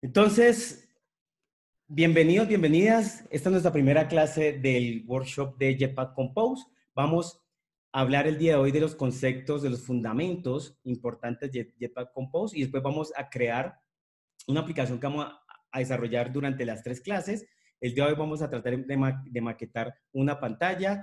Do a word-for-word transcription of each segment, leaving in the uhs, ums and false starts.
Entonces, bienvenidos, bienvenidas. Esta es nuestra primera clase del workshop de Jetpack Compose. Vamos a hablar el día de hoy de los conceptos, de los fundamentos importantes de Jetpack Compose y después vamos a crear una aplicación que vamos a, a desarrollar durante las tres clases. El día de hoy vamos a tratar de, ma de maquetar una pantalla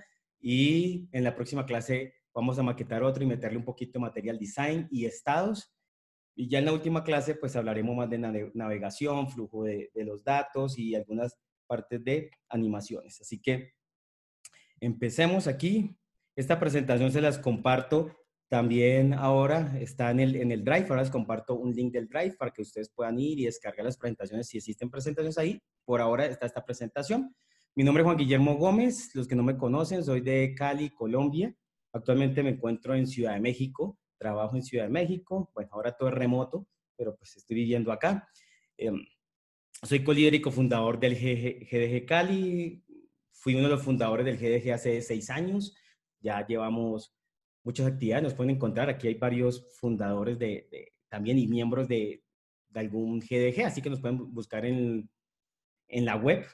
y en la próxima clase vamos a maquetar otro y meterle un poquito de material design y estados. Y ya en la última clase, pues hablaremos más de navegación, flujo de, de los datos y algunas partes de animaciones. Así que empecemos aquí. Esta presentación se las comparto también ahora, está en el, en el Drive. Ahora les comparto un link del Drive para que ustedes puedan ir y descargar las presentaciones. Si existen presentaciones ahí, por ahora está esta presentación. Mi nombre es Juan Guillermo Gómez. Los que no me conocen, soy de Cali, Colombia. Actualmente me encuentro en Ciudad de México. Trabajo en Ciudad de México, bueno, ahora todo es remoto, pero pues estoy viviendo acá. Eh, soy colíder y cofundador del G D G Cali, fui uno de los fundadores del G D G hace seis años, ya llevamos muchas actividades, nos pueden encontrar, aquí hay varios fundadores de, de, también y miembros de, de algún G D G, así que nos pueden buscar en, en la web.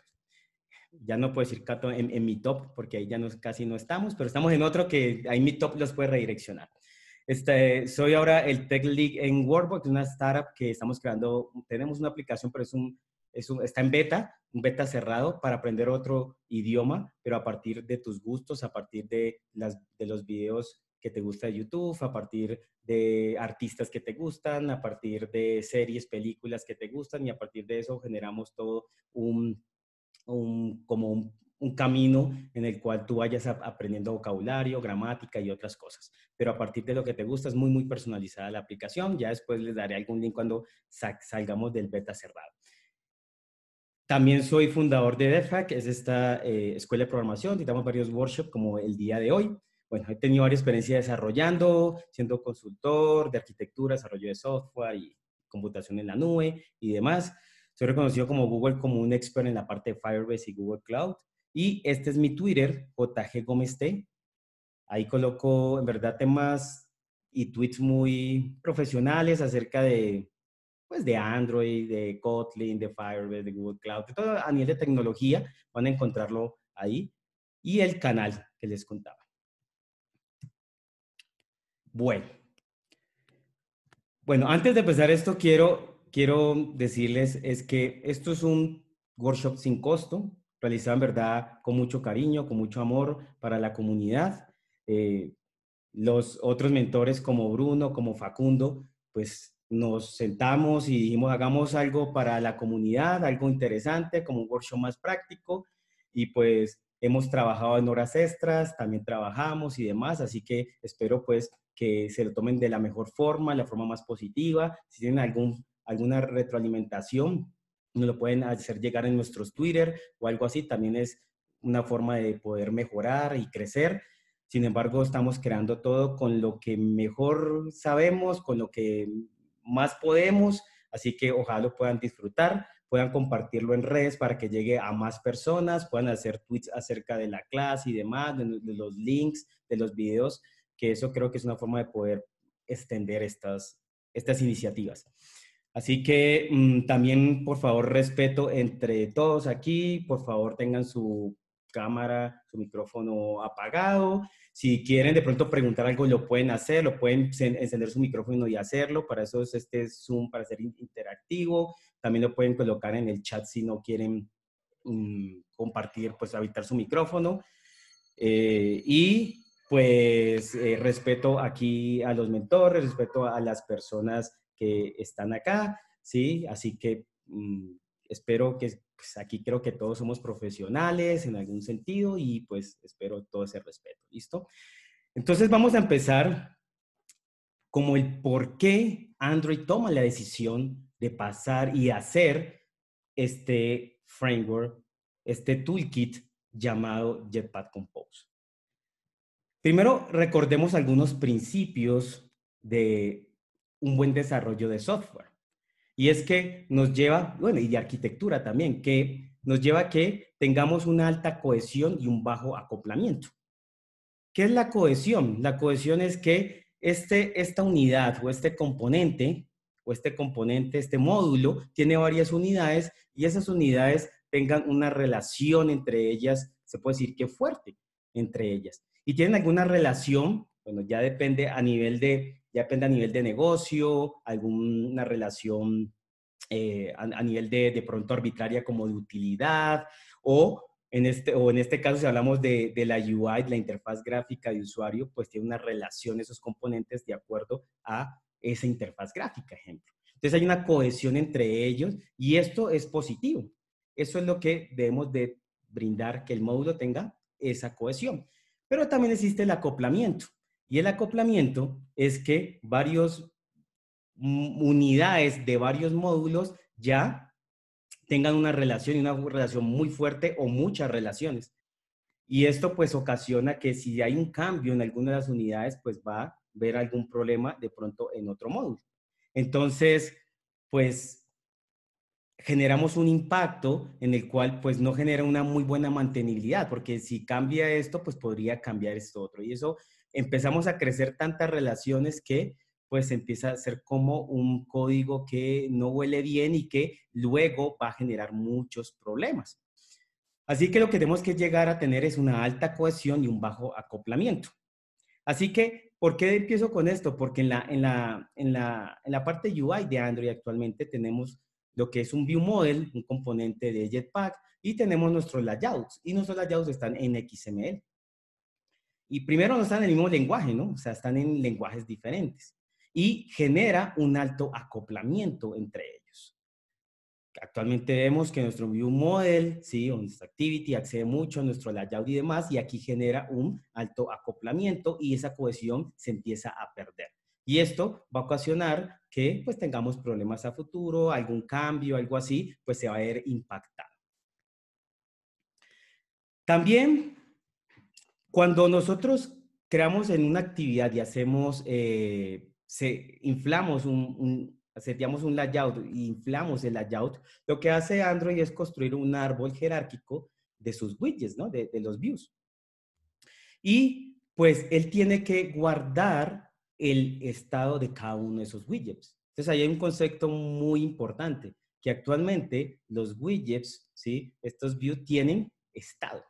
Ya no puedo decir en, en mi top, porque ahí ya no, casi no estamos, pero estamos en otro que ahí mi top los puede redireccionar. Este, soy ahora el Tech Lead en Workbox, una startup que estamos creando. Tenemos una aplicación, pero es un, es un, está en beta, un beta cerrado para aprender otro idioma, pero a partir de tus gustos, a partir de, las, de los videos que te gusta de YouTube, a partir de artistas que te gustan, a partir de series, películas que te gustan, y a partir de eso generamos todo un, un como un, un camino en el cual tú vayas a, aprendiendo vocabulario, gramática y otras cosas. Pero a partir de lo que te gusta es muy, muy personalizada la aplicación. Ya después les daré algún link cuando sa salgamos del beta cerrado. También soy fundador de DevHack, es esta eh, escuela de programación. Tenemos varios workshops como el día de hoy. Bueno, he tenido varias experiencias desarrollando, siendo consultor de arquitectura, desarrollo de software y computación en la nube y demás. Soy reconocido como Google como un experto en la parte de Firebase y Google Cloud. Y este es mi Twitter, J G Gómez T. Ahí coloco, en verdad, temas y tweets muy profesionales acerca de, pues, de Android, de Kotlin, de Firebase, de Google Cloud, de todo a nivel de tecnología. Van a encontrarlo ahí. Y el canal que les contaba. Bueno. Bueno, antes de empezar esto, quiero, quiero decirles es que esto es un workshop sin costo, realizado en verdad con mucho cariño, con mucho amor para la comunidad. Eh, los otros mentores como Bruno, como Facundo, pues nos sentamos y dijimos, hagamos algo para la comunidad, algo interesante, como un workshop más práctico, y pues hemos trabajado en horas extras, también trabajamos y demás, así que espero pues que se lo tomen de la mejor forma, la forma más positiva. Si tienen algún, alguna retroalimentación, nos lo pueden hacer llegar en nuestros Twitter o algo así, también es una forma de poder mejorar y crecer. Sin embargo, estamos creando todo con lo que mejor sabemos, con lo que más podemos, así que ojalá lo puedan disfrutar, puedan compartirlo en redes para que llegue a más personas, puedan hacer tweets acerca de la clase y demás, de, de los links, de los videos, que eso creo que es una forma de poder extender estas, estas iniciativas. Así que mmm, también, por favor, respeto entre todos aquí, por favor tengan su cámara, su micrófono apagado. Si quieren de pronto preguntar algo, lo pueden hacer, lo pueden encender su micrófono y hacerlo. Para eso es este Zoom, para ser interactivo. También lo pueden colocar en el chat si no quieren um, compartir, pues habilitar su micrófono. Eh, y pues eh, respeto aquí a los mentores, respeto a las personas que están acá, ¿sí? Así que um, espero que pues aquí creo que todos somos profesionales en algún sentido y pues espero todo ese respeto, ¿listo? Entonces vamos a empezar como el por qué Android toma la decisión de pasar y hacer este framework, este toolkit llamado Jetpack Compose. Primero, recordemos algunos principios de un buen desarrollo de software. Y es que nos lleva, bueno, y de arquitectura también, que nos lleva a que tengamos una alta cohesión y un bajo acoplamiento. ¿Qué es la cohesión? La cohesión es que este, esta unidad o este componente o este componente, este módulo, tiene varias unidades y esas unidades tengan una relación entre ellas, se puede decir que fuerte entre ellas. Y tienen alguna relación, bueno, ya depende a nivel de, ya depende a nivel de negocio, alguna relación eh, a, a, nivel de, de pronto arbitraria como de utilidad, o en este, o en este caso si hablamos de, de la U I, la interfaz gráfica de usuario, pues tiene una relación esos componentes de acuerdo a esa interfaz gráfica, ejemplo. Entonces hay una cohesión entre ellos y esto es positivo. Eso es lo que debemos de brindar, que el módulo tenga esa cohesión. Pero también existe el acoplamiento. Y el acoplamiento es que varios unidades de varios módulos ya tengan una relación y una relación muy fuerte o muchas relaciones. Y esto pues ocasiona que si hay un cambio en alguna de las unidades, pues va a haber algún problema de pronto en otro módulo. Entonces, pues generamos un impacto en el cual pues no genera una muy buena mantenibilidad, porque si cambia esto, pues podría cambiar esto otro. Y eso empezamos a crecer tantas relaciones que pues empieza a ser como un código que no huele bien y que luego va a generar muchos problemas. Así que lo que tenemos que llegar a tener es una alta cohesión y un bajo acoplamiento. Así que, ¿por qué empiezo con esto? Porque en la, en la, en la, en la parte U I de Android actualmente tenemos lo que es un View Model, un componente de Jetpack, y tenemos nuestros layouts, y nuestros layouts están en X M L. Y primero no están en el mismo lenguaje, ¿no? O sea, están en lenguajes diferentes. Y genera un alto acoplamiento entre ellos. Actualmente vemos que nuestro View Model, ¿sí? O nuestra Activity accede mucho a nuestro layout y demás, y aquí genera un alto acoplamiento y esa cohesión se empieza a perder. Y esto va a ocasionar que pues tengamos problemas a futuro, algún cambio, algo así, pues se va a ver impactado. También, cuando nosotros creamos en una actividad y hacemos, eh, se, inflamos un, un seteamos un layout e inflamos el layout, lo que hace Android es construir un árbol jerárquico de sus widgets, ¿no? De, de los views. Y pues él tiene que guardar el estado de cada uno de esos widgets. Entonces ahí hay un concepto muy importante, que actualmente los widgets, ¿sí? Estos views tienen estado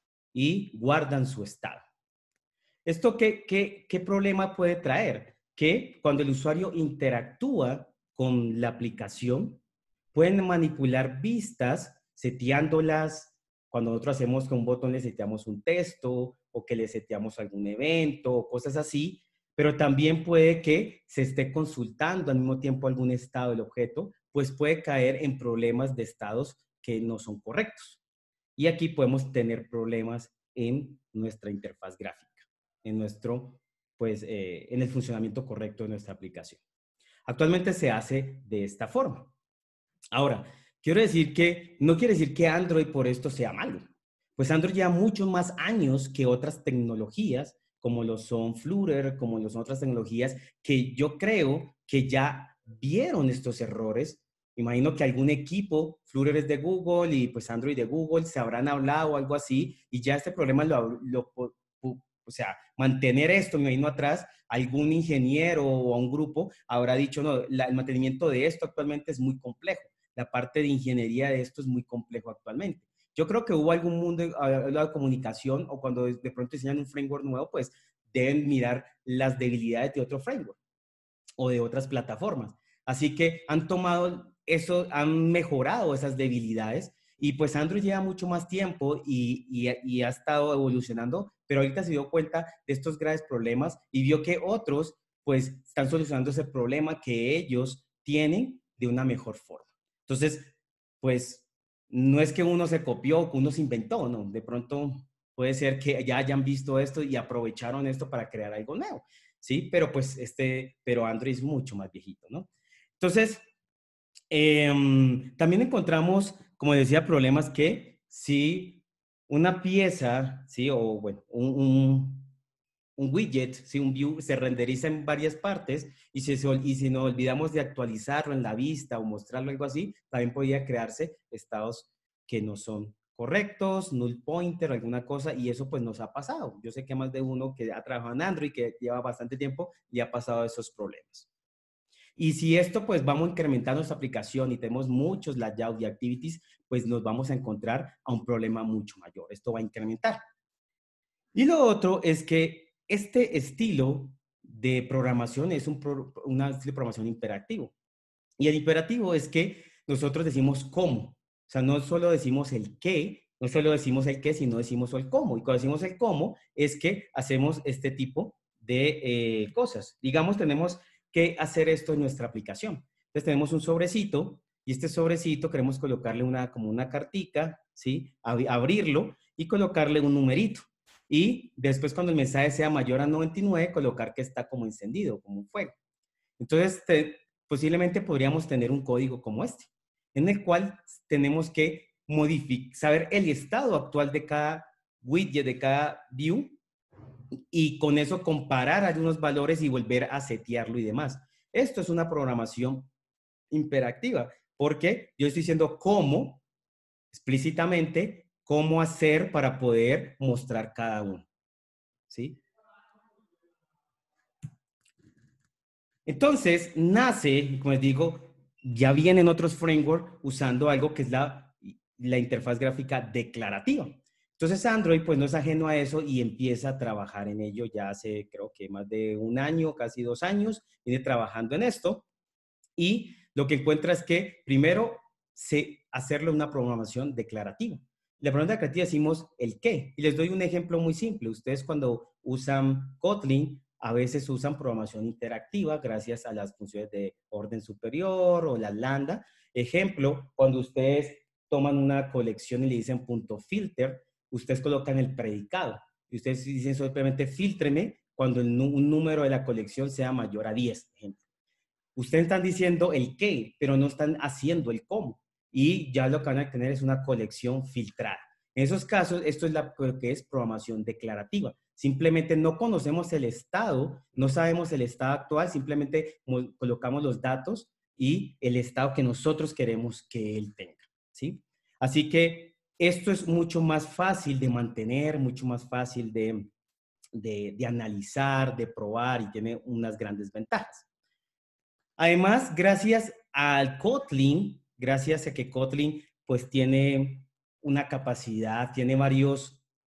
y guardan su estado. ¿Esto qué, qué, qué problema puede traer? Que cuando el usuario interactúa con la aplicación, pueden manipular vistas, seteándolas. Cuando nosotros hacemos con un botón le seteamos un texto o que le seteamos algún evento o cosas así, pero también puede que se esté consultando al mismo tiempo algún estado del objeto, pues puede caer en problemas de estados que no son correctos. Y aquí podemos tener problemas en nuestra interfaz gráfica, en nuestro, pues, eh, en el funcionamiento correcto de nuestra aplicación. Actualmente se hace de esta forma. Ahora, quiero decir que, no quiere decir que Android por esto sea malo. Pues Android lleva muchos más años que otras tecnologías, como lo son Flutter, como lo son otras tecnologías, que yo creo que ya vieron estos errores. Imagino que algún equipo, Flutter es de Google y pues Android de Google, se habrán hablado o algo así, y ya este problema lo, lo o sea, mantener esto, me imagino atrás, algún ingeniero o un grupo habrá dicho, no, la, el mantenimiento de esto actualmente es muy complejo. La parte de ingeniería de esto es muy complejo actualmente. Yo creo que hubo algún mundo de, de comunicación o cuando de, de pronto diseñan un framework nuevo, pues deben mirar las debilidades de otro framework o de otras plataformas. Así que han tomado eso, han mejorado esas debilidades y pues Android lleva mucho más tiempo y, y, y ha estado evolucionando, pero ahorita se dio cuenta de estos graves problemas y vio que otros pues están solucionando ese problema que ellos tienen de una mejor forma. Entonces, pues no es que uno se copió o que uno se inventó, no, de pronto puede ser que ya hayan visto esto y aprovecharon esto para crear algo nuevo, ¿sí? Pero pues este, pero Android es mucho más viejito, ¿no? Entonces, eh, también encontramos, como decía, problemas que si una pieza, ¿sí? O bueno, un, un, un widget, ¿sí? Un view se renderiza en varias partes y si, y si nos olvidamos de actualizarlo en la vista o mostrarlo algo así, también podría crearse estados que no son correctos, null pointer, alguna cosa, y eso pues nos ha pasado. Yo sé que más de uno que ha trabajado en Android, que lleva bastante tiempo, y ha pasado esos problemas. Y si esto, pues vamos incrementando nuestra aplicación y tenemos muchos layouts y activities, pues nos vamos a encontrar a un problema mucho mayor. Esto va a incrementar. Y lo otro es que este estilo de programación es un, pro, una estilo de programación imperativo. Y el imperativo es que nosotros decimos cómo. O sea, no solo decimos el qué, no solo decimos el qué, sino decimos el cómo. Y cuando decimos el cómo, es que hacemos este tipo de eh, cosas. Digamos, tenemos que hacer esto en nuestra aplicación. Entonces, tenemos un sobrecito, y este sobrecito queremos colocarle una, como una cartica, ¿sí? Ab abrirlo y colocarle un numerito. Y después, cuando el mensaje sea mayor a noventa y nueve, colocar que está como encendido, como un fuego. Entonces, te, posiblemente podríamos tener un código como este, en el cual tenemos que modificar, saber el estado actual de cada widget, de cada view, y con eso comparar algunos valores y volver a setearlo y demás. Esto es una programación imperativa, porque yo estoy diciendo cómo, explícitamente, cómo hacer para poder mostrar cada uno, ¿sí? Entonces, nace, como les digo, ya vienen otros frameworks usando algo que es la, la interfaz gráfica declarativa. Entonces, Android pues no es ajeno a eso y empieza a trabajar en ello ya hace, creo que más de un año, casi dos años, viene trabajando en esto. Y lo que encuentra es que, primero, se, hacerle una programación declarativa. La programación declarativa decimos el qué. Y les doy un ejemplo muy simple. Ustedes cuando usan Kotlin, a veces usan programación interactiva gracias a las funciones de orden superior o la lambda. Ejemplo, cuando ustedes toman una colección y le dicen punto filter, ustedes colocan el predicado. Y ustedes dicen simplemente filtreme cuando el, un número de la colección sea mayor a diez, ejemplo. Ustedes están diciendo el qué, pero no están haciendo el cómo. Y ya lo que van a tener es una colección filtrada. En esos casos, esto es la, lo que es programación declarativa. Simplemente no conocemos el estado, no sabemos el estado actual, simplemente colocamos los datos y el estado que nosotros queremos que él tenga, ¿sí? Así que esto es mucho más fácil de mantener, mucho más fácil de, de, de analizar, de probar y tiene unas grandes ventajas. Además, gracias al Kotlin, gracias a que Kotlin pues tiene una capacidad, tiene varios,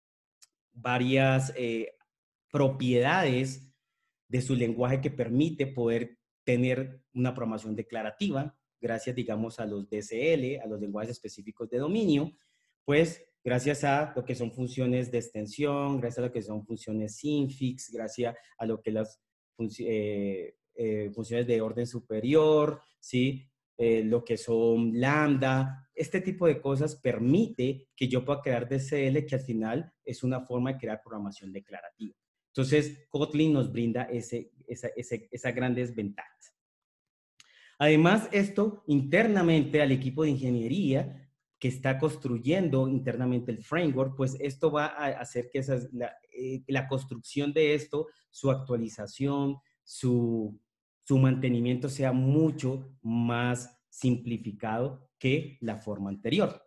varias eh, propiedades de su lenguaje que permite poder tener una programación declarativa, gracias, digamos, a los D S L, a los lenguajes específicos de dominio, pues gracias a lo que son funciones de extensión, gracias a lo que son funciones infix, gracias a lo que las eh, eh, funciones de orden superior, ¿sí? Eh, lo que son lambda, este tipo de cosas permite que yo pueda crear D S L, que al final es una forma de crear programación declarativa. Entonces, Kotlin nos brinda ese, esa, ese, esas grandes ventajas. Además, esto internamente al equipo de ingeniería que está construyendo internamente el framework, pues esto va a hacer que esas, la, eh, la construcción de esto, su actualización, su, su mantenimiento sea mucho más simplificado que la forma anterior.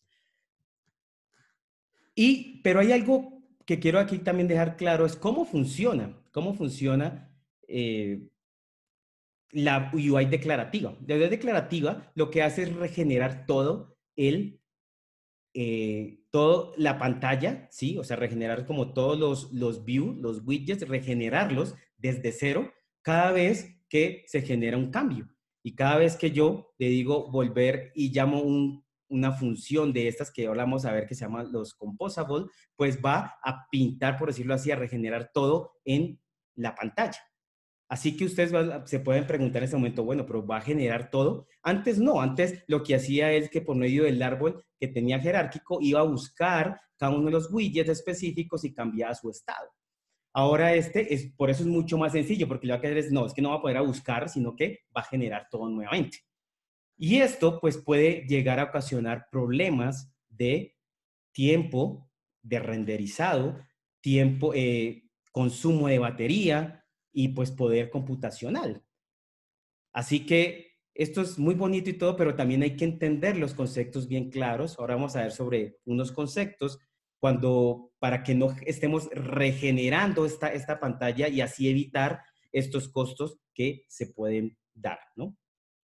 Y, pero hay algo que quiero aquí también dejar claro, es cómo funciona, cómo funciona eh, la U I declarativa. La U I declarativa lo que hace es regenerar todo el, eh, toda la pantalla, ¿sí? O sea, regenerar como todos los, los views, los widgets, regenerarlos desde cero cada vez que se genera un cambio. Y cada vez que yo le digo volver y llamo un, una función de estas que ahora vamos a ver que se llaman los composable, pues va a pintar, por decirlo así, a regenerar todo en la pantalla. Así que ustedes se pueden preguntar en ese momento, bueno, pero ¿va a generar todo? Antes no, antes lo que hacía es que por medio del árbol que tenía jerárquico iba a buscar cada uno de los widgets específicos y cambiaba su estado. Ahora este, es, por eso es mucho más sencillo, porque lo que va a hacer es, no, es que no va a poder a buscar, sino que va a generar todo nuevamente. Y esto pues puede llegar a ocasionar problemas de tiempo de renderizado, tiempo, eh, consumo de batería, y pues poder computacional. Así que esto es muy bonito y todo, pero también hay que entender los conceptos bien claros. Ahora vamos a ver sobre unos conceptos cuando, para que no estemos regenerando esta, esta pantalla y así evitar estos costos que se pueden dar, ¿no?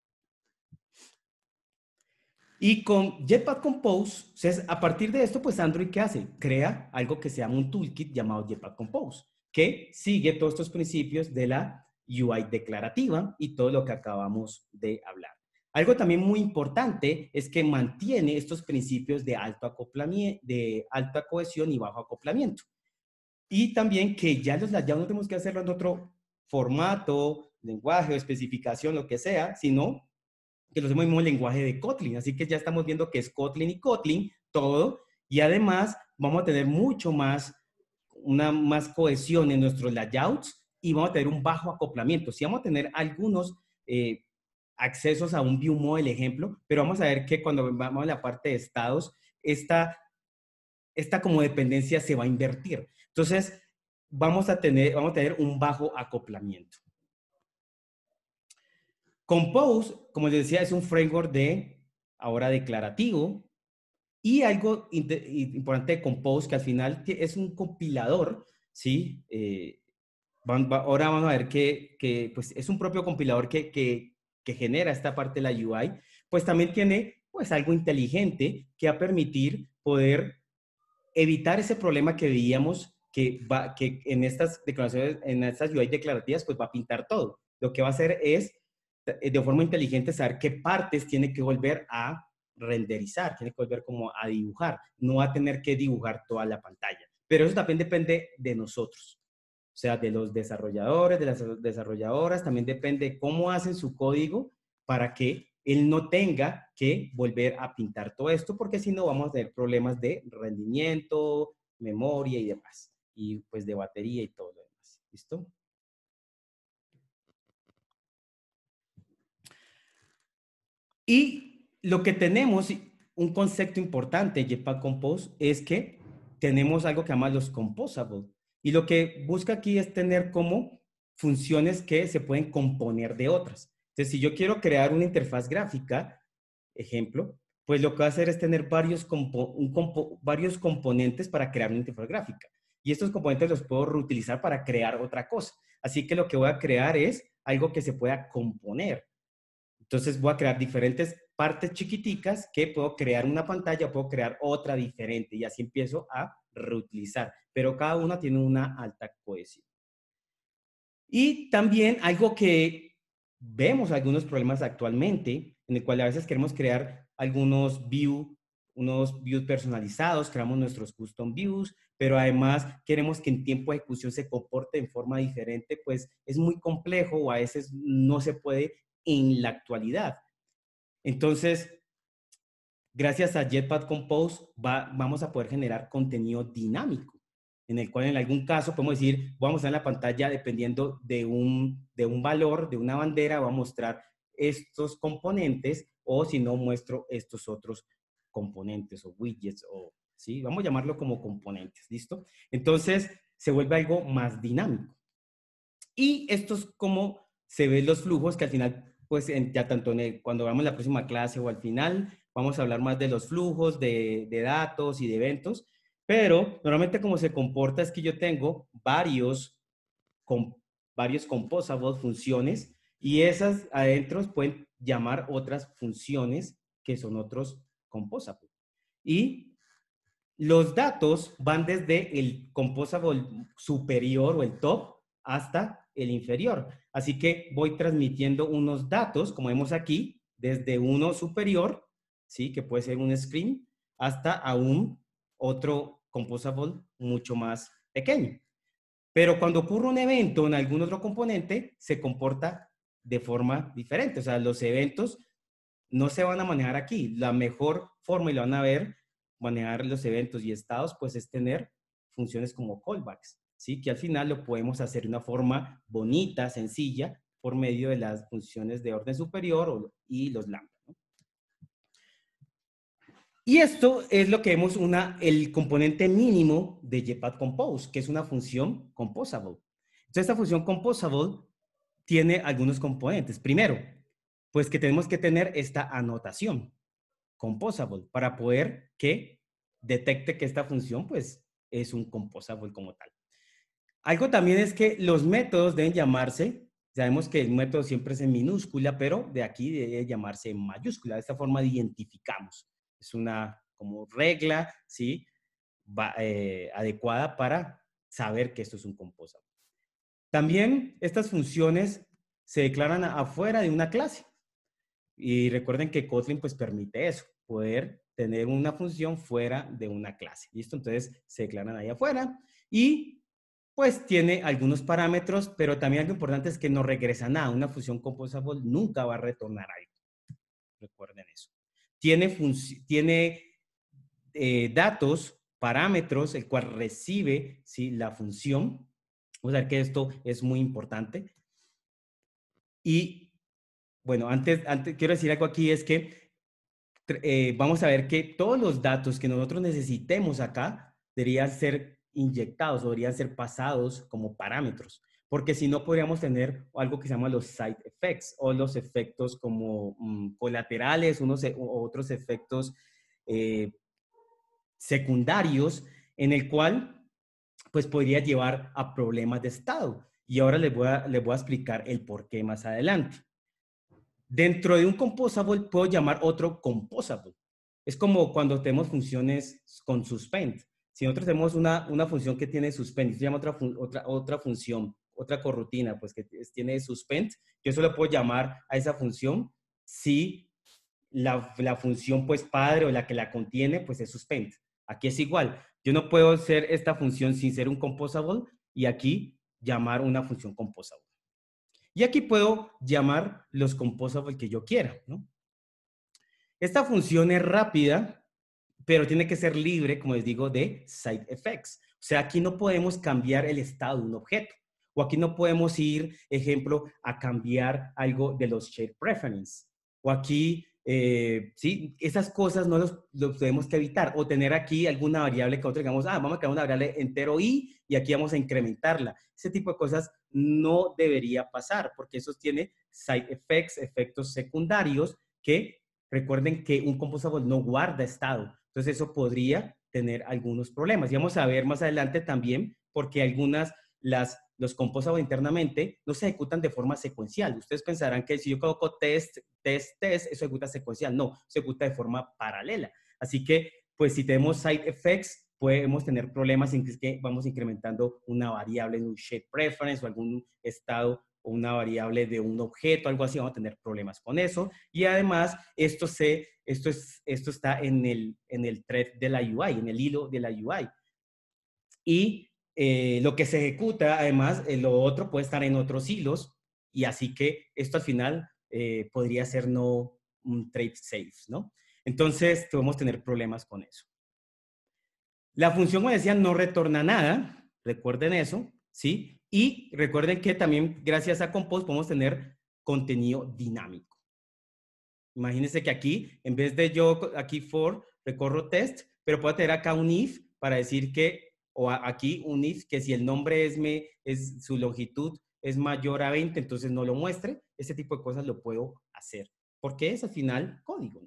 Y con Jetpack Compose, entonces, a partir de esto, pues Android, ¿qué hace? Crea algo que se llama un toolkit llamado Jetpack Compose, que sigue todos estos principios de la U I declarativa y todo lo que acabamos de hablar. Algo también muy importante es que mantiene estos principios de, alto acoplamiento, de alta cohesión y bajo acoplamiento. Y también que ya los layouts no tenemos que hacerlo en otro formato, lenguaje o especificación, lo que sea, sino que los hacemos en el lenguaje de Kotlin. Así que ya estamos viendo que es Kotlin y Kotlin, todo. Y además vamos a tener mucho más, una más cohesión en nuestros layouts y vamos a tener un bajo acoplamiento. Sí vamos a tener algunos eh, accesos a un view model ejemplo, pero vamos a ver que cuando vamos a la parte de estados, esta, esta como dependencia se va a invertir. Entonces, vamos a tener, vamos a tener un bajo acoplamiento. Compose, como les decía, es un framework de ahora declarativo. Y algo importante de Compose, que al final es un compilador, ¿sí? Eh, van, va, ahora vamos a ver que, que pues, es un propio compilador que, que, que genera esta parte de la U I. Pues también tiene pues, algo inteligente que va a permitir poder evitar ese problema que veíamos que, va, que en estas declaraciones, en estas U I declarativas, pues va a pintar todo. Lo que va a hacer es, de forma inteligente, saber qué partes tiene que volver a renderizar, tiene que volver como a dibujar, no va a tener que dibujar toda la pantalla. Pero eso también depende de nosotros, o sea, de los desarrolladores, de las desarrolladoras, también depende de cómo hacen su código para que él no tenga que volver a pintar todo esto, porque si no vamos a tener problemas de rendimiento, memoria y demás, y pues de batería y todo lo demás. ¿Listo? Y lo que tenemos, un concepto importante en Jetpack Compose, es que tenemos algo que llama los composables. Y lo que busca aquí es tener como funciones que se pueden componer de otras. Entonces, si yo quiero crear una interfaz gráfica, ejemplo, pues lo que va a hacer es tener varios, compo un compo varios componentes para crear una interfaz gráfica. Y estos componentes los puedo reutilizar para crear otra cosa. Así que lo que voy a crear es algo que se pueda componer. Entonces voy a crear diferentes partes chiquiticas que puedo crear una pantalla, puedo crear otra diferente y así empiezo a reutilizar. Pero cada una tiene una alta cohesión. Y también algo que vemos algunos problemas actualmente, en el cual a veces queremos crear algunos views, unos views personalizados, creamos nuestros custom views, pero además queremos que en tiempo de ejecución se comporte en forma diferente, pues es muy complejo o a veces no se puede en la actualidad. Entonces, gracias a Jetpack Compose va, vamos a poder generar contenido dinámico, en el cual en algún caso podemos decir, vamos a en la pantalla dependiendo de un, de un valor, de una bandera, va a mostrar estos componentes o si no muestro estos otros componentes o widgets o, ¿sí? Vamos a llamarlo como componentes, ¿listo? Entonces, se vuelve algo más dinámico. Y esto es como se ven los flujos que al final, pues en, ya tanto en el, cuando vamos a la próxima clase o al final, vamos a hablar más de los flujos, de, de datos y de eventos. Pero normalmente como se comporta es que yo tengo varios, com, varios composables, funciones, y esas adentro pueden llamar otras funciones que son otros composables. Y los datos van desde el composable superior o el top hasta el inferior. Así que voy transmitiendo unos datos, como vemos aquí, desde uno superior, ¿sí? Que puede ser un screen, hasta a un otro composable mucho más pequeño. Pero cuando ocurre un evento en algún otro componente, se comporta de forma diferente. O sea, los eventos no se van a manejar aquí. La mejor forma, y lo van a ver, manejar los eventos y estados, pues es tener funciones como callbacks, ¿sí? Que al final lo podemos hacer de una forma bonita, sencilla, por medio de las funciones de orden superior o, y los lambda, ¿no? Y esto es lo que vemos, una, el componente mínimo de Jetpack Compose, que es una función composable. Entonces, esta función composable tiene algunos componentes. Primero, pues que tenemos que tener esta anotación composable para poder que detecte que esta función pues es un composable como tal. Algo también es que los métodos deben llamarse Sabemos que el método siempre es en minúscula, pero de aquí debe llamarse en mayúscula. De esta forma identificamos. Es una como regla, ¿sí? Va, eh, adecuada para saber que esto es un composable. También estas funciones se declaran afuera de una clase. Y recuerden que Kotlin pues permite eso, poder tener una función fuera de una clase. ¿Listo? Entonces se declaran ahí afuera y pues tiene algunos parámetros, pero también algo importante es que no regresa nada. Una función composable nunca va a retornar algo. Recuerden eso. Tiene, tiene eh, datos, parámetros, el cual recibe, ¿sí?, la función. O sea que esto es muy importante. Y bueno, antes, antes quiero decir algo aquí, es que eh, vamos a ver que todos los datos que nosotros necesitemos acá deberían ser inyectados o deberían ser pasados como parámetros, porque si no podríamos tener algo que se llama los side effects o los efectos como um, colaterales, unos e o otros efectos eh, secundarios en el cual pues podría llevar a problemas de estado. Y ahora les voy a, les voy a explicar el por qué más adelante. Dentro de un composable puedo llamar otro composable. Es como cuando tenemos funciones con suspend. Si nosotros tenemos una, una función que tiene suspend, se llama otra, otra, otra función, otra corrutina, pues que tiene suspend, yo solo puedo llamar a esa función si la, la función pues padre o la que la contiene pues es suspend. Aquí es igual. Yo no puedo hacer esta función sin ser un composable y aquí llamar una función composable. Y aquí puedo llamar los composables que yo quiera, ¿no? Esta función es rápida, pero tiene que ser libre, como les digo, de side effects. O sea, aquí no podemos cambiar el estado de un objeto. O aquí no podemos ir, ejemplo, a cambiar algo de los shared preference. O aquí, eh, sí, esas cosas no los, los tenemos que evitar. O tener aquí alguna variable que nosotros digamos, ah, vamos a crear una variable entero i y aquí vamos a incrementarla. Ese tipo de cosas no debería pasar porque eso tiene side effects, efectos secundarios que recuerden que un composable no guarda estado. Entonces eso podría tener algunos problemas. Y vamos a ver más adelante también porque algunas, las, los composables internamente no se ejecutan de forma secuencial. Ustedes pensarán que si yo coloco test, test, test, eso ejecuta secuencial. No, se ejecuta de forma paralela. Así que, pues si tenemos side effects, podemos tener problemas en que vamos incrementando una variable en un shared preference o algún estado o una variable de un objeto, algo así, vamos a tener problemas con eso. Y además, esto, se, esto, es, esto está en el, en el thread de la U I, en el hilo de la U I. Y eh, lo que se ejecuta, además, eh, lo otro puede estar en otros hilos, y así que esto al final eh, podría ser no un thread safe, ¿no? Entonces, podemos tener problemas con eso. La función, como decía, no retorna nada, recuerden eso, ¿sí? Y recuerden que también gracias a Compose podemos tener contenido dinámico. Imagínense que aquí, en vez de yo aquí for, recorro test, pero puedo tener acá un if para decir que, o aquí un if, que si el nombre es, me, es su longitud es mayor a veinte, entonces no lo muestre. Ese tipo de cosas lo puedo hacer, porque es al final código.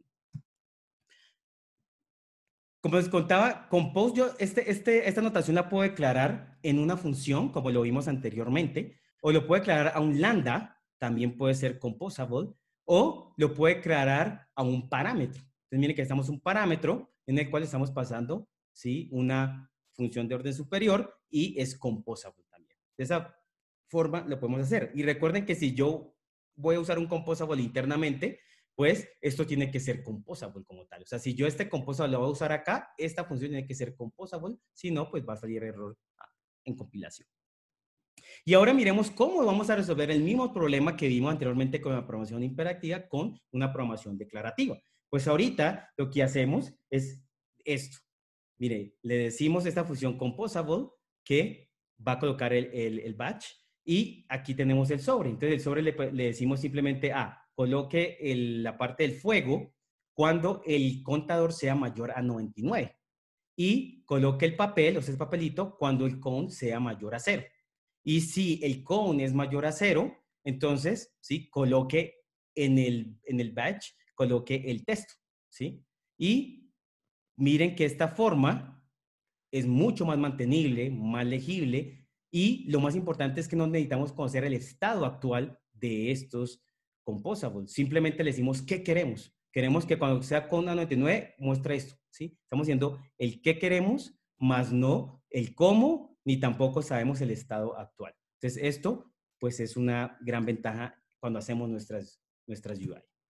Como les contaba, Compose, yo este, este, esta notación la puedo declarar en una función, como lo vimos anteriormente, o lo puedo declarar a un lambda, también puede ser composable, o lo puede declarar a un parámetro. Entonces, miren que estamos un parámetro en el cual estamos pasando, ¿sí?, una función de orden superior y es composable también. De esa forma lo podemos hacer. Y recuerden que si yo voy a usar un composable internamente, pues esto tiene que ser composable como tal. O sea, si yo este composable lo voy a usar acá, esta función tiene que ser composable, si no, pues va a salir error en compilación. Y ahora miremos cómo vamos a resolver el mismo problema que vimos anteriormente con la programación imperativa con una programación declarativa. Pues ahorita lo que hacemos es esto. Mire, le decimos a esta función composable que va a colocar el, el, el batch y aquí tenemos el sobre. Entonces el sobre le, le decimos simplemente a ah, coloque el, la parte del fuego cuando el contador sea mayor a noventa y nueve y coloque el papel, o sea, el papelito, cuando el count sea mayor a cero. Y si el count es mayor a cero, entonces, ¿sí?, coloque en el, en el batch, coloque el texto, ¿sí? Y miren que esta forma es mucho más mantenible, más legible Y lo más importante es que no necesitamos conocer el estado actual de estos composables. Simplemente le decimos qué queremos. Queremos que cuando sea con una noventa y nueve muestre esto, ¿sí? Estamos diciendo el qué queremos, más no el cómo, ni tampoco sabemos el estado actual. Entonces, esto, pues, es una gran ventaja cuando hacemos nuestras, nuestras U I.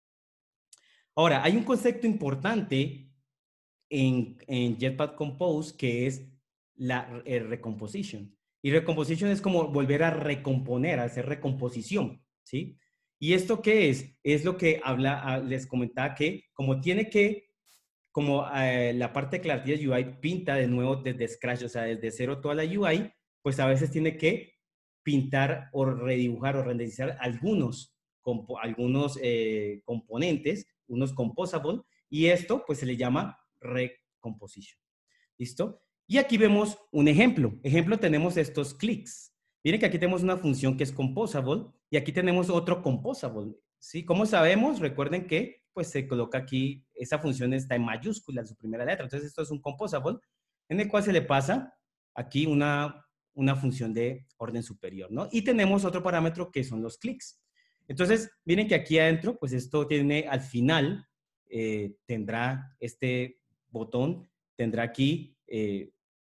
Ahora, hay un concepto importante en, en Jetpack Compose que es la eh, recomposition. Y recomposition es como volver a recomponer, a hacer recomposición, ¿sí? ¿Y esto qué es? Es lo que habla, les comentaba que como tiene que, como eh, la parte declarativa de U I pinta de nuevo desde scratch, o sea, desde cero toda la U I, pues a veces tiene que pintar o redibujar o renderizar algunos, compo algunos eh, componentes, unos composables, y esto pues se le llama recomposition. ¿Listo? Y aquí vemos un ejemplo. Ejemplo, tenemos estos clics. Miren que aquí tenemos una función que es composable y aquí tenemos otro composable. ¿Sí? ¿Cómo sabemos? Recuerden que pues se coloca aquí, esa función está en mayúscula en su primera letra. Entonces esto es un composable en el cual se le pasa aquí una, una función de orden superior, ¿no? Y tenemos otro parámetro que son los clics. Entonces, miren que aquí adentro, pues esto tiene al final, eh, tendrá este botón, tendrá aquí eh,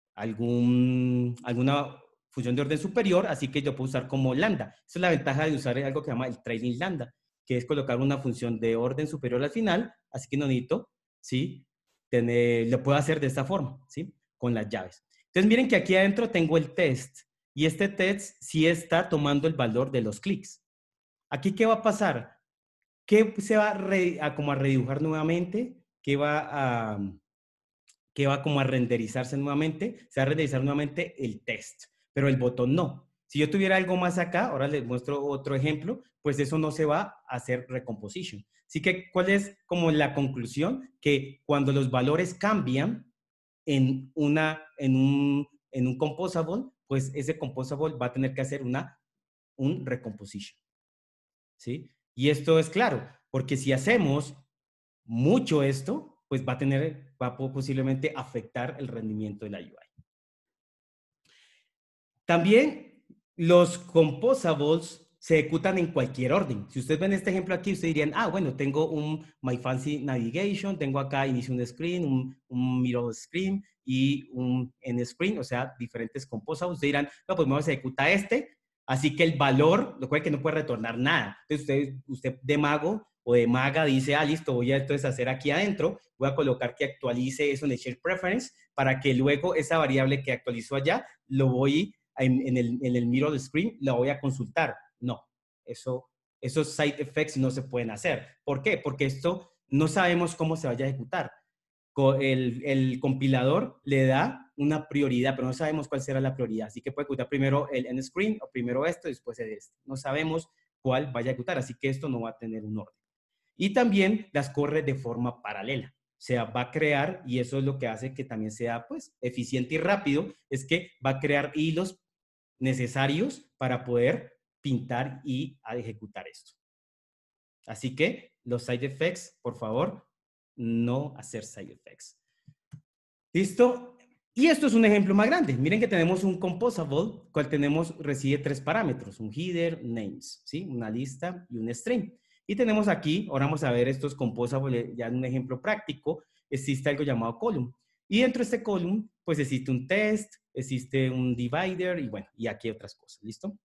algún, alguna función de orden superior, así que yo puedo usar como lambda. Esa es la ventaja de usar algo que se llama el trailing lambda, que es colocar una función de orden superior al final, así que no necesito, ¿sí? Tener, lo puedo hacer de esta forma, ¿sí? Con las llaves. Entonces miren que aquí adentro tengo el test, y este test sí está tomando el valor de los clics. Aquí, ¿qué va a pasar? ¿Qué se va a, re, a como a redibujar nuevamente? ¿Qué va a que va como a renderizarse nuevamente, se va a renderizar nuevamente el test, pero el botón no. Si yo tuviera algo más acá, ahora les muestro otro ejemplo, pues eso no se va a hacer recomposition. Así que, ¿cuál es como la conclusión? Que cuando los valores cambian en, una, en, un, en un composable, pues ese composable va a tener que hacer una, un recomposition. ¿Sí? Y esto es claro, porque si hacemos mucho esto, pues va a tener, va a posiblemente afectar el rendimiento de la U I. También los composables se ejecutan en cualquier orden. Si ustedes ven este ejemplo aquí, ustedes dirían, ah, bueno, tengo un My Fancy Navigation, tengo acá inicio un screen, un, un middle screen y un end screen, o sea, diferentes composables. Ustedes dirán, no, pues vamos a ejecutar este, así que el valor, lo cual es que no puede retornar nada. Entonces, usted, usted de mago o de maga dice, ah, listo, voy a entonces hacer aquí adentro, voy a colocar que actualice eso en el share preference para que luego esa variable que actualizó allá, lo voy en, en, el, en el middle screen, la voy a consultar. No, eso, esos side effects no se pueden hacer. ¿Por qué? Porque esto no sabemos cómo se vaya a ejecutar. El, el compilador le da una prioridad, pero no sabemos cuál será la prioridad. Así que puede ejecutar primero el end screen o primero esto y después el este. No sabemos cuál vaya a ejecutar, así que esto no va a tener un orden. Y también las corre de forma paralela. O sea, va a crear, y eso es lo que hace que también sea pues eficiente y rápido, es que va a crear hilos necesarios para poder pintar y ejecutar esto. Así que los side effects, por favor, no hacer side effects. ¿Listo? Y esto es un ejemplo más grande. Miren que tenemos un composable, cual tenemos, recibe tres parámetros, un header, names, ¿sí? Una lista y un string. Y tenemos aquí, ahora vamos a ver estos composables ya en un ejemplo práctico, existe algo llamado column. Y dentro de este column, pues existe un test, existe un divider y bueno, y aquí otras cosas, ¿listo?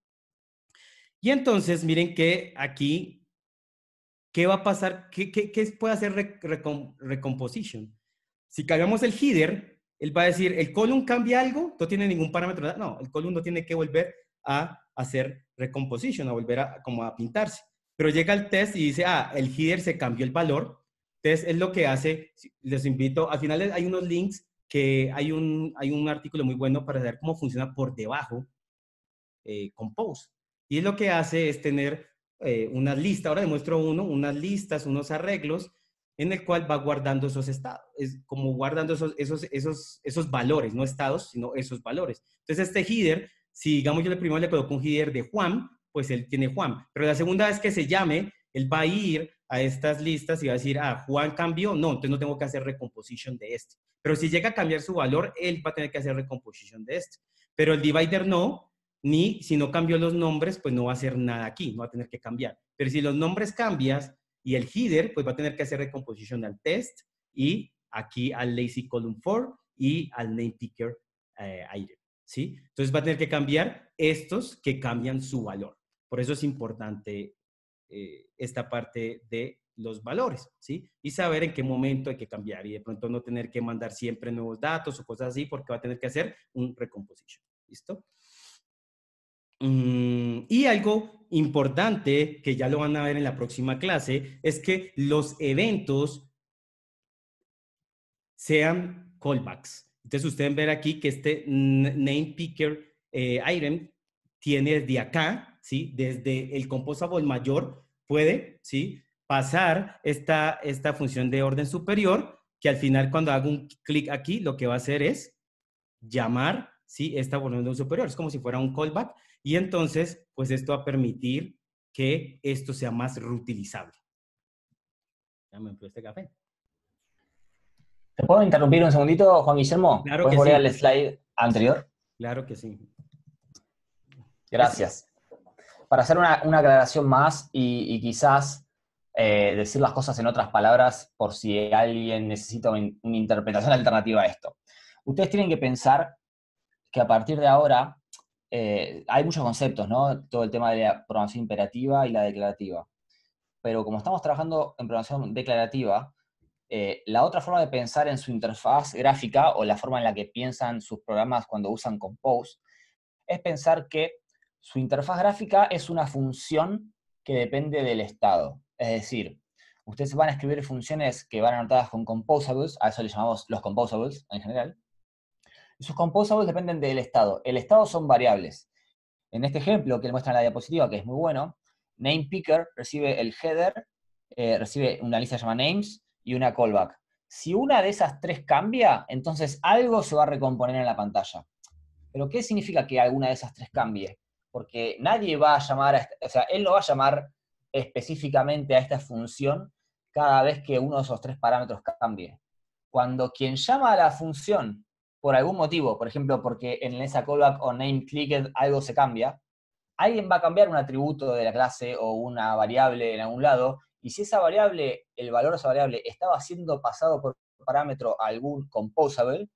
Y entonces, miren que aquí, ¿qué va a pasar? ¿Qué, qué, qué puede hacer recom, recomposition? Si cambiamos el header, él va a decir, ¿el column cambia algo? No tiene ningún parámetro. No, el column no tiene que volver a hacer recomposition, a volver a, como a pintarse. Pero llega el test y dice, ah, el header se cambió el valor. Entonces, es lo que hace, les invito, al final hay unos links que hay un, hay un artículo muy bueno para saber cómo funciona por debajo eh, Compose. Y es lo que hace es tener eh, una lista, ahora demuestro uno, unas listas, unos arreglos, en el cual va guardando esos estados, es como guardando esos, esos, esos, esos valores, no estados, sino esos valores. Entonces este header, si digamos yo le primero le coloco un header de Juan, pues él tiene Juan, pero la segunda vez que se llame, él va a ir a estas listas y va a decir, ah, Juan cambió, no, entonces no tengo que hacer recomposition de este. Pero si llega a cambiar su valor, él va a tener que hacer recomposition de este. Pero el divider no, ni si no cambió los nombres, pues no va a hacer nada aquí, no va a tener que cambiar. Pero si los nombres cambias y el header, pues va a tener que hacer recomposition al test y aquí al lazy column for y al name picker eh, item, ¿sí? Entonces va a tener que cambiar estos que cambian su valor. Por eso es importante eh, esta parte de los valores, ¿sí? Y saber en qué momento hay que cambiar y de pronto no tener que mandar siempre nuevos datos o cosas así porque va a tener que hacer un recomposition, ¿listo? Mm, y algo importante que ya lo van a ver en la próxima clase es que los eventos sean callbacks. Entonces ustedes ven aquí que este name picker eh, item tiene desde acá, ¿sí? Desde el composable mayor puede, ¿sí? Pasar esta, esta función de orden superior que al final cuando hago un clic aquí lo que va a hacer es llamar, ¿sí? Esta orden superior. Es como si fuera un callback y entonces pues esto va a permitir que esto sea más reutilizable. Ya me enfrió este café. ¿Te puedo interrumpir un segundito, Juan Guillermo? Claro ¿Puedes que volver sí. al slide anterior? Claro que sí. Gracias. Para hacer una, una aclaración más y, y quizás eh, decir las cosas en otras palabras por si alguien necesita una, una interpretación alternativa a esto. Ustedes tienen que pensar que a partir de ahora eh, hay muchos conceptos, ¿no? Todo el tema de la programación imperativa y la declarativa. Pero como estamos trabajando en programación declarativa, Eh, la otra forma de pensar en su interfaz gráfica o la forma en la que piensan sus programas cuando usan Compose es pensar que su interfaz gráfica es una función que depende del estado. Es decir, ustedes van a escribir funciones que van anotadas con composables, a eso le llamamos los composables en general, y sus composables dependen del estado. El estado son variables. En este ejemplo que le muestra en la diapositiva, que es muy bueno, NamePicker recibe el header, eh, recibe una lista que se llama names, y una callback. Si una de esas tres cambia, entonces algo se va a recomponer en la pantalla. ¿Pero qué significa que alguna de esas tres cambie? Porque nadie va a llamar, a esta, o sea, él no va a llamar específicamente a esta función cada vez que uno de esos tres parámetros cambie. Cuando quien llama a la función por algún motivo, por ejemplo, porque en esa callback o name clicked algo se cambia, alguien va a cambiar un atributo de la clase o una variable en algún lado, y si esa variable, el valor de esa variable, estaba siendo pasado por parámetro a algún composable,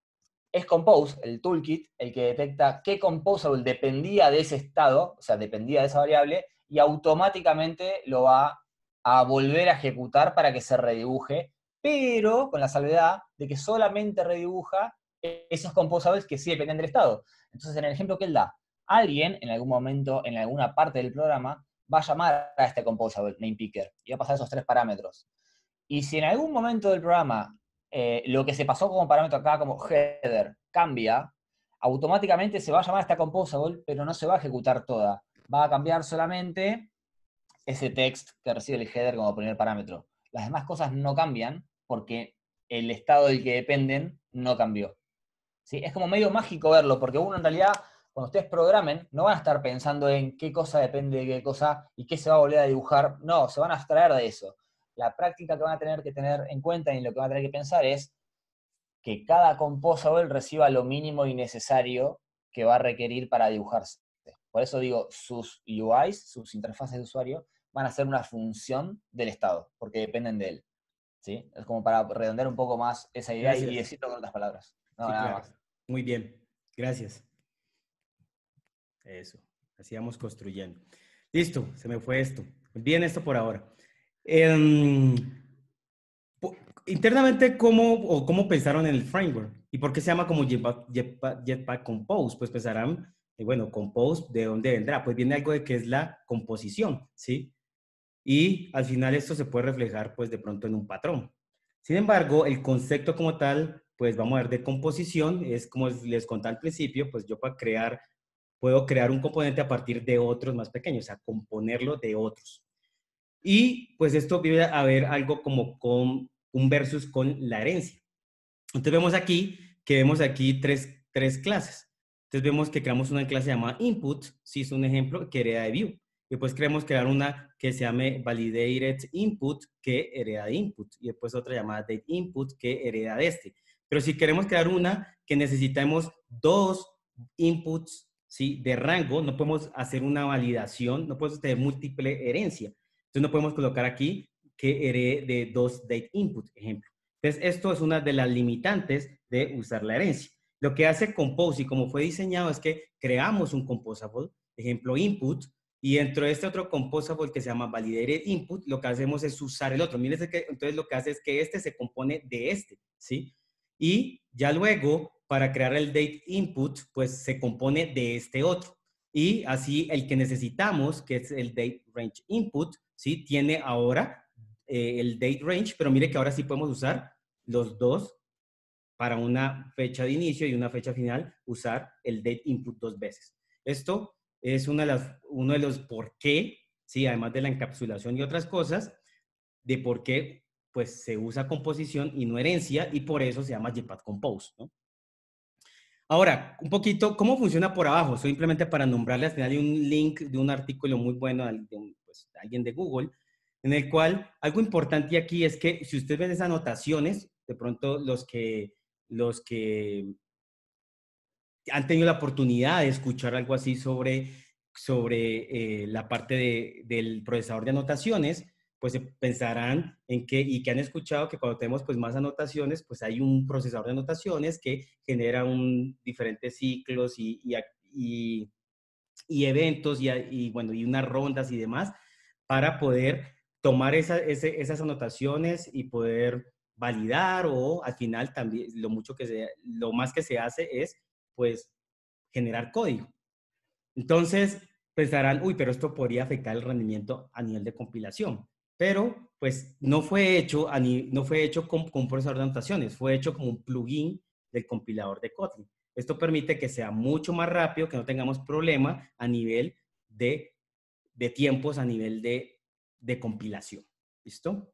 es Compose, el toolkit, el que detecta qué composable dependía de ese estado, o sea, dependía de esa variable, y automáticamente lo va a volver a ejecutar para que se redibuje, pero con la salvedad de que solamente redibuja esos composables que sí dependen del estado. Entonces, en el ejemplo que él da, alguien, en algún momento, en alguna parte del programa, va a llamar a este composable, namePicker, y va a pasar esos tres parámetros. Y si en algún momento del programa eh, lo que se pasó como parámetro acá, como header, cambia, automáticamente se va a llamar a esta composable, pero no se va a ejecutar toda. Va a cambiar solamente ese text que recibe el header como primer parámetro. Las demás cosas no cambian porque el estado del que dependen no cambió. ¿Sí? Es como medio mágico verlo, porque uno en realidad, cuando ustedes programen, no van a estar pensando en qué cosa depende de qué cosa y qué se va a volver a dibujar. No, se van a abstraer de eso. La práctica que van a tener que tener en cuenta y lo que van a tener que pensar es que cada composable reciba lo mínimo y necesario que va a requerir para dibujarse. Por eso digo, sus U Is, sus interfaces de usuario, van a ser una función del estado, porque dependen de él. ¿Sí? Es como para redondear un poco más esa idea y, y Gracias. decirlo con otras palabras. No, Sí, nada claro. más. Muy bien. Gracias. Eso. Así vamos construyendo. Listo. Se me fue esto. Bien esto por ahora. Eh, internamente, ¿cómo, o cómo pensaron en el framework? ¿Y por qué se llama como Jetpack, Jetpack, Jetpack Compose? Pues pensarán, eh, bueno, Compose, ¿de dónde vendrá? Pues viene algo de que es la composición, ¿sí? Y al final esto se puede reflejar, pues, de pronto en un patrón. Sin embargo, el concepto como tal, pues, vamos a ver de composición, es como les conté al principio, pues, yo para crear, puedo crear un componente a partir de otros más pequeños, o sea, componerlo de otros. Y, pues, esto viene a ver algo como con un versus con la herencia. Entonces vemos aquí que vemos aquí tres, tres clases. Entonces vemos que creamos una clase llamada input, si es un ejemplo, que hereda de view. Y después queremos crear una que se llame validated input, que hereda de input. Y después otra llamada date input, que hereda de este. Pero si queremos crear una que necesitamos dos inputs ¿sí? De rango, no podemos hacer una validación, no podemos tener múltiple herencia. Entonces no podemos colocar aquí que herede dos date input, ejemplo. Entonces esto es una de las limitantes de usar la herencia. Lo que hace Compose y como fue diseñado es que creamos un composable, ejemplo input, y dentro de este otro composable que se llama validated input, lo que hacemos es usar el otro. Miren que entonces lo que hace es que este se compone de este, ¿sí? Y ya luego, para crear el date input, pues se compone de este otro. Y así el que necesitamos, que es el date range input, ¿sí? Tiene ahora eh, el date range, pero mire que ahora sí podemos usar los dos para una fecha de inicio y una fecha final, usar el date input dos veces. Esto es una de las, uno de los por qué, ¿sí? Además de la encapsulación y otras cosas, de por qué pues, se usa composición y no herencia, y por eso se llama Jetpack Compose, ¿no? Ahora, un poquito, ¿cómo funciona por abajo? Simplemente para nombrarle, al final hay un link de un artículo muy bueno de, un, pues, de alguien de Google, en el cual algo importante aquí es que si ustedes ven esas anotaciones, de pronto los que, los que han tenido la oportunidad de escuchar algo así sobre, sobre eh, la parte de, del procesador de anotaciones, pues pensarán en que, y que han escuchado que cuando tenemos pues más anotaciones, pues hay un procesador de anotaciones que genera un, diferentes ciclos y, y, y, y eventos y, y, bueno, y unas rondas y demás para poder tomar esa, ese, esas anotaciones y poder validar o al final también lo mucho que se, lo más que se hace es pues generar código. Entonces pensarán, uy, pero esto podría afectar el rendimiento a nivel de compilación. Pero pues no fue hecho, a ni, no fue hecho con, con un procesador de anotaciones, fue hecho como un plugin del compilador de Kotlin. Esto permite que sea mucho más rápido, que no tengamos problema a nivel de, de tiempos, a nivel de, de compilación. ¿Listo?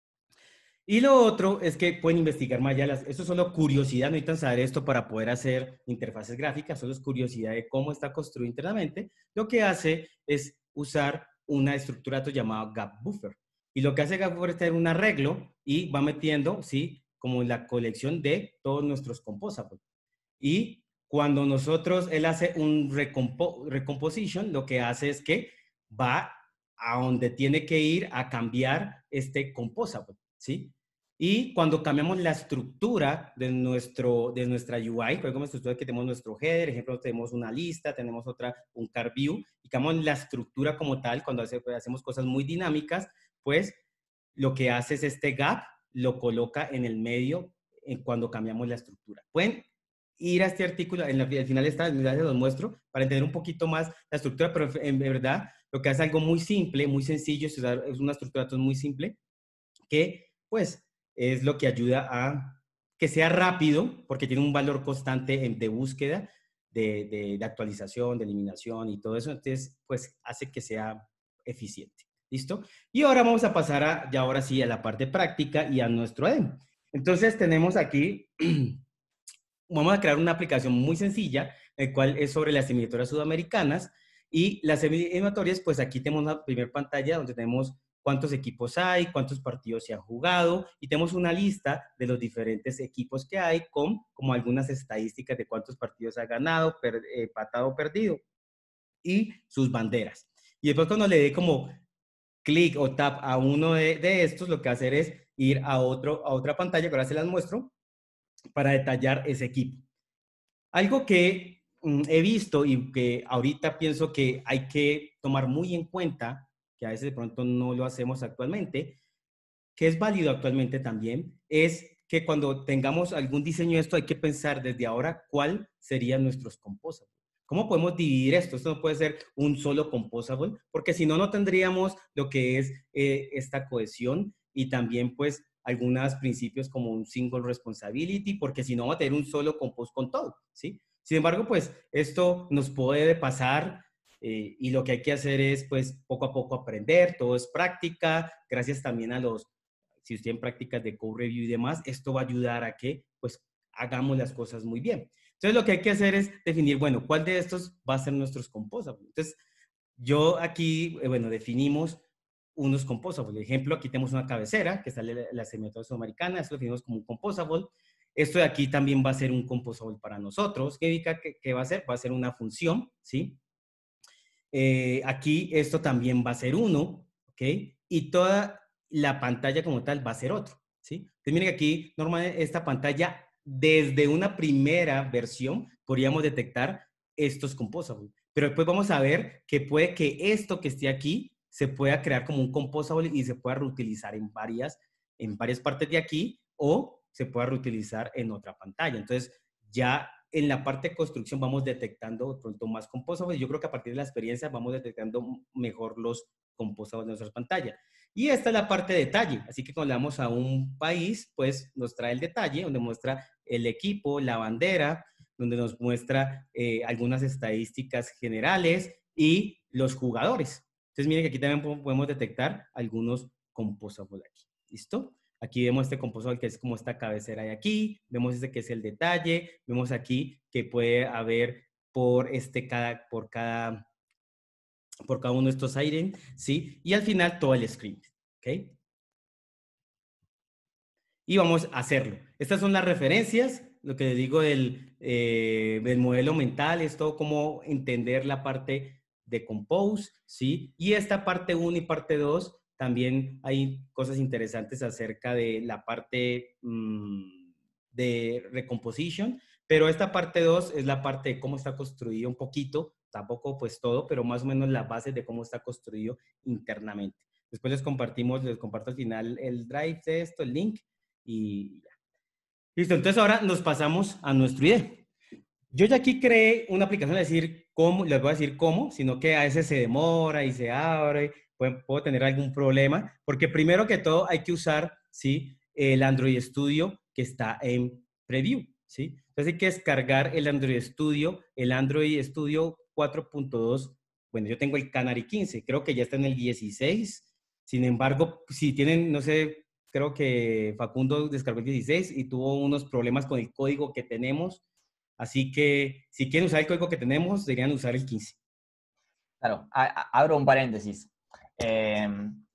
Y lo otro es que pueden investigar más allá. Esto es solo curiosidad, no necesitan saber esto para poder hacer interfaces gráficas, solo es curiosidad de cómo está construido internamente. Lo que hace es usar una estructura llamada gap buffer. Y lo que hace gap buffer es tener un arreglo y va metiendo, ¿sí? Como la colección de todos nuestros composables. Y cuando nosotros, él hace un recompo recomposition, lo que hace es que va a donde tiene que ir a cambiar este composable, ¿sí? Y cuando cambiamos la estructura de, nuestro, de nuestra U I, como estructura que tenemos nuestro header, ejemplo, tenemos una lista, tenemos otra, un car view, y cambiamos la estructura como tal, cuando hace, pues, hacemos cosas muy dinámicas, pues lo que hace es este gap, lo coloca en el medio en cuando cambiamos la estructura. Pueden ir a este artículo, en la, al final está, se los muestro, para entender un poquito más la estructura, pero en verdad lo que hace algo muy simple, muy sencillo, es una estructura de datos muy simple, que pues es lo que ayuda a que sea rápido, porque tiene un valor constante de búsqueda, de, de, de actualización, de eliminación y todo eso, entonces pues hace que sea eficiente. ¿Listo? Y ahora vamos a pasar a, ya ahora sí, a la parte práctica y a nuestro demo. Entonces tenemos aquí, vamos a crear una aplicación muy sencilla, el cual es sobre las eliminatorias sudamericanas, y las eliminatorias, pues aquí tenemos una primera pantalla donde tenemos cuántos equipos hay, cuántos partidos se han jugado, y tenemos una lista de los diferentes equipos que hay con como algunas estadísticas de cuántos partidos ha ganado, per, eh, empatado o perdido, y sus banderas. Y después cuando le dé como clic o tap a uno de, de estos, lo que va a hacer es ir a, otro, a otra pantalla, que ahora se las muestro, para detallar ese equipo. Algo que mm, he visto y que ahorita pienso que hay que tomar muy en cuenta, que a veces de pronto no lo hacemos actualmente, que es válido actualmente también, es que cuando tengamos algún diseño de esto hay que pensar desde ahora cuál serían nuestros composables. ¿Cómo podemos dividir esto? Esto no puede ser un solo composable, porque si no, no tendríamos lo que es eh, esta cohesión y también pues algunos principios como un single responsibility, porque si no vamos a tener un solo compose con todo, ¿sí? Sin embargo, pues esto nos puede pasar eh, y lo que hay que hacer es pues poco a poco aprender, todo es práctica, gracias también a los, si usted en prácticas de code review y demás, esto va a ayudar a que pues hagamos las cosas muy bien. Entonces lo que hay que hacer es definir, bueno, ¿cuál de estos va a ser nuestros composables? Entonces, yo aquí, eh, bueno, definimos unos composables. Por ejemplo, aquí tenemos una cabecera, que sale la, la semiotosa americana, eso lo definimos como un composable. Esto de aquí también va a ser un composable para nosotros. ¿Qué, qué, qué va a ser? Va a ser una función, ¿sí? Eh, aquí esto también va a ser uno, ¿ok? Y toda la pantalla como tal va a ser otro, ¿sí? Entonces miren que aquí normalmente esta pantalla, desde una primera versión, podríamos detectar estos composables. Pero después vamos a ver que puede que esto que esté aquí se pueda crear como un composable y se pueda reutilizar en varias, en varias partes de aquí o se pueda reutilizar en otra pantalla. Entonces ya en la parte de construcción vamos detectando de pronto más composables. Yo creo que a partir de la experiencia vamos detectando mejor los composables de nuestras pantallas. Y esta es la parte de detalle. Así que cuando le damos a un país, pues nos trae el detalle, donde muestra el equipo, la bandera, donde nos muestra eh, algunas estadísticas generales y los jugadores. Entonces miren que aquí también podemos detectar algunos composables aquí. ¿Listo? Aquí vemos este composable que es como esta cabecera de aquí, vemos este que es el detalle, vemos aquí que puede haber por, este cada, por, cada, por cada uno de estos items, ¿sí? Y al final todo el script, ¿ok? Y vamos a hacerlo. Estas son las referencias, lo que les digo del, eh, del modelo mental, es todo cómo entender la parte de Compose, ¿sí? Y esta parte uno y parte dos, también hay cosas interesantes acerca de la parte mmm, de recomposition, pero esta parte dos es la parte de cómo está construido un poquito, tampoco pues todo, pero más o menos la base de cómo está construido internamente. Después les compartimos, les comparto al final el drive de esto, el link, y ya. Listo, entonces ahora nos pasamos a nuestro I D E. Yo ya aquí creé una aplicación, es decir, cómo, les voy a decir cómo, sino que a veces se demora y se abre, puedo, puedo tener algún problema, porque primero que todo hay que usar, ¿sí? El Android Studio que está en Preview, ¿sí? Entonces hay que descargar el Android Studio, el Android Studio cuatro punto dos, bueno, yo tengo el Canary quince, creo que ya está en el dieciséis, sin embargo, si tienen, no sé, creo que Facundo descargó el dieciséis y tuvo unos problemas con el código que tenemos. Así que si quieren usar el código que tenemos, deberían usar el quince. Claro, a, a, abro un paréntesis. Eh,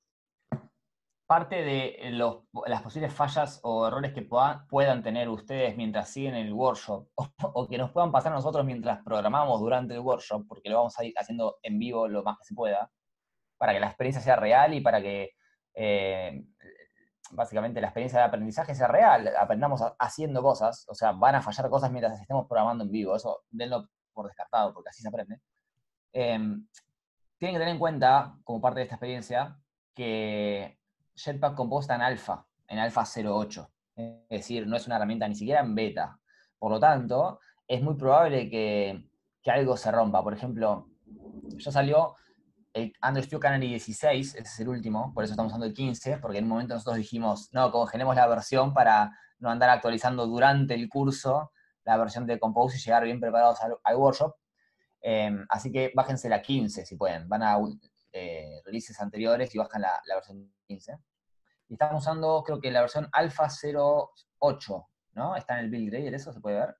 parte de los, las posibles fallas o errores que puedan, puedan tener ustedes mientras siguen el workshop o, o que nos puedan pasar a nosotros mientras programamos durante el workshop, porque lo vamos a ir haciendo en vivo lo más que se pueda, para que la experiencia sea real y para que eh, básicamente la experiencia de aprendizaje sea real, aprendamos haciendo cosas, o sea, van a fallar cosas mientras estemos programando en vivo, eso denlo por descartado, porque así se aprende. Eh, tienen que tener en cuenta, como parte de esta experiencia, que Jetpack Compose está en alfa, en alfa cero punto ocho. Es decir, no es una herramienta ni siquiera en beta. Por lo tanto, es muy probable que, que algo se rompa. Por ejemplo, ya salió el Android Studio Canary dieciséis, ese es el último, por eso estamos usando el quince, porque en un momento nosotros dijimos, no, congelemos la versión para no andar actualizando durante el curso la versión de Compose y llegar bien preparados al, al workshop. Eh, así que bájense la quince si pueden. Van a eh, releases anteriores y bajan la, la versión quince. Y estamos usando, creo que la versión alfa cero punto ocho, ¿no? Está en el build Gradle, ¿eso se puede ver?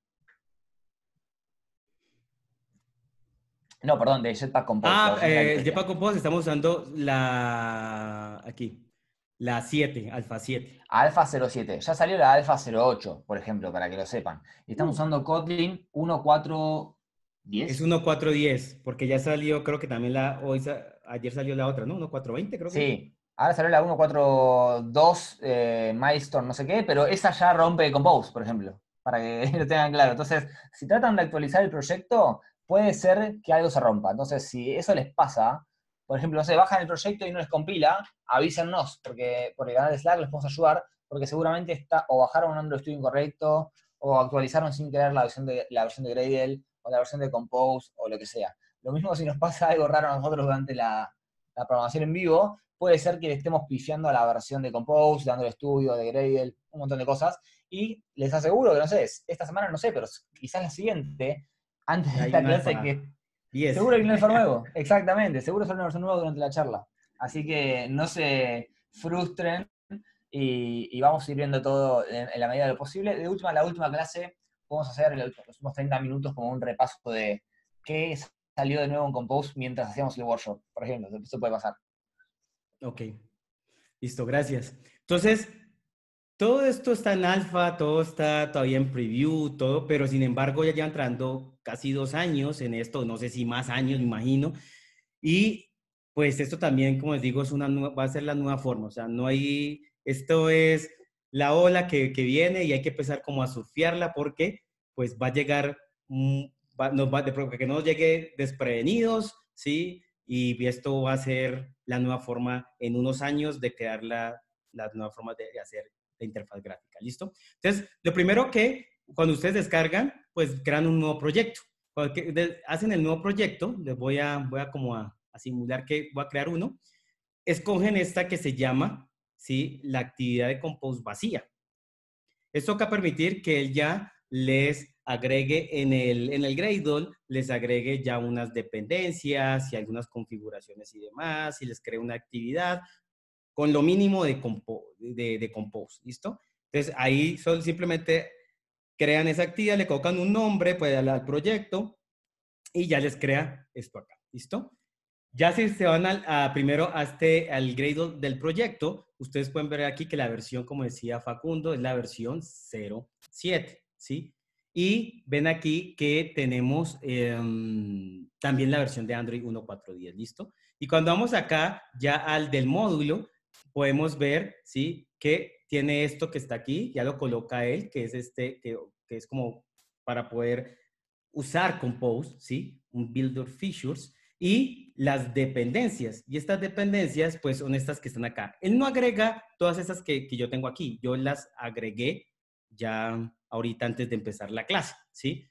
No, perdón, de Jetpack Compose. Ah, La versión de la eh, librería. Jetpack Compose estamos usando la, aquí, la siete, Alpha siete. Alpha cero punto siete. Ya salió la Alpha cero punto ocho, por ejemplo, para que lo sepan. Y estamos Uh, usando Kotlin uno punto cuatro punto es diez. uno punto cuatro punto diez, porque ya salió, creo que también la, hoy, ayer salió la otra, ¿no? uno punto cuatro punto veinte, creo que es. Sí, ahora salió la uno punto cuatro punto dos, eh, Milestone, no sé qué, pero esa ya rompe Compose, por ejemplo, para que lo tengan claro. Entonces, si tratan de actualizar el proyecto, puede ser que algo se rompa. Entonces, si eso les pasa, por ejemplo, no sé, bajan el proyecto y no les compila, avísennos, porque por el canal de Slack les podemos ayudar, porque seguramente está, o bajaron un Android Studio incorrecto, o actualizaron sin querer la versión de, la versión de Gradle, o la versión de Compose, o lo que sea. Lo mismo si nos pasa algo raro a nosotros durante la la programación en vivo, puede ser que le estemos pifiando a la versión de Compose, de Android Studio, de Gradle, un montón de cosas, y les aseguro que, no sé, esta semana no sé, pero quizás la siguiente, antes de Hay esta un clase, Alpha que diez. seguro que viene un alfa nuevo, exactamente, seguro sale una versión nueva durante la charla. Así que no se frustren y, y vamos a ir viendo todo en, en la medida de lo posible. De última, la última clase, vamos a hacer en los últimos treinta minutos como un repaso de qué salió de nuevo en Compose mientras hacíamos el workshop, por ejemplo, eso puede pasar. Ok, listo, gracias. Entonces, Todo esto está en alfa, todo está todavía en preview, todo, pero sin embargo ya llevan entrando casi dos años en esto, no sé si más años, me imagino. Y pues esto también, como les digo, es una nueva- va a ser la nueva forma. O sea, no hay, esto es la ola que, que viene y hay que empezar como a surfearla porque pues va a llegar, mm, va- nos va, de pro- que no nos llegue desprevenidos, ¿sí? Y esto va a ser la nueva forma en unos años de crear la, la nueva forma de, de hacer la interfaz gráfica, ¿listo? Entonces, lo primero que cuando ustedes descargan, pues crean un nuevo proyecto. Cuando que- de- hacen el nuevo proyecto, les voy a, voy a como a, a simular que voy a crear uno, escogen esta que se llama, ¿sí? La actividad de Compose vacía. Esto va a permitir que él ya les agregue en el, en el Gradle, les agregue ya unas dependencias y algunas configuraciones y demás, y les cree una actividad con lo mínimo de, compo, de, de Compose, ¿listo? Entonces ahí son simplemente crean esa actividad, le colocan un nombre pues, al, al proyecto y ya les crea esto acá, ¿listo? Ya si se van al, a, primero a este, al Gradle del proyecto, ustedes pueden ver aquí que la versión, como decía Facundo, es la versión cero punto siete, ¿sí? Y ven aquí que tenemos eh, también la versión de Android uno punto cuatro punto diez, ¿listo? Y cuando vamos acá ya al del módulo, podemos ver, ¿sí? Que tiene esto que está aquí, ya lo coloca él, que es este, que, que es como para poder usar Compose, ¿sí? Un Builder Features y las dependencias. Y estas dependencias, pues, son estas que están acá. Él no agrega todas esas que, que yo tengo aquí. Yo las agregué ya ahorita antes de empezar la clase, ¿sí?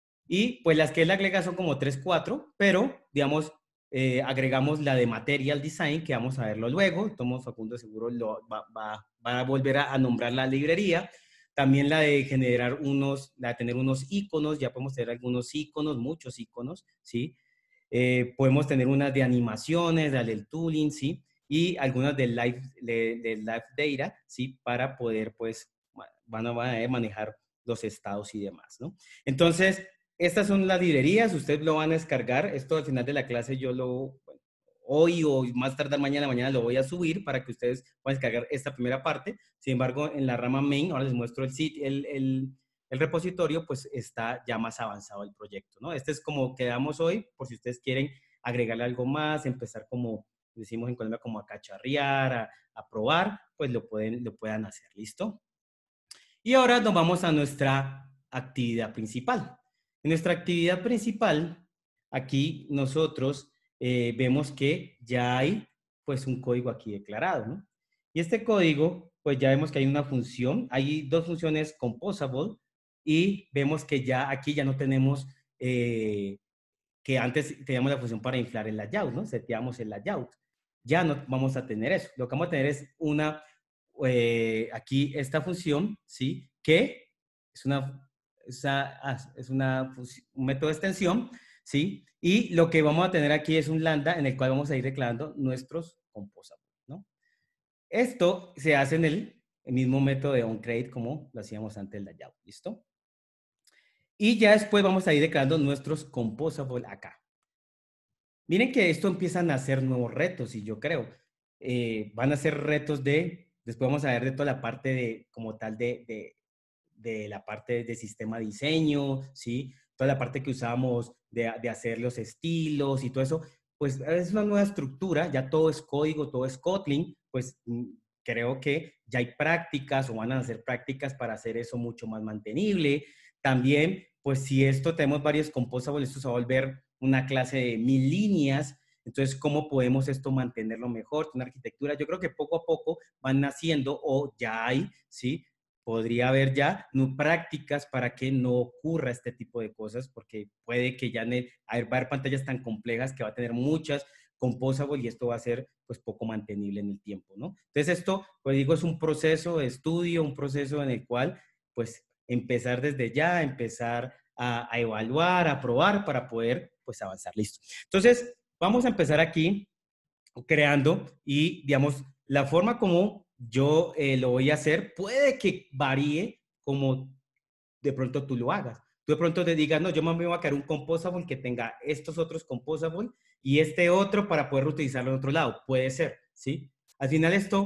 Y pues las que él agrega son como tres, cuatro, pero, digamos, eh, agregamos la de Material Design, que vamos a verlo luego. Tomo Facundo seguro lo, va, va, va a volver a, a nombrar la librería. También la de generar unos, la de tener unos iconos, ya podemos tener algunos iconos, muchos iconos, ¿sí? Eh, podemos tener unas de animaciones, la del tooling, ¿sí? Y algunas de live, de, de live data, ¿sí? Para poder, pues, van a, van a manejar los estados y demás, ¿no? Entonces, estas son las librerías, ustedes lo van a descargar, esto al final de la clase yo lo, bueno, hoy o más tardar mañana, mañana lo voy a subir para que ustedes puedan descargar esta primera parte. Sin embargo, en la rama main, ahora les muestro el sitio, el, el, el repositorio, pues está ya más avanzado el proyecto, ¿no? Este es como quedamos hoy, por si ustedes quieren agregarle algo más, empezar como decimos en Colombia, como a cacharrear, a, a probar, pues lo pueden, lo puedan hacer, ¿listo? Y ahora nos vamos a nuestra actividad principal. En nuestra actividad principal, aquí nosotros eh, vemos que ya hay pues un código aquí declarado, ¿no? Y este código, pues ya vemos que hay una función, hay dos funciones composable y vemos que ya aquí ya no tenemos, eh, que antes teníamos la función para inflar el layout, ¿no? Seteamos el layout. Ya no vamos a tener eso. Lo que vamos a tener es una, eh, aquí esta función, ¿sí? Que es una, esa, es una, un método de extensión, ¿sí? Y lo que vamos a tener aquí es un lambda en el cual vamos a ir declarando nuestros composables, ¿no? Esto se hace en el, el mismo método de onCreate como lo hacíamos antes del layout, ¿listo? Y ya después vamos a ir declarando nuestros composables acá. Miren que esto empiezan a ser nuevos retos y yo creo, eh, van a ser retos de, después vamos a ver de toda la parte de, como tal, de, de, de la parte de sistema diseño, ¿sí? Toda la parte que usamos de, de hacer los estilos y todo eso, pues es una nueva estructura, ya todo es código, todo es Kotlin, pues creo que ya hay prácticas o van a hacer prácticas para hacer eso mucho más mantenible. También, pues si esto tenemos varios composables, esto se va a volver una clase de mil líneas, entonces, ¿cómo podemos esto mantenerlo mejor? Una arquitectura, yo creo que poco a poco van naciendo o ya hay, ¿sí? Podría haber ya no, prácticas para que no ocurra este tipo de cosas, porque puede que ya en el, va a haber pantallas tan complejas que va a tener muchas composables y esto va a ser pues poco mantenible en el tiempo, ¿no? Entonces esto, pues digo, es un proceso de estudio, un proceso en el cual pues empezar desde ya, empezar a, a evaluar, a probar para poder pues avanzar. Listo. Entonces, vamos a empezar aquí creando y, digamos, la forma como yo eh, lo voy a hacer puede que varíe como de pronto tú lo hagas. Tú de pronto te digas, no, yo me voy a crear un composable que tenga estos otros composables y este otro para poder reutilizarlo en otro lado. Puede ser, ¿sí? Al final esto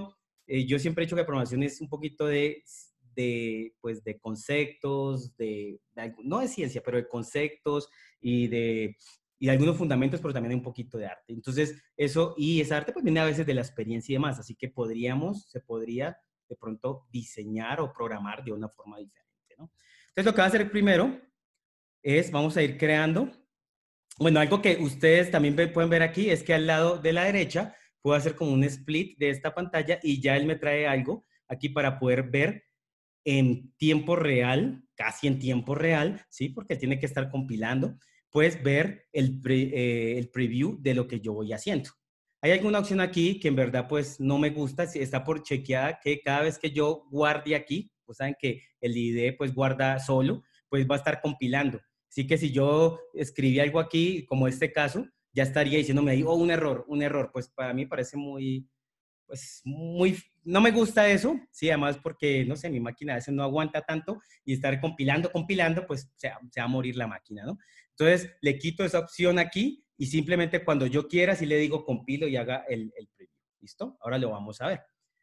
eh, yo siempre he dicho que programación es un poquito de, de, pues, de conceptos, de, de, no de ciencia, pero de conceptos y de, y de algunos fundamentos, pero también hay un poquito de arte. Entonces, eso, y esa arte pues viene a veces de la experiencia y demás, así que podríamos, se podría de pronto diseñar o programar de una forma diferente, ¿no? Entonces, lo que va a hacer primero es, vamos a ir creando, bueno, algo que ustedes también pueden ver aquí es que al lado de la derecha puedo hacer como un split de esta pantalla y ya él me trae algo aquí para poder ver en tiempo real, casi en tiempo real, ¿sí? Porque tiene que estar compilando, puedes ver el, pre, eh, el preview de lo que yo voy haciendo. Hay alguna opción aquí que en verdad pues no me gusta, está por chequeada que cada vez que yo guarde aquí, pues saben que el I D E pues guarda solo, pues va a estar compilando. Así que si yo escribí algo aquí, como este caso, ya estaría diciéndome ahí, oh, un error, un error. Pues para mí parece muy, pues muy, no me gusta eso, sí, además porque, no sé, mi máquina a veces no aguanta tanto y estar compilando, compilando, pues se, se va a morir la máquina, ¿no? Entonces le quito esa opción aquí y simplemente cuando yo quiera, si le digo compilo y haga el, el preview. ¿Listo? Ahora lo vamos a ver.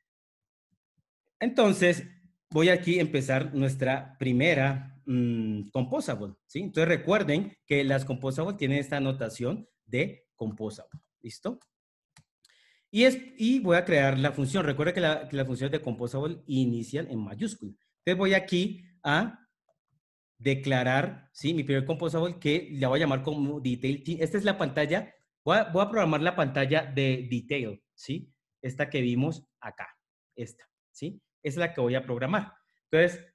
Entonces, voy aquí a empezar nuestra primera mmm, composable, ¿sí? Entonces recuerden que las composable tienen esta notación de composable, ¿listo? Y, es, y voy a crear la función. Recuerda que la, que la función de composable inicial en mayúscula. Entonces voy aquí a declarar, ¿sí? Mi primer composable que la voy a llamar como detail. Esta es la pantalla. Voy a, voy a programar la pantalla de detail, ¿sí? Esta que vimos acá. Esta, ¿sí? Esa es la que voy a programar. Entonces,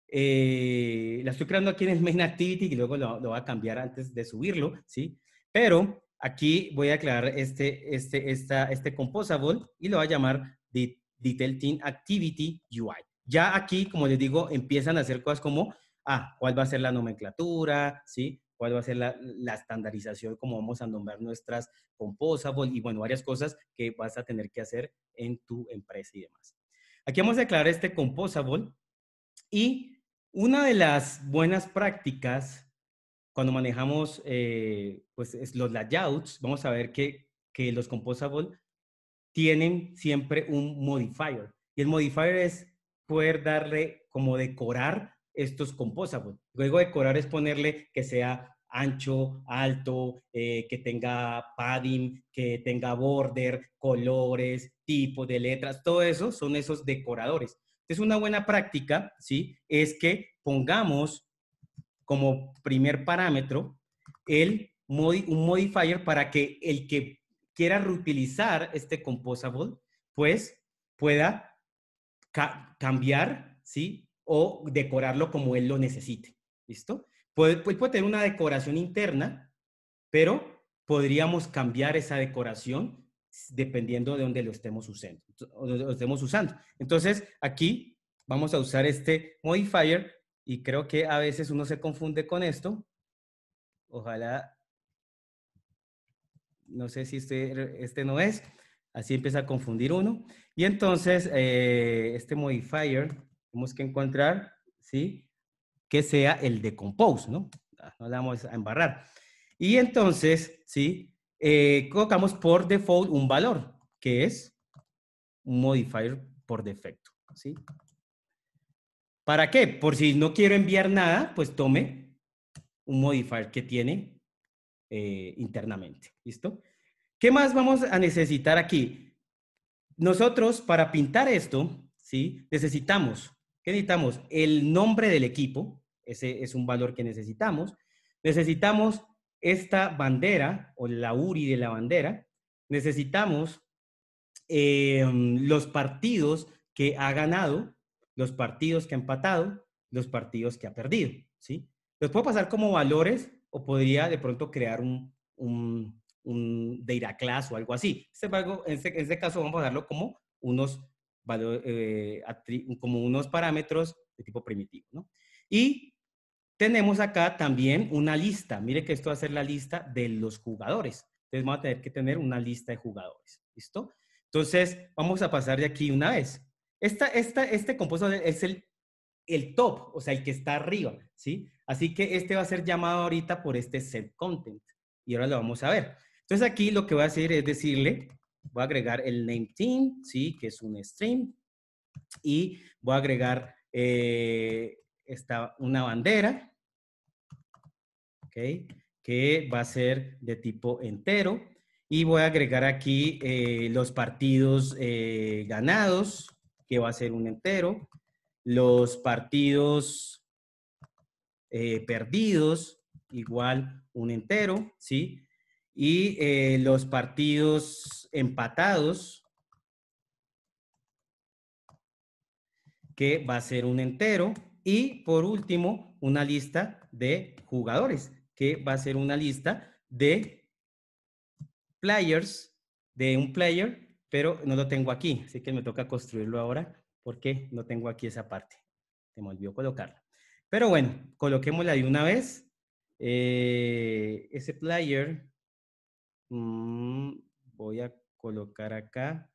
eh, la estoy creando aquí en el main activity y luego lo, lo voy a cambiar antes de subirlo, ¿sí? Pero aquí voy a declarar este, este, esta, este composable y lo voy a llamar detail team activity U I. Ya aquí, como les digo, empiezan a hacer cosas como, ah, cuál va a ser la nomenclatura, ¿sí? Cuál va a ser la, la estandarización, cómo vamos a nombrar nuestras composables y, bueno, varias cosas que vas a tener que hacer en tu empresa y demás. Aquí vamos a declarar este composable y una de las buenas prácticas cuando manejamos eh, pues, los layouts, vamos a ver que, que los composable tienen siempre un modifier. Y el modifier es poder darle como decorar estos composable. Luego decorar es ponerle que sea ancho, alto, eh, que tenga padding, que tenga border, colores, tipo de letras, todo eso son esos decoradores. Entonces, una buena práctica, ¿sí? Es que pongamos como primer parámetro el modi un modifier para que el que quiera reutilizar este composable, pues pueda ca cambiar, ¿sí? O decorarlo como él lo necesite. ¿Listo? Puede, puede, puede tener una decoración interna, pero podríamos cambiar esa decoración dependiendo de dónde lo estemos usando. Lo estemos usando. Entonces, aquí vamos a usar este modifier y creo que a veces uno se confunde con esto. Ojalá, no sé si este, este no es. Así empieza a confundir uno. Y entonces, eh, este modifier, tenemos que encontrar, ¿sí? Que sea el de compose, ¿no? No le vamos a embarrar. Y entonces, ¿sí? Eh, colocamos por default un valor, que es un modifier por defecto, ¿sí? ¿Para qué? Por si no quiero enviar nada, pues tome un modifier que tiene eh, internamente. ¿Listo? ¿Qué más vamos a necesitar aquí? Nosotros, para pintar esto, ¿sí? Necesitamos, ¿qué necesitamos? El nombre del equipo, ese es un valor que necesitamos. Necesitamos esta bandera, o la U R I de la bandera. Necesitamos eh, los partidos que ha ganado, los partidos que ha empatado, los partidos que ha perdido, ¿sí? Los puedo pasar como valores o podría de pronto crear un, un, un data class o algo así. Sin embargo, en este, en este caso vamos a darlo como unos, valor, eh, como unos parámetros de tipo primitivo, ¿no? Y tenemos acá también una lista. Mire que esto va a ser la lista de los jugadores. Entonces vamos a tener que tener una lista de jugadores. ¿Listo? Entonces vamos a pasar de aquí una vez. Esta, esta, este compuesto es el, el top, o sea, el que está arriba, ¿sí? Así que este va a ser llamado ahorita por este set content. Y ahora lo vamos a ver. Entonces aquí lo que voy a hacer es decirle, voy a agregar el name team, ¿sí? Que es un string, y voy a agregar eh, esta, una bandera, ¿ok? Que va a ser de tipo entero. Y voy a agregar aquí eh, los partidos eh, ganados, que va a ser un entero. Los partidos eh, perdidos, igual un entero, ¿sí? Y eh, los partidos empatados, que va a ser un entero. Y por último, una lista de jugadores, que va a ser una lista de players, de un player, pero no lo tengo aquí, así que me toca construirlo ahora porque no tengo aquí esa parte. Se me olvidó colocarla. Pero bueno, coloquémosla de una vez. Eh, ese player, mmm, voy a colocar acá.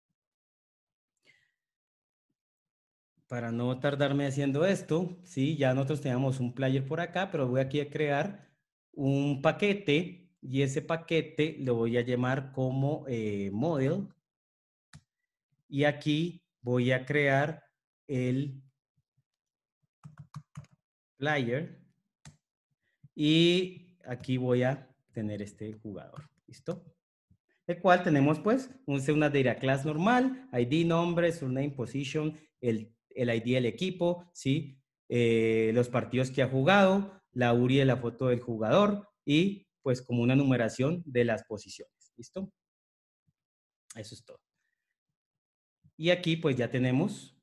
Para no tardarme haciendo esto, sí, ya nosotros tenemos un player por acá, pero voy aquí a crear un paquete y ese paquete lo voy a llamar como eh, model. Y aquí voy a crear el player y aquí voy a tener este jugador. ¿Listo? El cual tenemos pues una data class normal, I D, nombre, surname, position, el, el I D del equipo, ¿sí? Eh, los partidos que ha jugado, la U R I de la foto del jugador y pues como una numeración de las posiciones. ¿Listo? Eso es todo. Y aquí pues ya tenemos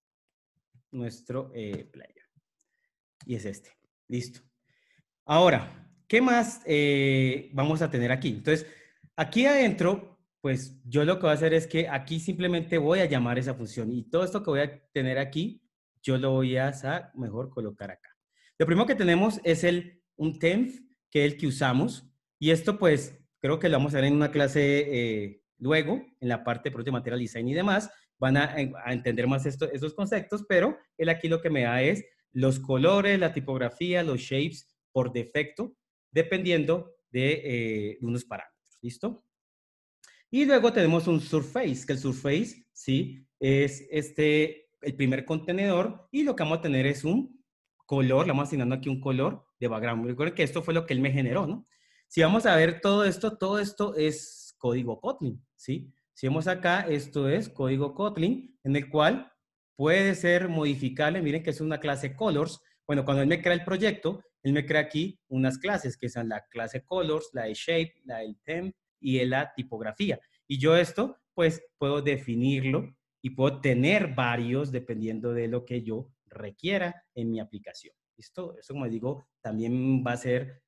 nuestro eh, player. Y es este. Listo. Ahora, ¿qué más eh, vamos a tener aquí? Entonces, aquí adentro, pues yo lo que voy a hacer es que aquí simplemente voy a llamar esa función y todo esto que voy a tener aquí, yo lo voy a mejor colocar acá. Lo primero que tenemos es el, un temp, que es el que usamos, y esto pues creo que lo vamos a ver en una clase eh, luego, en la parte de Product Material Design y demás, van a, a entender más esto, estos conceptos, pero él aquí lo que me da es los colores, la tipografía, los shapes por defecto, dependiendo de, eh, de unos parámetros. ¿Listo? Y luego tenemos un surface, que el surface, ¿sí? Es este, el primer contenedor y lo que vamos a tener es un color, le vamos asignando aquí un color de background. Recuerden que esto fue lo que él me generó, ¿no? Si vamos a ver todo esto, todo esto es código Kotlin, ¿sí? Si vemos acá, esto es código Kotlin, en el cual puede ser modificable. Miren que es una clase colors. Bueno, cuando él me crea el proyecto, él me crea aquí unas clases, que son la clase colors, la de shape, la del temp y la tipografía. Y yo esto, pues, puedo definirlo y puedo tener varios dependiendo de lo que yo requiera en mi aplicación. ¿Listo? Eso, como digo, también va a ser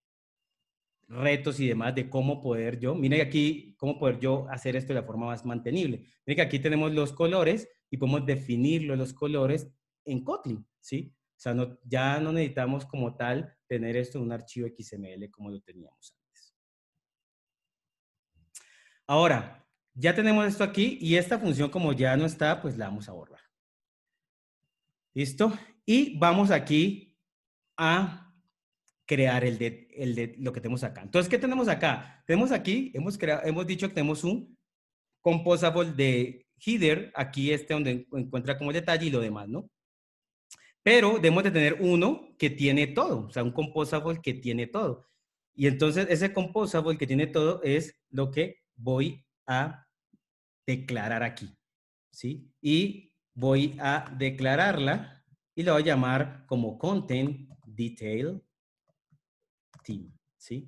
retos y demás de cómo poder yo, miren aquí, cómo poder yo hacer esto de la forma más mantenible. Miren que aquí tenemos los colores y podemos definirlo los colores en Kotlin, ¿sí? O sea, no, ya no necesitamos como tal tener esto en un archivo X M L como lo teníamos antes. Ahora, ya tenemos esto aquí y esta función como ya no está, pues la vamos a borrar. ¿Listo? Y vamos aquí a crear el de, el de lo que tenemos acá. Entonces, ¿qué tenemos acá? Tenemos aquí, hemos, creado, hemos dicho que tenemos un composable de header, aquí este donde encuentra como el detalle y lo demás, ¿no? Pero debemos de tener uno que tiene todo, o sea, un composable que tiene todo. Y entonces ese composable que tiene todo es lo que voy a declarar aquí, ¿sí? Y voy a declararla y lo voy a llamar como content detail team, ¿sí?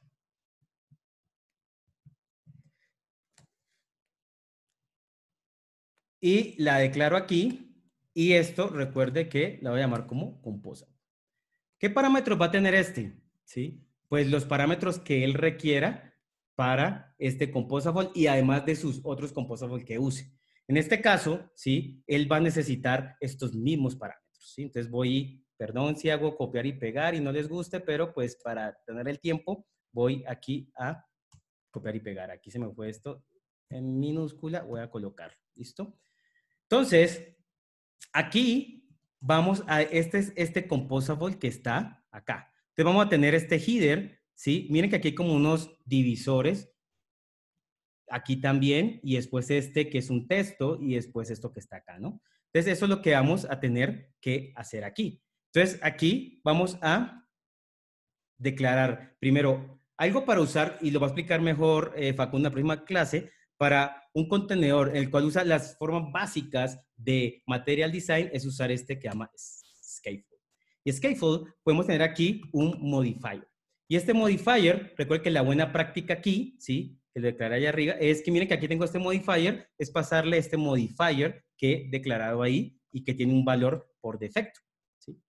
Y la declaro aquí y esto recuerde que la voy a llamar como composable. ¿Qué parámetros va a tener este? ¿Sí? Pues los parámetros que él requiera para este composable y además de sus otros composables que use. En este caso, ¿sí? Él va a necesitar estos mismos parámetros, ¿sí? Entonces voy, perdón si hago copiar y pegar y no les guste, pero pues para tener el tiempo voy aquí a copiar y pegar. Aquí se me fue esto en minúscula, voy a colocar, ¿listo? Entonces, aquí vamos a, este es este composable que está acá. Entonces vamos a tener este header, ¿sí? Miren que aquí hay como unos divisores aquí también, y después este que es un texto, y después esto que está acá, ¿no? Entonces, eso es lo que vamos a tener que hacer aquí. Entonces, aquí vamos a declarar, primero, algo para usar, y lo va a explicar mejor eh, Facundo en la próxima clase, para un contenedor, el cual usa las formas básicas de Material Design, es usar este que se llama Scaffold. Y Scaffold, podemos tener aquí un modifier. Y este modifier, recuerden que la buena práctica aquí, ¿sí? Que lo declaré allá arriba, es que miren que aquí tengo este modifier, es pasarle este modifier que he declarado ahí y que tiene un valor por defecto, ¿sí?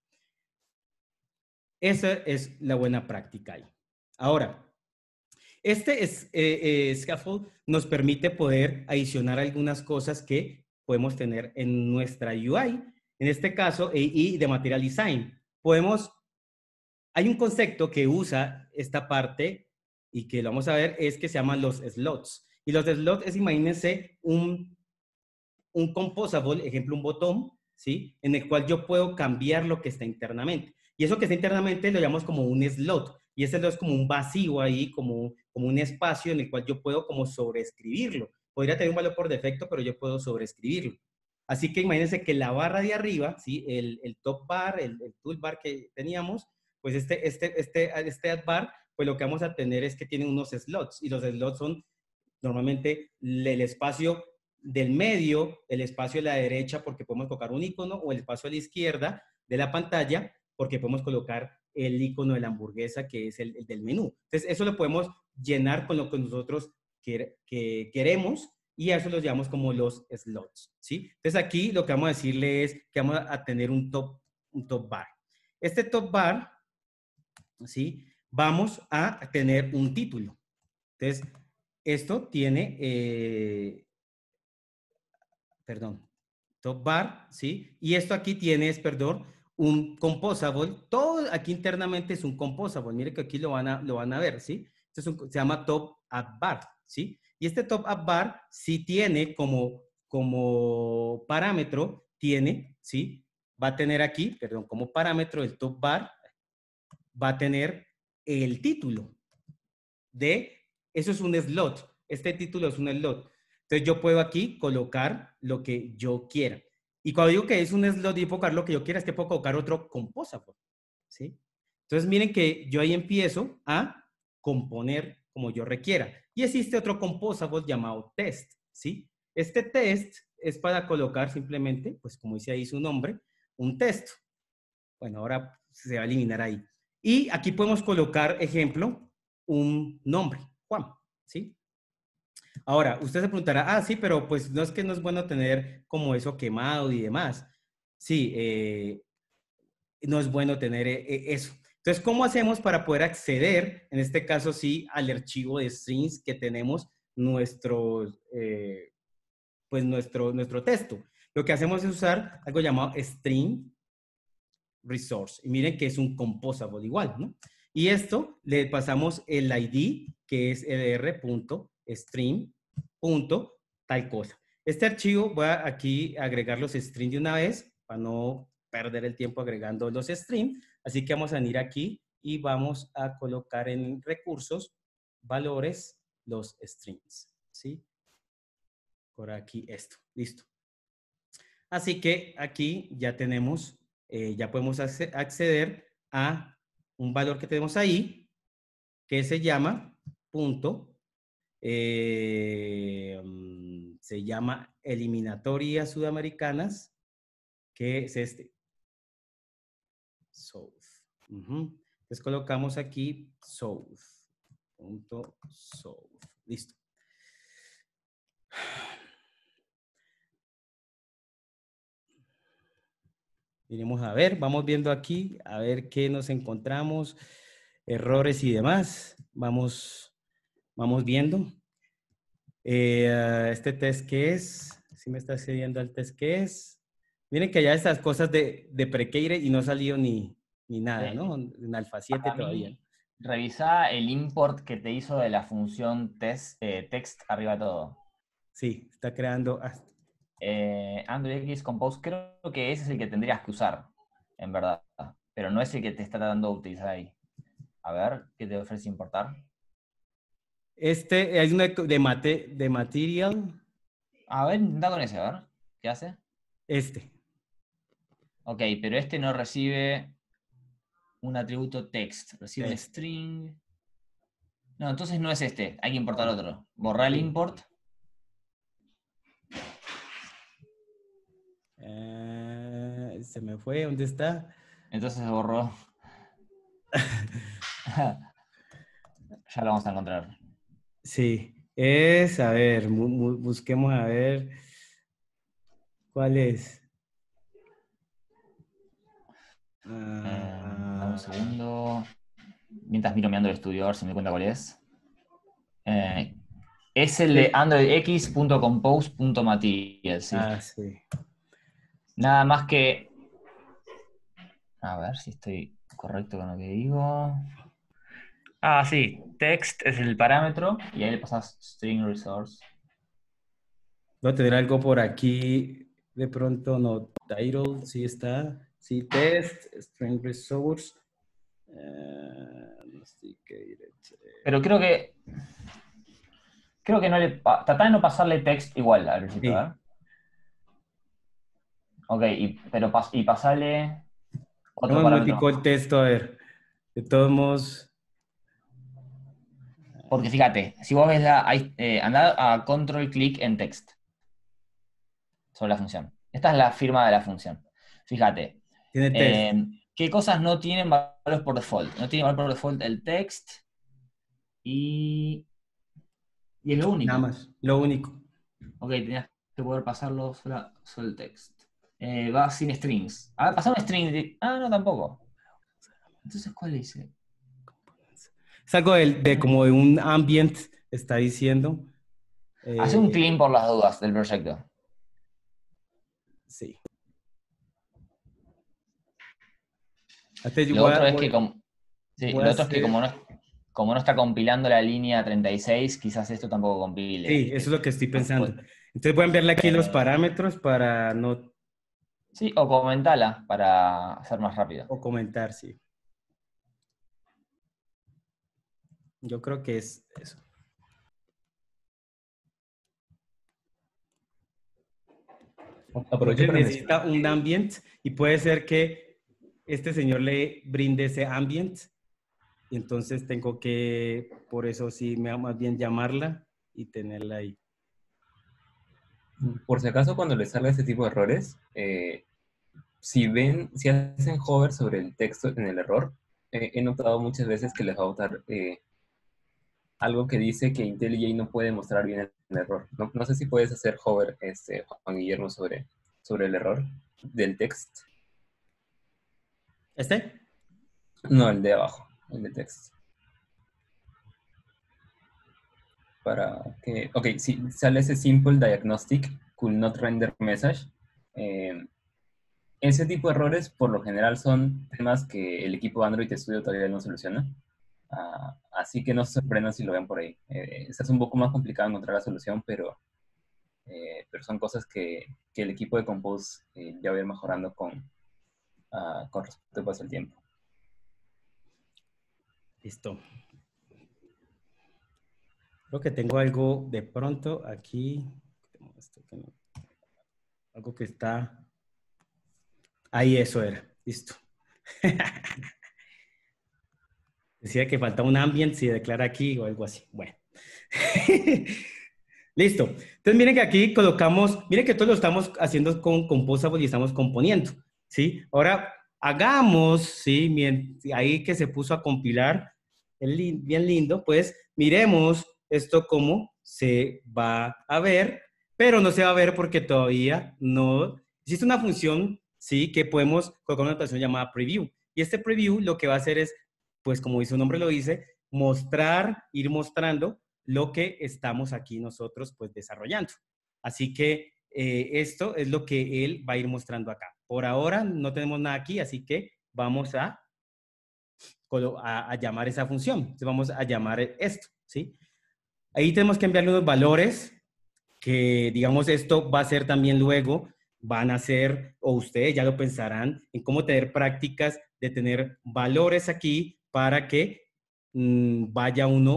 Esa es la buena práctica ahí. Ahora, este es, eh, eh, scaffold nos permite poder adicionar algunas cosas que podemos tener en nuestra U I, en este caso, e, y de Material Design. Podemos, hay un concepto que usa esta parte y que lo vamos a ver, es que se llaman los slots. Y los slots es, imagínense, un, un composable, ejemplo, un botón, ¿sí? En el cual yo puedo cambiar lo que está internamente. Y eso que está internamente lo llamamos como un slot. Y ese slot es como un vacío ahí, como, como un espacio en el cual yo puedo como sobreescribirlo. Podría tener un valor por defecto, pero yo puedo sobreescribirlo. Así que imagínense que la barra de arriba, ¿sí? el, el top bar, el, el toolbar que teníamos, pues este, este, este, este add bar, pues lo que vamos a tener es que tiene unos slots. Y los slots son normalmente el espacio del medio, el espacio a la derecha, porque podemos colocar un icono, o el espacio a la izquierda de la pantalla, porque podemos colocar el icono de la hamburguesa, que es el, el del menú. Entonces, eso lo podemos llenar con lo que nosotros que, que queremos, y a eso los llamamos como los slots, ¿sí? Entonces, aquí lo que vamos a decirle es que vamos a tener un top, un top bar. Este top bar, ¿sí? Vamos a tener un título. Entonces, esto tiene... Eh, perdón, top bar, ¿sí? Y esto aquí tienes, perdón, un composable. Todo aquí internamente es un composable. Mire que aquí lo van a, lo van a ver, ¿sí? Este es un, se llama top add bar, ¿sí? Y este top add bar sí tiene como, como parámetro, tiene, ¿sí? Va a tener aquí, perdón, como parámetro el top bar, va a tener el título de, eso es un slot. Este título es un slot. Entonces yo puedo aquí colocar lo que yo quiera. Y cuando digo que es un slot y puedo colocar lo que yo quiera, es que puedo colocar otro composable, ¿sí? Entonces miren que yo ahí empiezo a componer como yo requiera. Y existe otro composable llamado test, ¿sí? Este test es para colocar simplemente, pues como dice ahí su nombre, un texto. Bueno, ahora se va a eliminar ahí. Y aquí podemos colocar, ejemplo, un nombre, Juan, ¿sí? Ahora, usted se preguntará, ah, sí, pero pues no es que no es bueno tener como eso quemado y demás. Sí, eh, no es bueno tener eh, eso. Entonces, ¿cómo hacemos para poder acceder, en este caso sí, al archivo de strings que tenemos nuestro, eh, pues nuestro, nuestro texto? Lo que hacemos es usar algo llamado string resource. Y miren que es un composable igual, ¿no? Y esto le pasamos el I D, que es ldr.stream. tal cosa. Este archivo voy a aquí agregar los strings de una vez para no perder el tiempo agregando los strings. Así que vamos a venir aquí y vamos a colocar en recursos, valores, los strings, ¿sí? Por aquí esto, listo. Así que aquí ya tenemos, eh, ya podemos acceder a un valor que tenemos ahí, que se llama punto, eh, se llama eliminatorias sudamericanas, que es este. South. Uh-huh. Entonces colocamos aquí south. Punto south. Listo. Iremos a ver, vamos viendo aquí, a ver qué nos encontramos, errores y demás. Vamos, vamos viendo. Eh, este test, ¿qué es? Si me está accediendo al test, ¿qué es? Miren que ya estas cosas de, de Prekeire y no ha salido ni, ni nada, ¿no? En Alpha siete Para todavía. mí, revisa el import que te hizo de la función test, eh, text arriba de todo. Sí, está creando... Eh, Android X Compose, creo que ese es el que tendrías que usar, en verdad. Pero no es el que te está dando a utilizar ahí. A ver, ¿qué te ofrece importar? Este es uno de, mate, de material. A ver, intenta con ese, a ver. ¿Qué hace? Este. Ok, pero este no recibe un atributo text. Recibe un Text. string. No, entonces no es este. Hay que importar otro. Borrar el Sí. import. Eh, se me fue. ¿Dónde está? Entonces se borró. Ya lo vamos a encontrar. Sí. Es, a ver, busquemos a ver. ¿Cuál es? Uh, dame un Ah, segundo. Mientras miro mirando el estudio, a ver si me doy cuenta cuál es. Eh, es el de androidx.compose.material, sí. ah, sí. Nada más que... A ver si estoy correcto con lo que digo. Ah, sí. Text es el parámetro y ahí le pasas string resource. Voy a tener algo por aquí. De pronto, no. Title, sí está. Sí, test, string resource. Uh, Pero creo que... Creo que no le... Tratá de no pasarle text igual al principio, sí. ¿verdad? Ok, y, pero pas, y pasarle otro Vamos, parámetro modificó más. el texto, a ver. De todos modos. Porque fíjate, si vos ves la... Ahí, eh, andá a control click en text. Sobre la función. Esta es la firma de la función. Fíjate. Tiene test. Eh, ¿Qué cosas no tienen valores por default? No tiene valor por default el text y... Y es lo Nada único. más. Lo único. Ok, tenías que poder pasarlo solo, solo el text. Eh, va sin strings. Ah, pasar un string. De... Ah, no, tampoco. Entonces, ¿cuál dice? Es algo de, de como de un ambient, está diciendo. Hace un Eh, clean por las dudas del proyecto. sí. Hasta yo Lo voy a, otro es voy, que, como, sí, voy a lo otro es que hacer. como no, como no está compilando la línea treinta y seis, quizás esto tampoco compile. Sí, eso es lo que estoy pensando. Pues, Entonces voy a enviarle aquí los eh, parámetros para no. sí, o comentala para hacer más rápido. O comentar, sí. Yo creo que es eso. Aprovecho Entonces para necesita mencionar un que ambient y puede ser que este señor le brinde ese ambient. Y entonces tengo que, por eso sí, me más bien llamarla y tenerla ahí. por si acaso cuando les salga este tipo de errores, eh, si ven, si hacen hover sobre el texto en el error, eh, he notado muchas veces que les va a botar eh, algo que dice que IntelliJ no puede mostrar bien el, el error. No, no sé si puedes hacer hover, este, Juan Guillermo, sobre, sobre el error del text. ¿Este? No, el de abajo, el de text. Para que, ok, si sale ese simple diagnostic could not render message. Eh, ese tipo de errores por lo general son temas que el equipo Android Studio todavía no soluciona. Uh, así que no se sorprendan si lo ven por ahí. Eh, es un poco más complicado encontrar la solución, pero, eh, pero son cosas que, que el equipo de Compose eh, ya va a ir mejorando con, uh, con respecto al paso del tiempo. Listo. Creo que tengo algo de pronto aquí. Algo que está... Ahí eso era. Listo. Decía que falta un ambient, si declara aquí o algo así. Bueno. Listo. Entonces miren que aquí colocamos, miren que todo lo estamos haciendo con Composable y estamos componiendo, ¿sí? Ahora hagamos, ¿sí? Ahí que se puso a compilar, bien lindo, pues miremos esto cómo se va a ver, pero no se va a ver porque todavía no... Existe una función, ¿sí? Que podemos colocar una notación llamada preview. Y este preview lo que va a hacer es, pues como su nombre lo dice, mostrar, ir mostrando lo que estamos aquí nosotros pues desarrollando. Así que eh, esto es lo que él va a ir mostrando acá. Por ahora no tenemos nada aquí, así que vamos a, a, a llamar esa función. Entonces vamos a llamar esto, ¿sí? Ahí tenemos que enviarle unos valores que, digamos, esto va a ser también luego, van a ser, o ustedes ya lo pensarán, en cómo tener prácticas de tener valores aquí para que mmm, vaya uno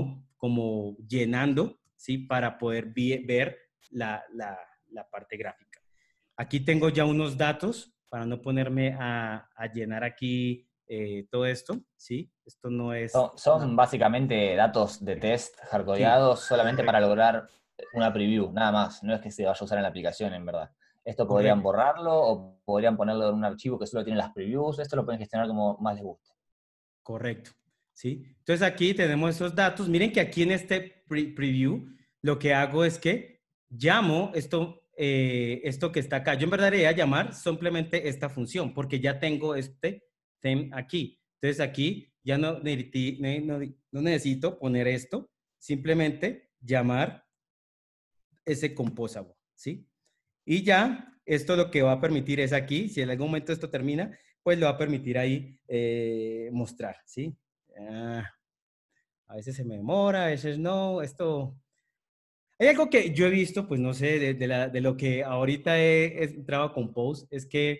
como llenando, ¿sí? Para poder ver la, la, la parte gráfica. Aquí tengo ya unos datos para no ponerme a, a llenar aquí eh, todo esto, ¿sí? Esto no es... Son, son básicamente datos de test hardcodeados Sí, solamente correcto. para lograr una preview, nada más. No es que se vaya a usar en la aplicación, en verdad. Esto podrían Correcto. borrarlo o podrían ponerlo en un archivo que solo tiene las previews. Esto lo pueden gestionar como más les guste. Correcto, ¿sí? Entonces aquí tenemos esos datos. Miren que aquí en este pre preview lo que hago es que llamo esto, eh, esto que está acá. Yo en verdad debería llamar simplemente esta función porque ya tengo este theme aquí. Entonces aquí ya no, no, no necesito poner esto, simplemente llamar ese composable, ¿sí? Y ya, esto lo que va a permitir es aquí, si en algún momento esto termina, pues lo va a permitir ahí eh, mostrar, ¿sí? Ah, a veces se me demora, a veces no, esto... Hay algo que yo he visto, pues no sé, de, de, la, de lo que ahorita he, he entrado a Compose, es que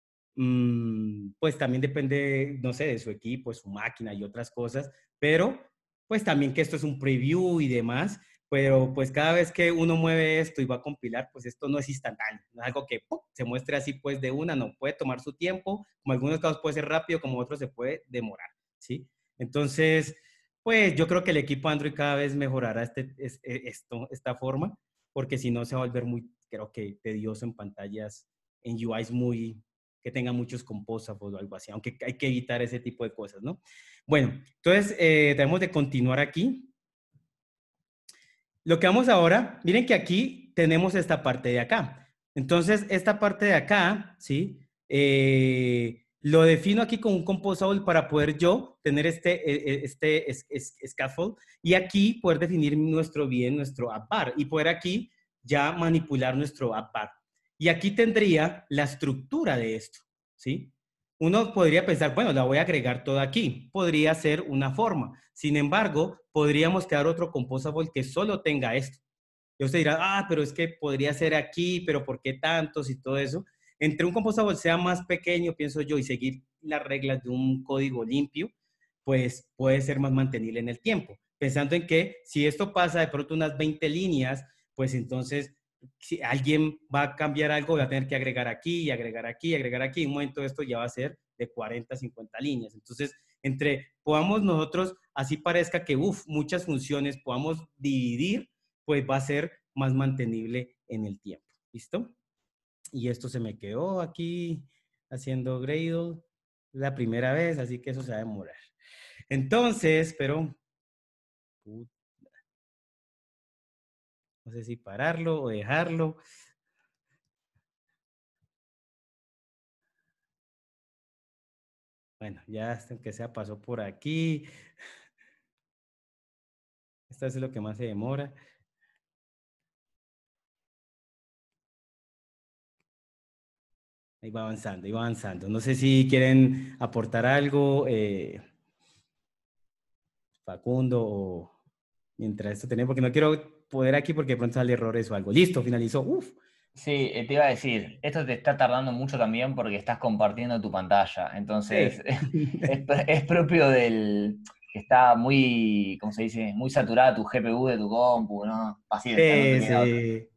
mmm, pues también depende, no sé, de su equipo, de su máquina y otras cosas, pero pues también que esto es un preview y demás, pero pues cada vez que uno mueve esto y va a compilar, pues esto no es instantáneo, no es algo que ¡pum! Se muestre así pues de una, no, puede tomar su tiempo, como en algunos casos puede ser rápido, como otros se puede demorar, ¿sí? Entonces, pues yo creo que el equipo Android cada vez mejorará este, es, esto, esta forma, porque si no se va a volver muy, creo que tedioso en pantallas, en U Is muy, que tenga muchos composables o algo así, aunque hay que evitar ese tipo de cosas, ¿no? Bueno, entonces eh, debemos de continuar aquí. Lo que vamos ahora, miren que aquí tenemos esta parte de acá. Entonces, esta parte de acá, ¿sí? Eh, lo defino aquí con un composable para poder yo tener este, este es, es, scaffold y aquí poder definir nuestro bien, nuestro app bar y poder aquí ya manipular nuestro app bar. Y aquí tendría la estructura de esto, ¿sí? Uno podría pensar, bueno, la voy a agregar toda aquí. Podría ser una forma. Sin embargo, podríamos crear otro composable que solo tenga esto. Y usted dirá, ah, pero es que podría ser aquí, pero ¿por qué tantos y todo eso? Entre un composable sea más pequeño, pienso yo, y seguir las reglas de un código limpio, pues puede ser más mantenible en el tiempo. Pensando en que si esto pasa de pronto unas veinte líneas, pues entonces si alguien va a cambiar algo, va a tener que agregar aquí y agregar aquí y agregar aquí. En un momento esto ya va a ser de cuarenta, cincuenta líneas. Entonces, entre podamos nosotros, así parezca que, uff, muchas funciones podamos dividir, pues va a ser más mantenible en el tiempo. ¿Listo? Y esto se me quedó aquí haciendo Gradle la primera vez, así que eso se va a demorar. Entonces, pero no sé si pararlo o dejarlo. Bueno, ya hasta que sea pasó por aquí. Esto es lo que más se demora. Ahí va avanzando, ahí va avanzando. No sé si quieren aportar algo, eh, Facundo, o mientras esto tenemos, porque no quiero poder aquí porque de pronto sale errores o algo. Listo, finalizó. Uf. Sí, te iba a decir, esto te está tardando mucho también porque estás compartiendo tu pantalla. Entonces, Sí. es, es propio del que está muy, ¿cómo se dice? Muy saturada tu G P U de tu compu, ¿no? Paciencia, no te Sí, queda otra. sí.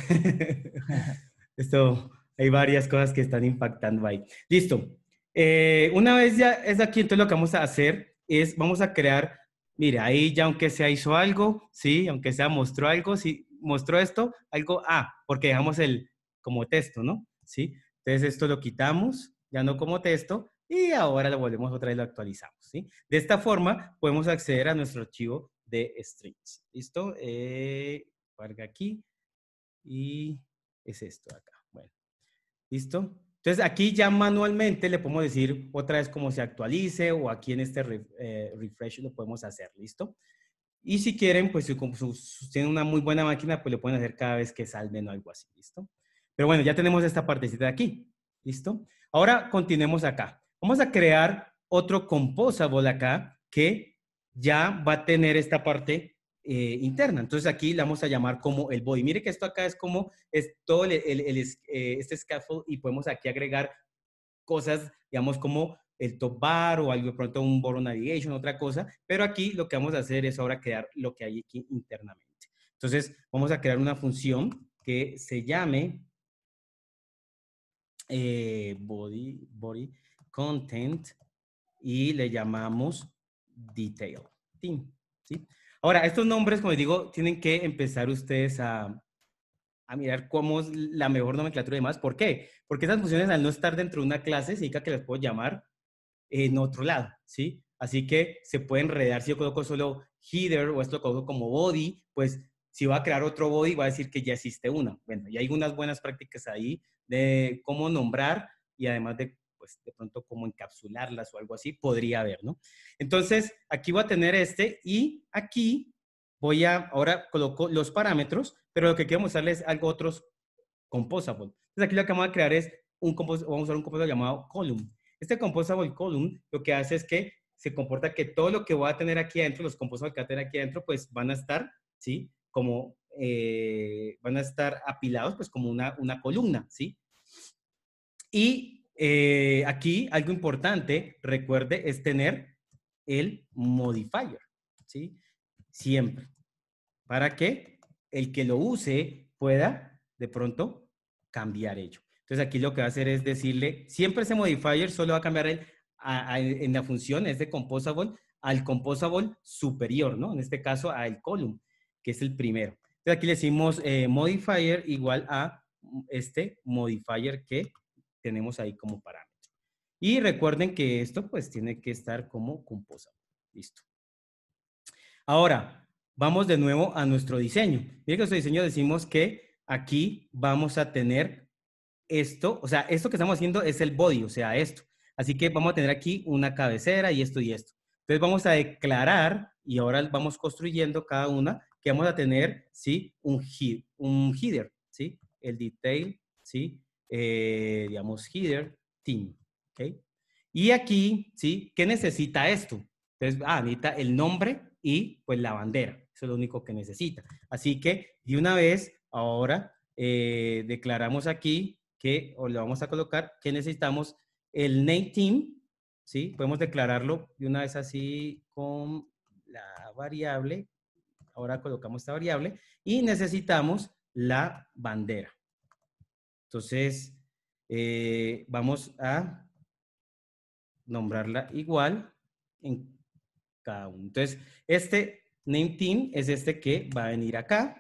Esto, hay varias cosas que están impactando ahí. Listo. Eh, una vez ya es aquí, entonces lo que vamos a hacer es, vamos a crear, mira, ahí ya aunque sea hizo algo, sí, aunque sea mostró algo, sí, mostró esto, algo, ah, porque dejamos el como texto, ¿no? Sí. Entonces esto lo quitamos, ya no como texto, y ahora lo volvemos otra vez, lo actualizamos, ¿sí? De esta forma podemos acceder a nuestro archivo de strings. ¿Listo? Eh, carga aquí y es esto acá. Bueno, ¿listo? Entonces aquí ya manualmente le podemos decir otra vez cómo se actualice o aquí en este re, eh, refresh lo podemos hacer, ¿listo? Y si quieren, pues si, si, si tienen una muy buena máquina, pues lo pueden hacer cada vez que salven o algo así, ¿listo? Pero bueno, ya tenemos esta partecita de aquí, ¿listo? Ahora continuemos acá. Vamos a crear otro composable acá que ya va a tener esta parte eh, interna. Entonces aquí la vamos a llamar como el body. Mire que esto acá es como es todo el, el, el, eh, este scaffold y podemos aquí agregar cosas, digamos, como el top bar o algo de pronto un borrow navigation, otra cosa, pero aquí lo que vamos a hacer es ahora crear lo que hay aquí internamente. Entonces, vamos a crear una función que se llame eh, body, body content y le llamamos detail theme, ¿sí? Ahora, estos nombres, como les digo, tienen que empezar ustedes a, a mirar cómo es la mejor nomenclatura y demás. ¿Por qué? Porque esas funciones, al no estar dentro de una clase, significa que las puedo llamar en otro lado, ¿sí? Así que se puede enredar. Si yo coloco solo header o esto lo coloco como body, pues si va a crear otro body, va a decir que ya existe una. Bueno, y hay unas buenas prácticas ahí de cómo nombrar y además de, pues, de pronto cómo encapsularlas o algo así, podría haber, ¿no? Entonces, aquí voy a tener este y aquí voy a, ahora coloco los parámetros, pero lo que quiero mostrarles es algo otros composable. Entonces, aquí lo que vamos a crear es un composable, vamos a usar un composable llamado column. Este composable column lo que hace es que se comporta que todo lo que voy a tener aquí adentro, los composables que voy a tener aquí adentro, pues van a estar, ¿sí? Como, eh, van a estar apilados, pues como una, una columna, ¿sí? Y eh, aquí algo importante, recuerde, es tener el modifier, ¿sí? Siempre. Para que el que lo use pueda, de pronto, cambiar ello. Entonces, aquí lo que va a hacer es decirle, siempre ese modifier solo va a cambiar el, a, a, en la función, es de composable, al composable superior, ¿no? En este caso, al column, que es el primero. Entonces, aquí le decimos eh, modifier igual a este modifier que tenemos ahí como parámetro. Y recuerden que esto, pues, tiene que estar como composable. Listo. Ahora, vamos de nuevo a nuestro diseño. Miren que nuestro diseño decimos que aquí vamos a tener esto, o sea, esto que estamos haciendo es el body, o sea, esto. Así que vamos a tener aquí una cabecera y esto y esto. Entonces vamos a declarar, y ahora vamos construyendo cada una, que vamos a tener, ¿sí? Un, head, un header, ¿sí? El detail, ¿sí? Eh, digamos, header, theme, ¿ok? Y aquí, ¿sí? ¿Qué necesita esto? Entonces, ah, necesita el nombre y pues la bandera. Eso es lo único que necesita. Así que de una vez, ahora eh, declaramos aquí que, o le vamos a colocar, que necesitamos el name theme, ¿sí? Podemos declararlo de una vez así con la variable. Ahora colocamos esta variable y necesitamos la bandera. Entonces, eh, vamos a nombrarla igual en cada uno. Entonces, este name theme es este que va a venir acá,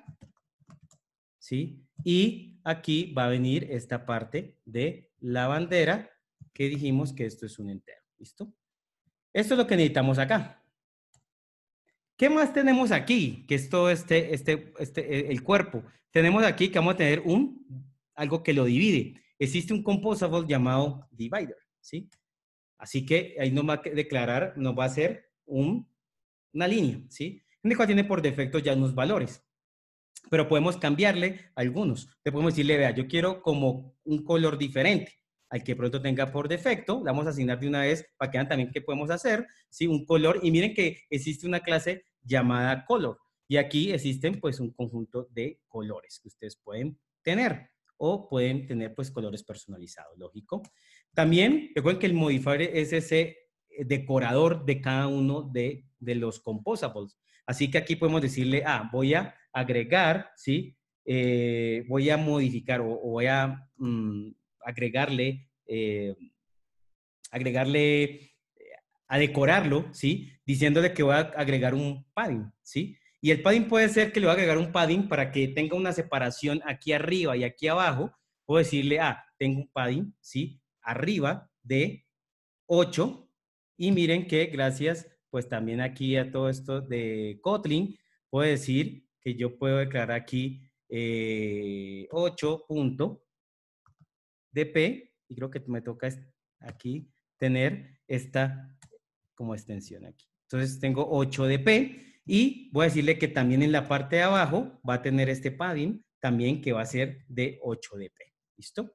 ¿sí? Y aquí va a venir esta parte de la bandera que dijimos que esto es un entero. ¿Listo? Esto es lo que necesitamos acá. ¿Qué más tenemos aquí? Que es todo este, este, este, el cuerpo. Tenemos aquí que vamos a tener un, algo que lo divide. Existe un composable llamado divider, ¿sí? Así que ahí nos va a declarar, nos va a hacer un, una línea, ¿sí? En el cual tiene por defecto ya unos valores. Pero podemos cambiarle algunos. Le podemos decirle, vea, yo quiero como un color diferente al que pronto tenga por defecto. Le vamos a asignar de una vez para que vean también qué podemos hacer, ¿sí? Un color. Y miren que existe una clase llamada color. Y aquí existen pues un conjunto de colores que ustedes pueden tener. O pueden tener pues colores personalizados, lógico. También recuerden que el modifier es ese decorador de cada uno de, de los composables. Así que aquí podemos decirle, ah, voy a agregar, ¿sí? Eh, voy a modificar o, o voy a mm, agregarle, eh, agregarle, a decorarlo, ¿sí? Diciéndole que voy a agregar un padding, ¿sí? Y el padding puede ser que le voy a agregar un padding para que tenga una separación aquí arriba y aquí abajo. Puedo decirle, ah, tengo un padding, ¿sí? Arriba de ocho. Y miren que gracias, pues también aquí a todo esto de Kotlin, puedo decir que yo puedo declarar aquí eh, ocho punto d p, y creo que me toca aquí tener esta como extensión aquí. Entonces tengo ocho d p y voy a decirle que también en la parte de abajo va a tener este padding también que va a ser de ocho d p. ¿Listo?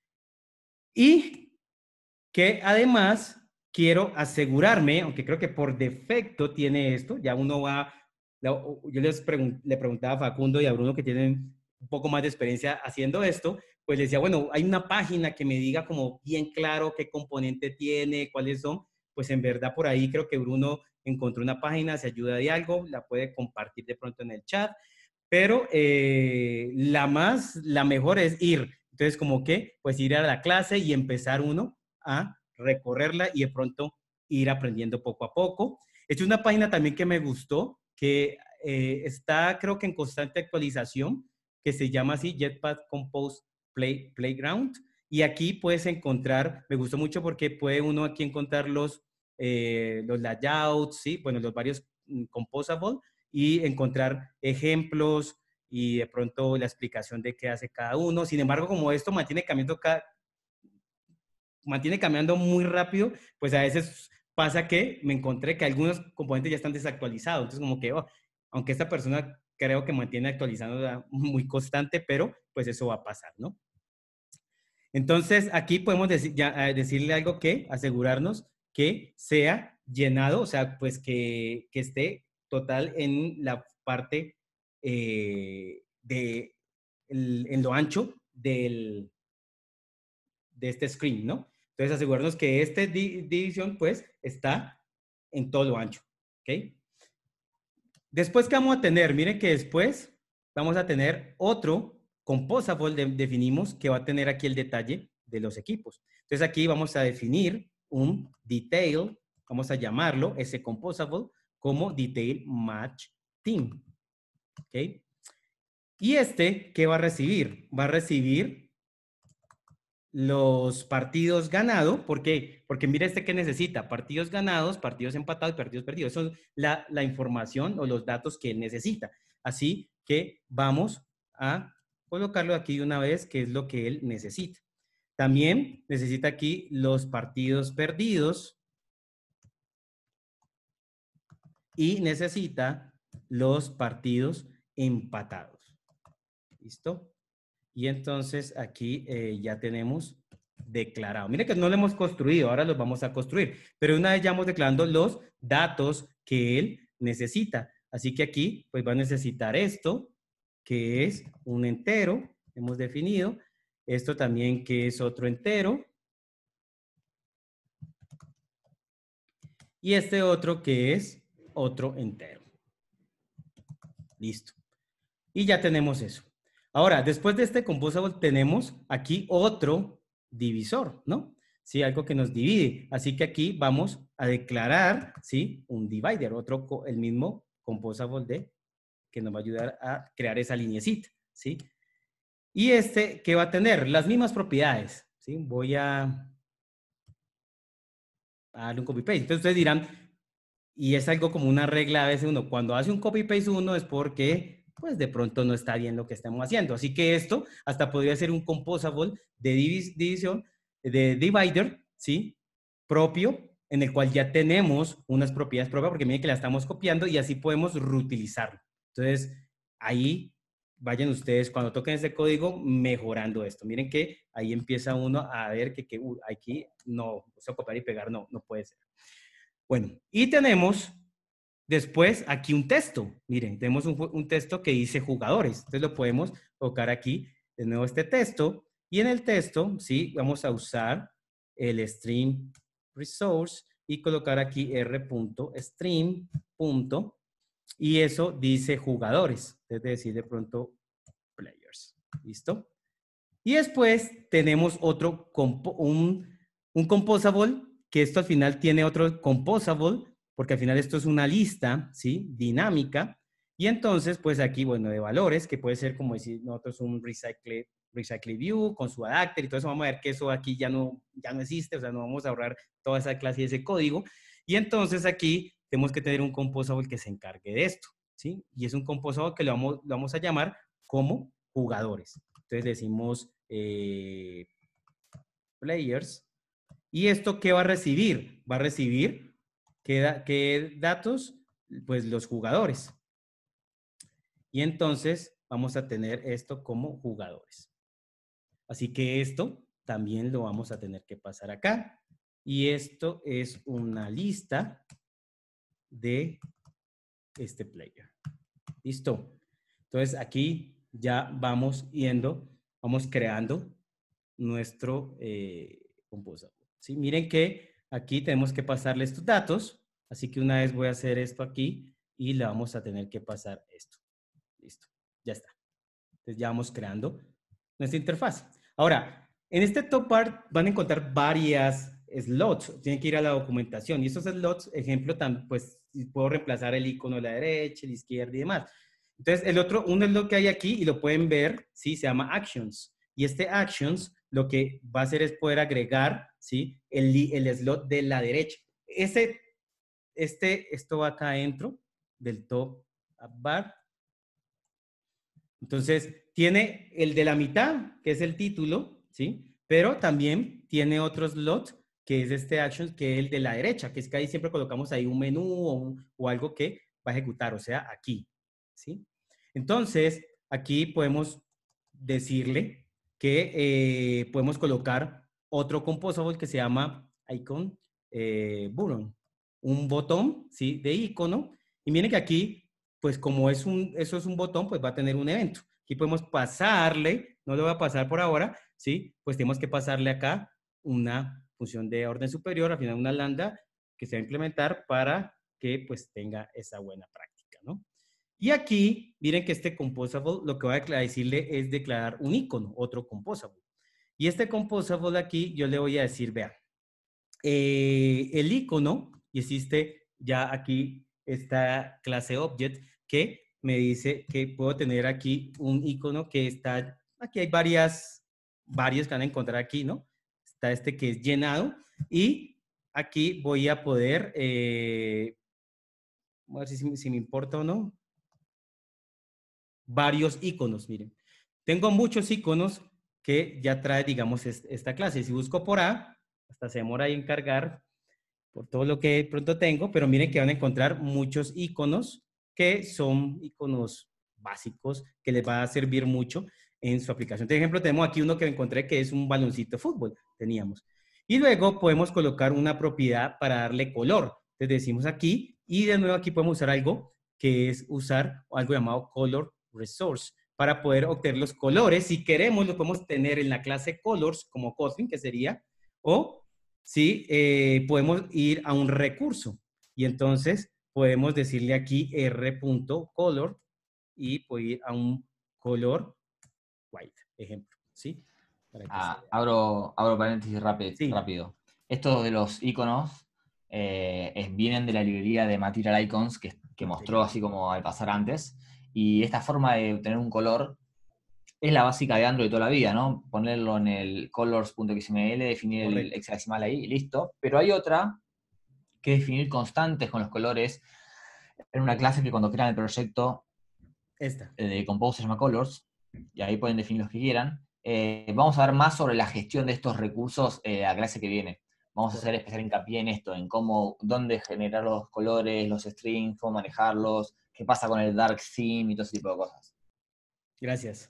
Y que además quiero asegurarme, aunque creo que por defecto tiene esto, ya uno va, yo les pregun le preguntaba a Facundo y a Bruno que tienen un poco más de experiencia haciendo esto, pues le decía, bueno, hay una página que me diga como bien claro qué componente tiene, cuáles son. Pues en verdad por ahí creo que Bruno encontró una página, se ayuda de algo, la puede compartir de pronto en el chat. Pero eh, la más, la mejor es ir. Entonces, como que, pues ir a la clase y empezar uno a recorrerla y de pronto ir aprendiendo poco a poco. Es una página también que me gustó, que eh, está creo que en constante actualización, que se llama así Jetpack Compose Play, Playground. Y aquí puedes encontrar, me gustó mucho porque puede uno aquí encontrar los, eh, los layouts, ¿sí? Bueno, los varios mm, composable y encontrar ejemplos y de pronto la explicación de qué hace cada uno. Sin embargo, como esto mantiene cambiando, cada, mantiene cambiando muy rápido, pues a veces pasa que me encontré que algunos componentes ya están desactualizados. Entonces, como que, oh, aunque esta persona creo que mantiene actualizando muy constante, pero pues eso va a pasar, ¿no? Entonces, aquí podemos decir, ya, decirle algo que asegurarnos que sea llenado, o sea, pues que, que esté total en la parte eh, de, el, en lo ancho del, de este screen, ¿no? Entonces, asegurarnos que esta di división, pues, está en todo lo ancho, ¿ok? Después, ¿qué vamos a tener? Miren que después vamos a tener otro composable, de, definimos que va a tener aquí el detalle de los equipos. Entonces, aquí vamos a definir un detail, vamos a llamarlo, ese composable, como detail match team, ¿ok? Y este, ¿qué va a recibir? Va a recibir los partidos ganados. ¿Por qué? Porque mira este que necesita, partidos ganados, partidos empatados y partidos perdidos. Eso es la, la información o los datos que él necesita. Así que vamos a colocarlo aquí de una vez, que es lo que él necesita. También necesita aquí los partidos perdidos y necesita los partidos empatados. ¿Listo? Y entonces aquí eh, ya tenemos declarado. Mire que no lo hemos construido, ahora los vamos a construir. Pero una vez ya vamos declarando los datos que él necesita. Así que aquí pues va a necesitar esto, que es un entero, hemos definido. Esto también que es otro entero. Y este otro que es otro entero. Listo. Y ya tenemos eso. Ahora, después de este composable tenemos aquí otro divisor, ¿no? Sí, algo que nos divide. Así que aquí vamos a declarar, ¿sí? Un divider, otro, el mismo composable de, que nos va a ayudar a crear esa linecita, ¿sí? Y este, ¿qué va a tener? Las mismas propiedades, ¿sí? Voy a, a darle un copy-paste. Entonces ustedes dirán, y es algo como una regla a veces uno, cuando hace un copy-paste uno es porque pues de pronto no está bien lo que estamos haciendo. Así que esto hasta podría ser un composable de división, de divider, ¿sí? Propio, en el cual ya tenemos unas propiedades propias, porque miren que la estamos copiando y así podemos reutilizarlo. Entonces, ahí vayan ustedes, cuando toquen ese código, mejorando esto. Miren que ahí empieza uno a ver que, que uh, aquí no, o sea, copiar y pegar no, no puede ser. Bueno, y tenemos después aquí un texto. Miren, tenemos un, un, texto que dice jugadores. Entonces lo podemos colocar aquí de nuevo este texto. Y en el texto, sí, vamos a usar el string resource y colocar aquí r.string. Y eso dice jugadores. Es decir, de pronto players. ¿Listo? Y después tenemos otro, un, un composable, que esto al final tiene otro composable, porque al final esto es una lista, ¿sí? Dinámica. Y entonces, pues aquí, bueno, de valores, que puede ser como decir nosotros un recycle, recycle view con su adapter y todo eso. Vamos a ver que eso aquí ya no, ya no existe, o sea, no vamos a ahorrar toda esa clase y ese código. Y entonces aquí tenemos que tener un composable que se encargue de esto, ¿sí? Y es un composable que lo vamos, lo vamos a llamar como jugadores. Entonces decimos eh, players. ¿Y esto qué va a recibir? Va a recibir ¿qué, da, qué datos? Pues los jugadores. Y entonces vamos a tener esto como jugadores. Así que esto también lo vamos a tener que pasar acá. Y esto es una lista de este player. ¿Listo? Entonces aquí ya vamos yendo, vamos creando nuestro eh, composable. ¿Sí? Miren que aquí tenemos que pasarle estos datos, así que una vez voy a hacer esto aquí y le vamos a tener que pasar esto. Listo, ya está. Entonces ya vamos creando nuestra interfaz. Ahora, en este top bar van a encontrar varias slots. Tienen que ir a la documentación. Y esos slots, ejemplo, tan, pues puedo reemplazar el icono de la derecha, la izquierda y demás. Entonces, el otro, un slot que hay aquí, y lo pueden ver, ¿sí? Se llama Actions. Y este Actions lo que va a hacer es poder agregar, ¿sí? El, el slot de la derecha. Ese, este, esto va acá adentro del top bar. Entonces, tiene el de la mitad, que es el título, ¿sí? Pero también tiene otro slot, que es este Actions, que es el de la derecha, que es que ahí siempre colocamos ahí un menú o, un, o algo que va a ejecutar, o sea, aquí, ¿sí? Entonces, aquí podemos decirle que eh, podemos colocar otro composable que se llama icon eh, button, un botón, ¿sí? De icono. Y miren que aquí pues como es un, eso es un botón, pues va a tener un evento. Aquí podemos pasarle, no lo voy a pasar por ahora, ¿sí? Pues tenemos que pasarle acá una función de orden superior, al final una lambda que se va a implementar para que pues tenga esa buena práctica, ¿no? Y aquí, miren que este composable, lo que voy a decirle es declarar un icono, otro composable. Y este composable aquí, yo le voy a decir, vean, eh, el icono, y existe ya aquí esta clase object que me dice que puedo tener aquí un icono que está, aquí hay varias, varios que van a encontrar aquí, ¿no? Está este que es llenado y aquí voy a poder, eh, a ver si, si me importa o no, varios iconos, miren. Tengo muchos iconos que ya trae, digamos, esta clase. Si busco por A, hasta se demora ahí en cargar, por todo lo que pronto tengo, pero miren que van a encontrar muchos iconos que son iconos básicos que les va a servir mucho en su aplicación. Por ejemplo, tenemos aquí uno que encontré que es un baloncito de fútbol, teníamos. Y luego podemos colocar una propiedad para darle color. Entonces decimos aquí, y de nuevo aquí podemos usar algo que es usar algo llamado color resource para poder obtener los colores. Si queremos, lo podemos tener en la clase colors como Kotlin, que sería, o ¿sí? Eh, podemos ir a un recurso y entonces podemos decirle aquí r.color y puedo ir a un color white, ejemplo, ¿sí? Para que Ah, sea. abro, abro paréntesis rápido. Sí. rápido. Estos de los iconos eh, es, vienen de la librería de Material Icons que, que mostró así como al pasar antes. Y esta forma de obtener un color es la básica de Android toda la vida, ¿no? Ponerlo en el colors.xml, definir Correcto. El hexadecimal ahí y listo. Pero hay otra que es definir constantes con los colores en una clase que cuando crean el proyecto Esta. de Compose se llama colors, y ahí pueden definir los que quieran. Eh, vamos a ver más sobre la gestión de estos recursos eh, a clase que viene. Vamos a hacer especial hincapié en esto, en cómo, dónde generar los colores, los strings, cómo manejarlos, qué pasa con el dark theme y todo ese tipo de cosas. Gracias.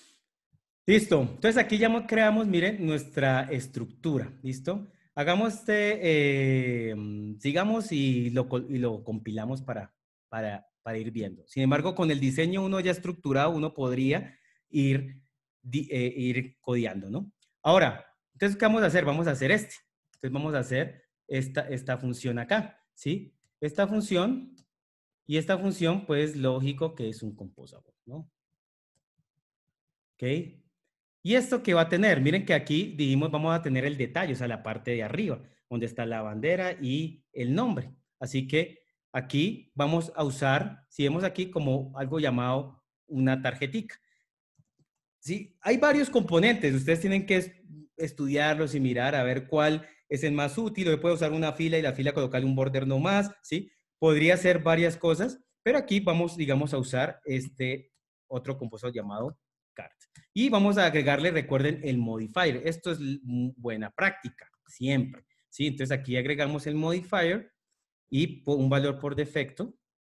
Listo. Entonces aquí ya creamos, miren, nuestra estructura. ¿Listo? Hagamos este, eh, sigamos y lo, y lo compilamos para, para, para ir viendo. Sin embargo, con el diseño uno ya estructurado, uno podría ir, eh, ir codeando, ¿no? Ahora, entonces, ¿qué vamos a hacer? Vamos a hacer este. Entonces, vamos a hacer esta, esta función acá, ¿sí? Esta función y esta función, pues, lógico que es un composable, ¿no? ¿Ok? ¿Y esto qué va a tener? Miren que aquí dijimos vamos a tener el detalle, o sea, la parte de arriba, donde está la bandera y el nombre. Así que aquí vamos a usar, si vemos aquí como algo llamado una tarjetica. Sí, hay varios componentes, ustedes tienen que estudiarlos y mirar a ver cuál es el más útil. Yo puedo usar una fila y la fila colocarle un border nomás, ¿sí? Podría ser varias cosas, pero aquí vamos, digamos, a usar este otro compostor llamado cart. Y vamos a agregarle, recuerden, el modifier. Esto es buena práctica, siempre, ¿sí? Entonces aquí agregamos el modifier y un valor por defecto,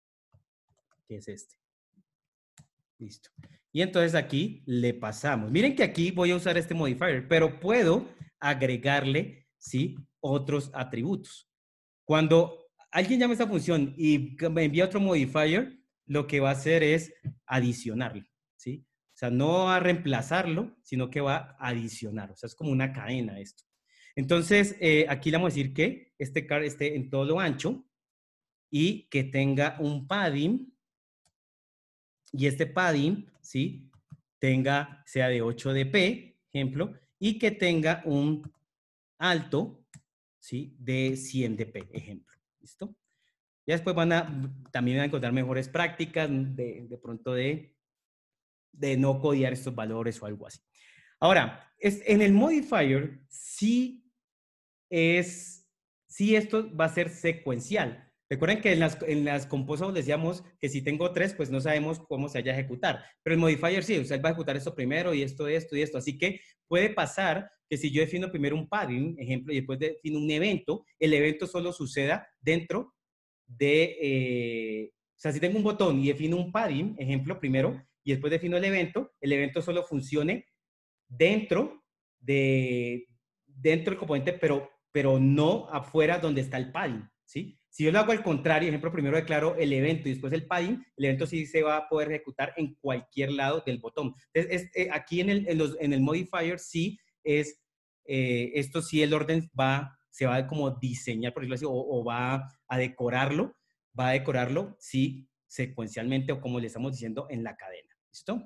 que es este. Listo. Y entonces aquí le pasamos. Miren que aquí voy a usar este modifier, pero puedo agregarle, ¿sí? Otros atributos. Cuando alguien llama esta función y me envía otro modifier, lo que va a hacer es adicionarle, ¿sí? O sea, no va a reemplazarlo, sino que va a adicionar. O sea, es como una cadena esto. Entonces, eh, aquí le vamos a decir que este card esté en todo lo ancho y que tenga un padding. Y este padding, ¿sí? Tenga, sea de ocho D P, ejemplo, y que tenga un alto, ¿sí? De cien D P, ejemplo. ¿Listo? Ya después van a, también van a encontrar mejores prácticas de, de pronto de, de no codiar estos valores o algo así. Ahora, es, en el modifier sí es, sí esto va a ser secuencial. Recuerden que en las, en las composables decíamos que si tengo tres, pues no sabemos cómo se vaya a ejecutar. Pero el modifier sí, usted va a ejecutar esto primero y esto, esto y esto. Así que puede pasar que si yo defino primero un padding, ejemplo, y después defino un evento, el evento solo suceda dentro de, eh, o sea, si tengo un botón y defino un padding, ejemplo, primero, y después defino el evento, el evento solo funcione dentro de, dentro del componente, pero, pero no afuera donde está el padding, ¿sí? Si yo lo hago al contrario, ejemplo, primero declaro el evento y después el padding, el evento sí se va a poder ejecutar en cualquier lado del botón. Entonces, es, eh, aquí en el, en, los, en el modifier sí es, eh, esto sí el orden va, se va a como diseñar, por decirlo así, o, o va a decorarlo, va a decorarlo, sí, secuencialmente o como le estamos diciendo en la cadena. ¿Listo?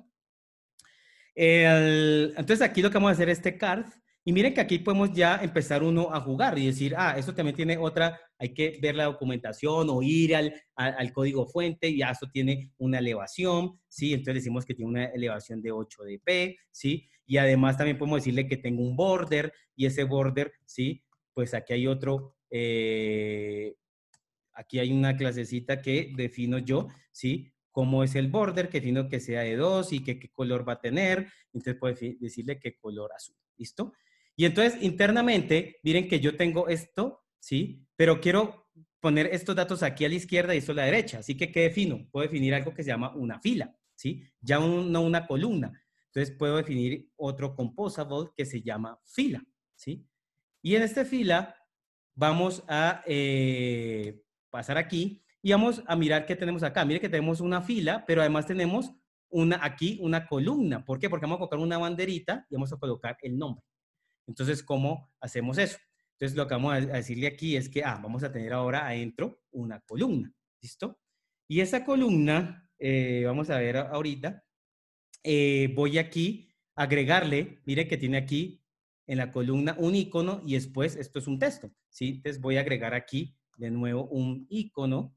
El, entonces aquí lo que vamos a hacer es este card y miren que aquí podemos ya empezar uno a jugar y decir, ah, esto también tiene otra, hay que ver la documentación o ir al, al, al código fuente y ya esto tiene una elevación, ¿sí? Entonces decimos que tiene una elevación de ocho D P, ¿sí? Y además también podemos decirle que tengo un border y ese border, ¿sí? Pues aquí hay otro, eh, aquí hay una clasecita que defino yo, ¿sí? Cómo es el border, que defino que sea de dos y que qué color va a tener. Entonces puedo decirle qué color azul. ¿Listo? Y entonces internamente, miren que yo tengo esto, ¿sí? Pero quiero poner estos datos aquí a la izquierda y esto a la derecha. Así que, ¿qué defino? Puedo definir algo que se llama una fila, ¿sí? Ya un, no una columna. Entonces puedo definir otro composable que se llama fila, ¿sí? Y en esta fila vamos a eh, pasar aquí y vamos a mirar qué tenemos acá. Mire que tenemos una fila, pero además tenemos una, aquí una columna. ¿Por qué? Porque vamos a colocar una banderita y vamos a colocar el nombre. Entonces, ¿cómo hacemos eso? Entonces, lo que vamos a decirle aquí es que, ah, vamos a tener ahora adentro una columna. ¿Listo? Y esa columna, eh, vamos a ver ahorita, eh, voy aquí a agregarle, mire que tiene aquí en la columna un icono y después esto es un texto, ¿sí? Entonces voy a agregar aquí de nuevo un icono.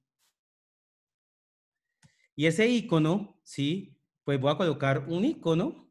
Y ese icono, ¿sí? Pues voy a colocar un icono.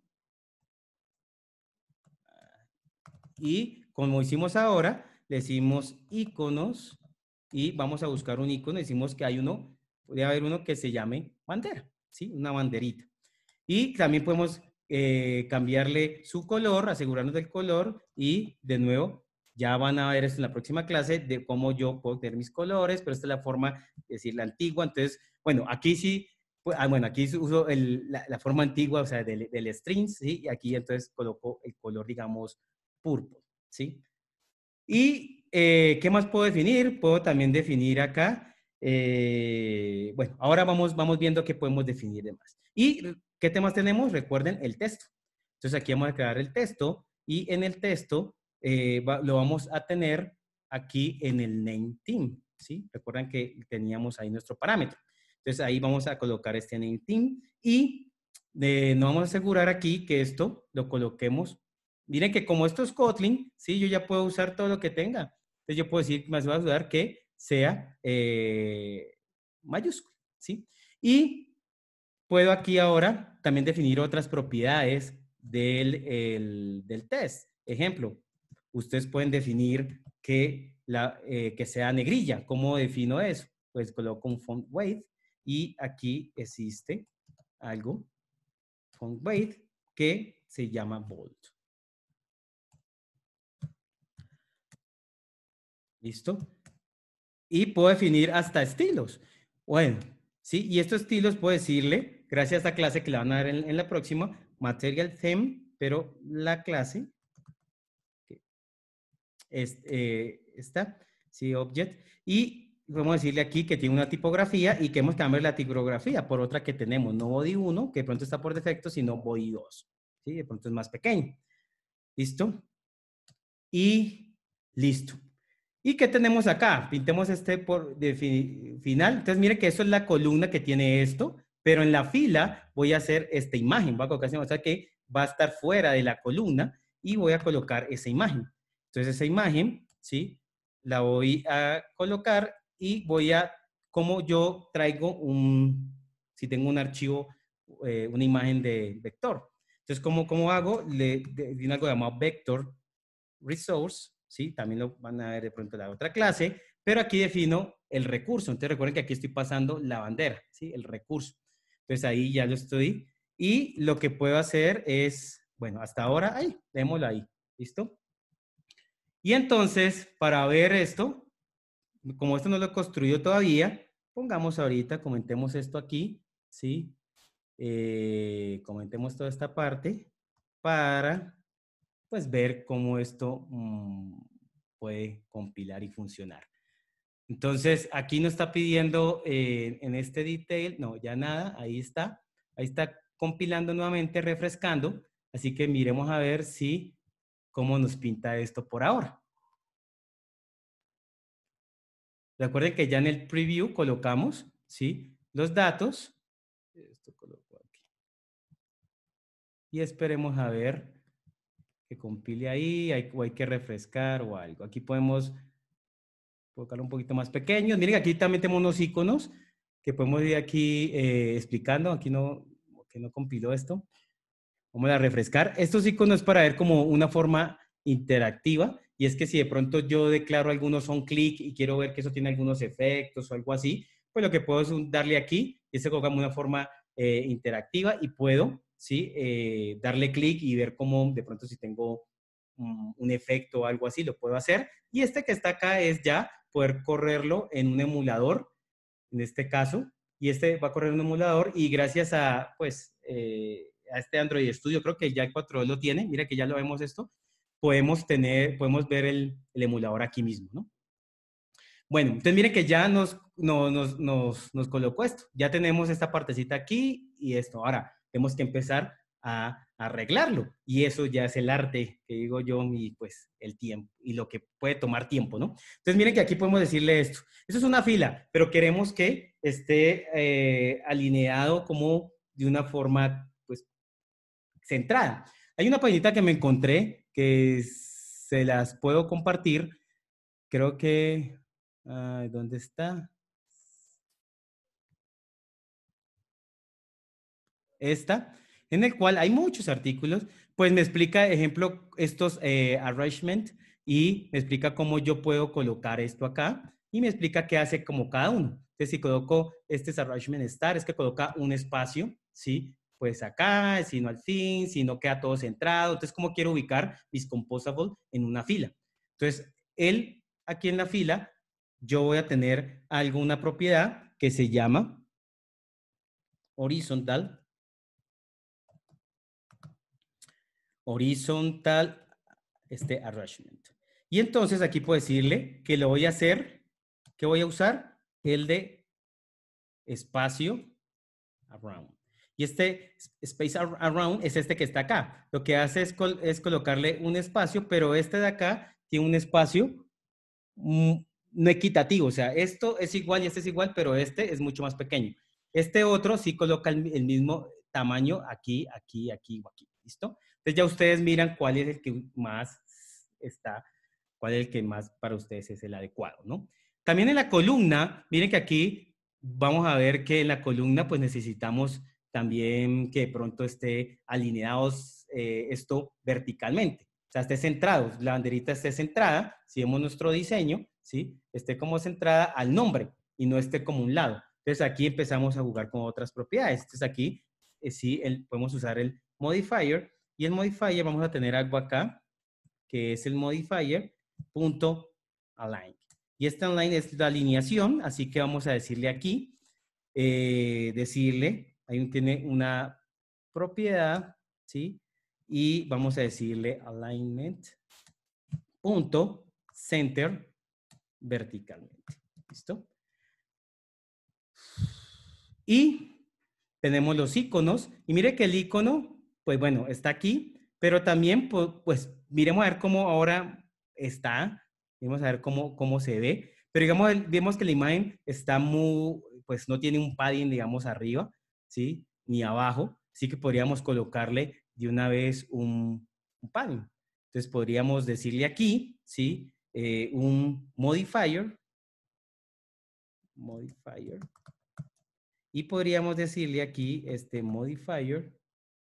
Y como hicimos ahora, le decimos iconos y vamos a buscar un icono. Decimos que hay uno, puede haber uno que se llame bandera, ¿sí? Una banderita. Y también podemos eh, cambiarle su color, asegurarnos del color y de nuevo ya van a ver esto en la próxima clase de cómo yo puedo tener mis colores, pero esta es la forma, es decir, la antigua. Entonces, bueno, aquí sí, pues, ah, bueno, aquí uso el, la, la, forma antigua, o sea, del, del string, ¿sí? Y aquí entonces coloco el color, digamos, purple, ¿sí? Y, eh, ¿qué más puedo definir? Puedo también definir acá, eh, bueno, ahora vamos, vamos viendo qué podemos definir de más. ¿Y qué temas tenemos? Recuerden el texto. Entonces aquí vamos a crear el texto y en el texto eh, va, lo vamos a tener aquí en el name team, ¿sí? Recuerden que teníamos ahí nuestro parámetro. Entonces ahí vamos a colocar este name team y eh, nos vamos a asegurar aquí que esto lo coloquemos. Miren que como esto es Kotlin, ¿sí? Yo ya puedo usar todo lo que tenga. Entonces yo puedo decir, más va a ayudar que sea eh, mayúsculo, ¿sí? Y puedo aquí ahora también definir otras propiedades del, el, del test. Ejemplo, ustedes pueden definir que, la, eh, que sea negrilla. ¿Cómo defino eso? Pues coloco un font weight y aquí existe algo, font weight, que se llama bold. ¿Listo? Y puedo definir hasta estilos. Bueno, ¿sí? Y estos estilos puedo decirle, gracias a esta clase que le van a dar en, en la próxima, material theme, pero la clase es eh, esta, ¿sí? Object. Y podemos decirle aquí que tiene una tipografía y queremos cambiar la tipografía por otra que tenemos, no body uno, que de pronto está por defecto, sino body dos. ¿Sí? De pronto es más pequeño. ¿Listo? Y listo. ¿Y qué tenemos acá? Pintemos este por de fi, final. Entonces, mire que eso es la columna que tiene esto, pero en la fila voy a hacer esta imagen. Voy a colocar, o sea que va a estar fuera de la columna y voy a colocar esa imagen. Entonces, esa imagen, ¿sí? La voy a colocar y voy a, como yo traigo un, si tengo un archivo, eh, una imagen de vector. Entonces, ¿cómo, cómo hago? Le, de, de algo llamado vector resource, ¿sí? También lo van a ver de pronto en la otra clase, pero aquí defino el recurso. Entonces recuerden que aquí estoy pasando la bandera, ¿sí? El recurso. Entonces ahí ya lo estoy. Y lo que puedo hacer es, bueno, hasta ahora, ahí, démoslo ahí, ¿listo? Y entonces, para ver esto, como esto no lo he construido todavía, pongamos ahorita, comentemos esto aquí, ¿sí? Eh, comentemos toda esta parte para pues ver cómo esto mmm, puede compilar y funcionar. Entonces, aquí nos está pidiendo eh, en este detail, no, ya nada, ahí está. Ahí está compilando nuevamente, refrescando. Así que miremos a ver si, cómo nos pinta esto por ahora. Recuerden que ya en el preview colocamos, ¿sí? Los datos. Esto coloco aquí. Y esperemos a ver que compile ahí, hay, o hay que refrescar o algo. Aquí podemos colocarlo un poquito más pequeño. Miren, aquí también tenemos unos iconos que podemos ir aquí eh, explicando. Aquí no, que no compiló esto. Vamos a refrescar. Estos iconos para ver como una forma interactiva. Y es que si de pronto yo declaro algunos on click y quiero ver que eso tiene algunos efectos o algo así, pues lo que puedo es darle aquí y se coloca una forma eh, interactiva y puedo, ¿sí? Eh, darle clic y ver cómo de pronto si tengo um, un efecto o algo así, lo puedo hacer. Y este que está acá es ya poder correrlo en un emulador, en este caso. Y este va a correr en un emulador y gracias a, pues, eh, a este Android Studio, creo que ya el cuatro lo tiene, mira que ya lo vemos esto, podemos tener, podemos ver el, el emulador aquí mismo, ¿no? Bueno, entonces miren que ya nos, nos, nos, nos, nos colocó esto. Ya tenemos esta partecita aquí y esto. Ahora, tenemos que empezar a, a arreglarlo. Y eso ya es el arte, que digo yo, y pues el tiempo, y lo que puede tomar tiempo, ¿no? Entonces miren que aquí podemos decirle esto. Eso es una fila, pero queremos que esté eh, alineado como de una forma, pues, centrada. Hay una paginita que me encontré que se las puedo compartir. Creo que... Ay, ¿dónde está? Esta, en el cual hay muchos artículos, pues me explica, ejemplo, estos eh, arrangement y me explica cómo yo puedo colocar esto acá y me explica qué hace como cada uno. Entonces, si coloco este es arrangement star, es que coloca un espacio, ¿sí? Pues acá, si no al fin, si no queda todo centrado. Entonces, ¿cómo quiero ubicar mis composable en una fila? Entonces, él aquí en la fila, yo voy a tener alguna propiedad que se llama horizontal. Horizontal este arrangement. Y entonces aquí puedo decirle que lo voy a hacer, que voy a usar el de espacio around. Y este space around es este que está acá. Lo que hace es, col es colocarle un espacio, pero este de acá tiene un espacio mm, no equitativo. O sea, esto es igual y este es igual, pero este es mucho más pequeño. Este otro sí coloca el, el mismo tamaño aquí, aquí, aquí o aquí. ¿Listo? Entonces ya ustedes miran cuál es el que más está, cuál es el que más para ustedes es el adecuado, ¿no? También en la columna, miren que aquí vamos a ver que en la columna pues necesitamos también que de pronto esté alineados eh, esto verticalmente. O sea, esté centrado, la banderita esté centrada, si vemos nuestro diseño, ¿sí? Esté como centrada al nombre y no esté como un lado. Entonces aquí empezamos a jugar con otras propiedades. Entonces aquí eh, sí el, podemos usar el modifier y el modifier vamos a tener algo acá que es el modifier punto align. Y este align es la alineación, así que vamos a decirle aquí, eh, decirle, ahí tiene una propiedad, ¿sí? Y vamos a decirle alignment punto center verticalmente. ¿Listo? Y tenemos los iconos. Y mire que el icono, pues bueno, está aquí. Pero también, pues, pues miremos a ver cómo ahora está. Vamos a ver cómo, cómo se ve. Pero digamos, el- vemos que la imagen está muy, pues no tiene un padding, digamos, arriba, ¿sí? Ni abajo. Así que podríamos colocarle de una vez un, un padding. Entonces podríamos decirle aquí, ¿sí? Eh, un modifier. Modifier. Y podríamos decirle aquí este modifier.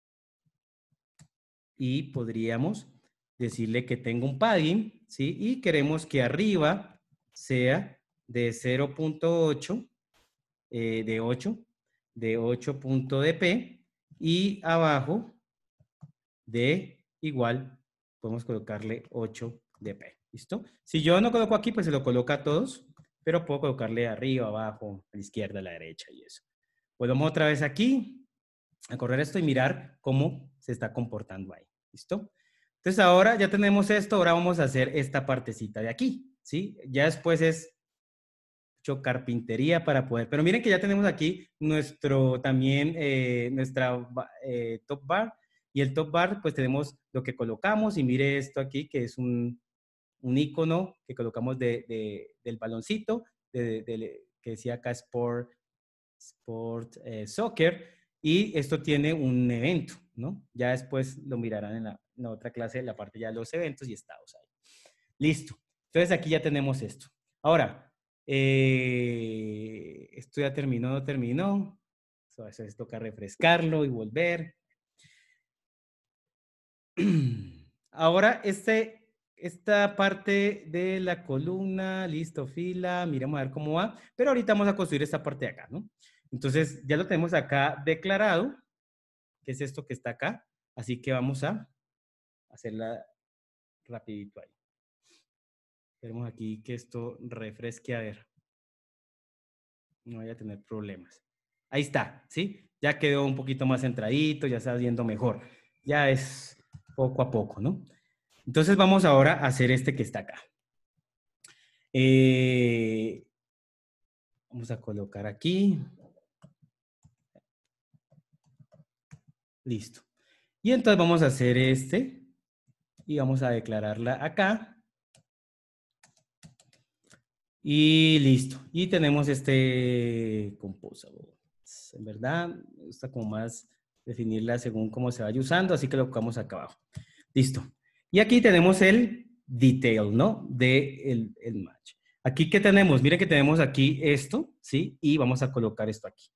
Y podríamos decirle que tenga un padding, ¿sí? Y queremos que arriba sea de cero punto ocho, eh, de ocho, de ocho punto d p, y abajo de igual, podemos colocarle ocho d p. ¿Listo? Si yo no coloco aquí, pues se lo coloca a todos, pero puedo colocarle arriba, abajo, a la izquierda, a la derecha y eso. Pues vamos otra vez aquí a correr esto y mirar cómo se está comportando ahí. ¿Listo? Entonces ahora ya tenemos esto, ahora vamos a hacer esta partecita de aquí, ¿sí? Ya después es mucho carpintería para poder, pero miren que ya tenemos aquí nuestro también, eh, nuestra eh, top bar, y el top bar pues tenemos lo que colocamos, y mire esto aquí que es un, un icono que colocamos de, de, del baloncito, de, de, que decía acá Sport, Sport eh, Soccer, y esto tiene un evento, ¿no? Ya después lo mirarán en la, en la otra clase, la parte ya de los eventos y estados ahí. Listo. Entonces aquí ya tenemos esto. Ahora, eh, esto ya terminó, no terminó. So, a veces toca refrescarlo y volver. Ahora, este, esta parte de la columna, listo, fila, miremos a ver cómo va. Pero ahorita vamos a construir esta parte de acá, ¿no? Entonces, ya lo tenemos acá declarado, que es esto que está acá. Así que vamos a hacerla rapidito ahí. Esperemos aquí que esto refresque, a ver. No vaya a tener problemas. Ahí está, ¿sí? Ya quedó un poquito más centradito, ya está viendo mejor. Ya es poco a poco, ¿no? Entonces vamos ahora a hacer este que está acá. Eh, vamos a colocar aquí. Listo. Y entonces vamos a hacer este. Y vamos a declararla acá. Y listo. Y tenemos este composable. En verdad, me gusta como más definirla según cómo se vaya usando, así que lo colocamos acá abajo. Listo. Y aquí tenemos el detail, ¿no? De el, el match. Aquí, ¿qué tenemos? Miren que tenemos aquí esto, ¿sí? Y vamos a colocar esto aquí.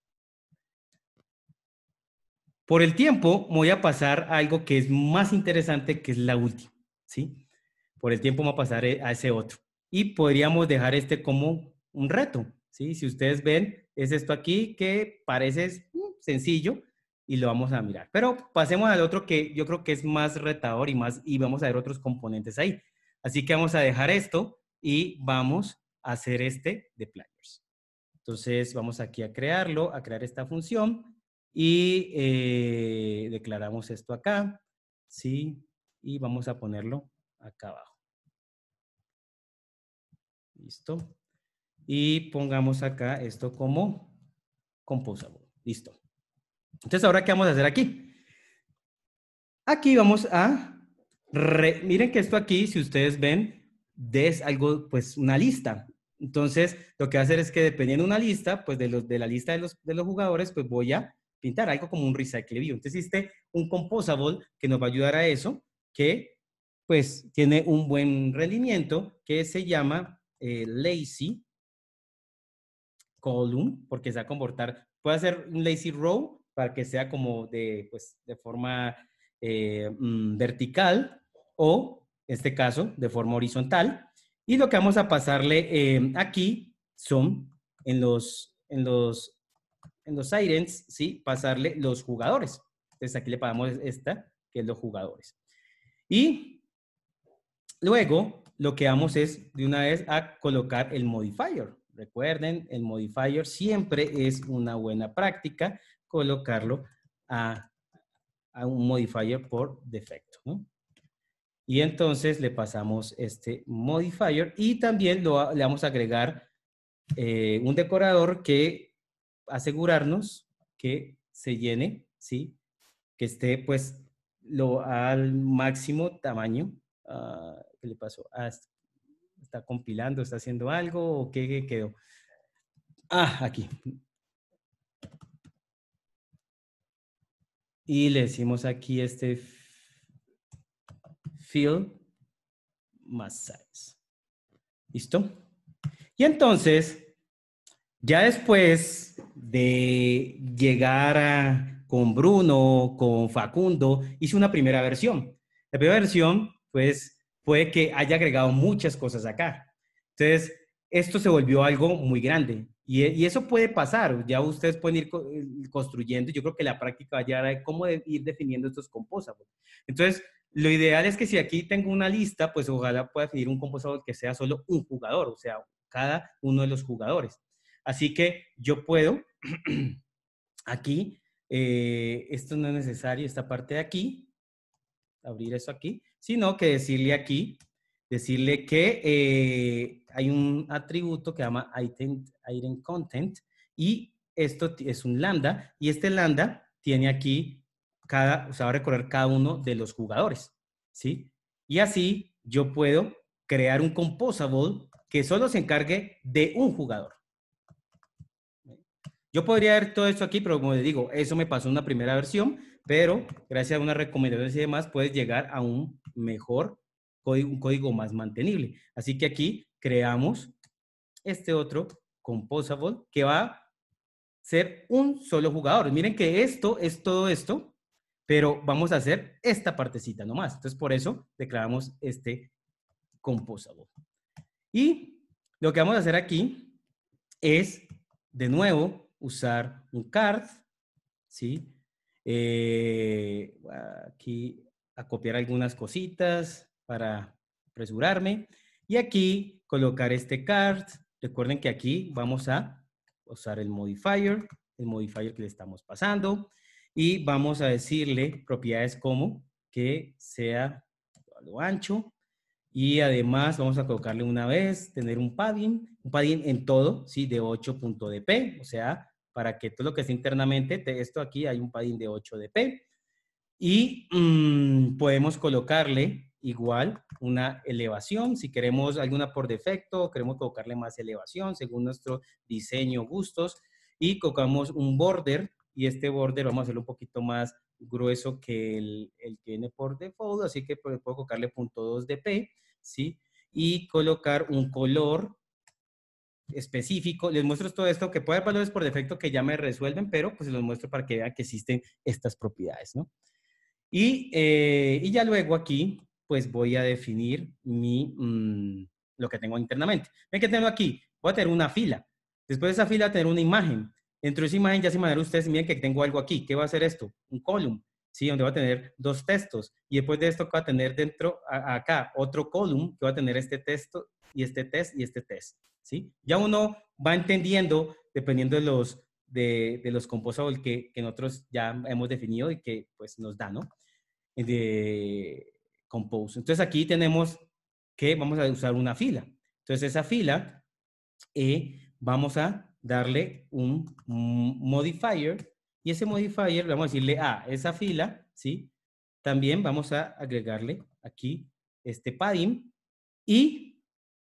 Por el tiempo, voy a pasar a algo que es más interesante, que es la última, ¿sí? Por el tiempo vamos a pasar a ese otro. Y podríamos dejar este como un reto, ¿sí? Si ustedes ven, es esto aquí que parece sencillo y lo vamos a mirar. Pero pasemos al otro que yo creo que es más retador y, más, y vamos a ver otros componentes ahí. Así que vamos a dejar esto y vamos a hacer este de players. Entonces vamos aquí a crearlo, a crear esta función y eh, declaramos esto acá, ¿sí? Y vamos a ponerlo acá abajo. Listo. Y pongamos acá esto como composable. Listo. Entonces, ahora, ¿qué vamos a hacer aquí? Aquí vamos a... Re, miren que esto aquí, si ustedes ven, es algo, pues, una lista. Entonces, lo que va a hacer es que dependiendo de una lista, pues, de, los, de la lista de los, de los jugadores, pues, voy a pintar algo como un recycle view. Entonces, existe un composable que nos va a ayudar a eso, que, pues, tiene un buen rendimiento, que se llama eh, lazy column, porque se va a comportar, puede hacer un lazy row para que sea como de, pues, de forma eh, mm, vertical o, en este caso, de forma horizontal. Y lo que vamos a pasarle eh, aquí son en los, en los, en los items, ¿sí? Pasarle los jugadores. Entonces aquí le pagamos esta, que es los jugadores. Y luego lo que vamos es de una vez a colocar el modifier. Recuerden, el modifier siempre es una buena práctica colocarlo a, a un modifier por defecto, ¿no? Y entonces le pasamos este modifier y también lo, le vamos a agregar eh, un decorador que asegurarnos que se llene, ¿sí? Que esté, pues, lo, al máximo tamaño. Uh, ¿Qué le pasó? Ah, ¿está compilando? ¿Está haciendo algo? ¿O qué, qué quedó? Ah, aquí. Y le decimos aquí este fill más size. ¿Listo? Y entonces, ya después de llegar a, con Bruno, con Facundo, hice una primera versión. La primera versión, pues, fue que haya agregado muchas cosas acá. Entonces, esto se volvió algo muy grande. Y, y eso puede pasar. Ya ustedes pueden ir co construyendo. Yo creo que la práctica va a llegar a cómo de, ir definiendo estos composables. Entonces, lo ideal es que si aquí tengo una lista, pues ojalá pueda definir un composable que sea solo un jugador, o sea, cada uno de los jugadores. Así que yo puedo, aquí, eh, esto no es necesario, esta parte de aquí, abrir eso aquí, sino que decirle aquí, decirle que eh, hay un atributo que se llama item, item content, y esto es un lambda, y este lambda tiene aquí, cada, o sea, va a recorrer cada uno de los jugadores, ¿sí? Y así yo puedo crear un composable que solo se encargue de un jugador. Yo podría ver todo esto aquí, pero como les digo, eso me pasó en una primera versión, pero gracias a unas recomendaciones y demás, puedes llegar a un mejor código, un código más mantenible. Así que aquí creamos este otro composable que va a ser un solo jugador. Miren que esto es todo esto, pero vamos a hacer esta partecita nomás. Entonces, por eso declaramos este composable. Y lo que vamos a hacer aquí es, de nuevo, usar un card, ¿sí? Eh, aquí a copiar algunas cositas para apresurarme. Y aquí colocar este card. Recuerden que aquí vamos a usar el modifier, el modifier que le estamos pasando. Y vamos a decirle propiedades como que sea a lo ancho. Y además vamos a colocarle una vez, tener un padding, un padding en todo, ¿sí? De ocho punto d p, o sea, para que todo lo que esté internamente, esto aquí hay un padding de ocho d p. Y mmm, podemos colocarle igual una elevación, si queremos alguna por defecto, queremos colocarle más elevación según nuestro diseño, gustos. Y colocamos un border, y este border vamos a hacerlo un poquito más grueso que el, el que viene por default, así que puedo colocarle punto dos d p, ¿sí? Y colocar un color específico. Les muestro todo esto, que puede haber valores por defecto que ya me resuelven, pero pues los muestro para que vean que existen estas propiedades, ¿no? Y, eh, y ya luego aquí, pues voy a definir mi, mmm, lo que tengo internamente. Ven que tengo aquí, voy a tener una fila. Después de esa fila, tener una imagen. Dentro de esa imagen ya se imaginan ustedes, miren que tengo algo aquí. ¿Qué va a hacer esto? Un column, ¿sí? Donde va a tener dos textos. Y después de esto, va a tener dentro, a, acá, otro column que va a tener este texto y este test y este test, ¿sí? Ya uno va entendiendo, dependiendo de los, de, de los composables que, que nosotros ya hemos definido y que pues nos da, ¿no? De compose. Entonces aquí tenemos que vamos a usar una fila. Entonces esa fila eh, vamos a darle un, un modifier, y ese modifier vamos a decirle a esa fila, ¿sí? También vamos a agregarle aquí este padding, y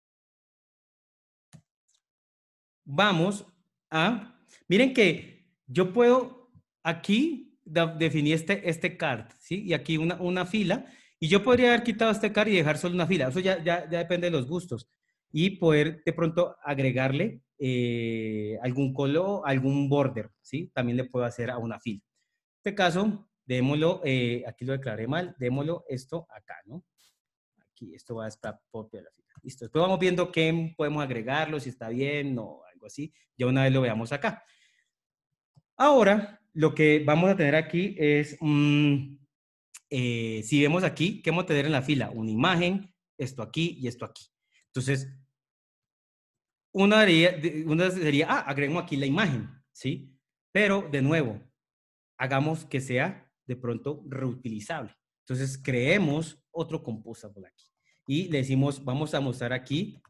vamos a, miren que yo puedo aquí definir este, este card, ¿sí? Y aquí una, una fila, y yo podría haber quitado este card y dejar solo una fila. Eso ya, ya, ya depende de los gustos. Y poder de pronto agregarle eh, algún color, algún border, ¿sí? También le puedo hacer a una fila. En este caso, démoslo, eh, aquí lo declaré mal, démoslo esto acá, ¿no? Aquí, esto va a estar propio de la fila. Listo. Después vamos viendo qué podemos agregarlo, si está bien o algo así. Ya una vez lo veamos acá. Ahora, lo que vamos a tener aquí es, um, eh, si vemos aquí, ¿qué vamos a tener en la fila? Una imagen, esto aquí y esto aquí. Entonces, una sería, una sería ah, agreguemos aquí la imagen, ¿sí? Pero, de nuevo, hagamos que sea de pronto reutilizable. Entonces, creemos otro composable aquí. Y le decimos, vamos a mostrar aquí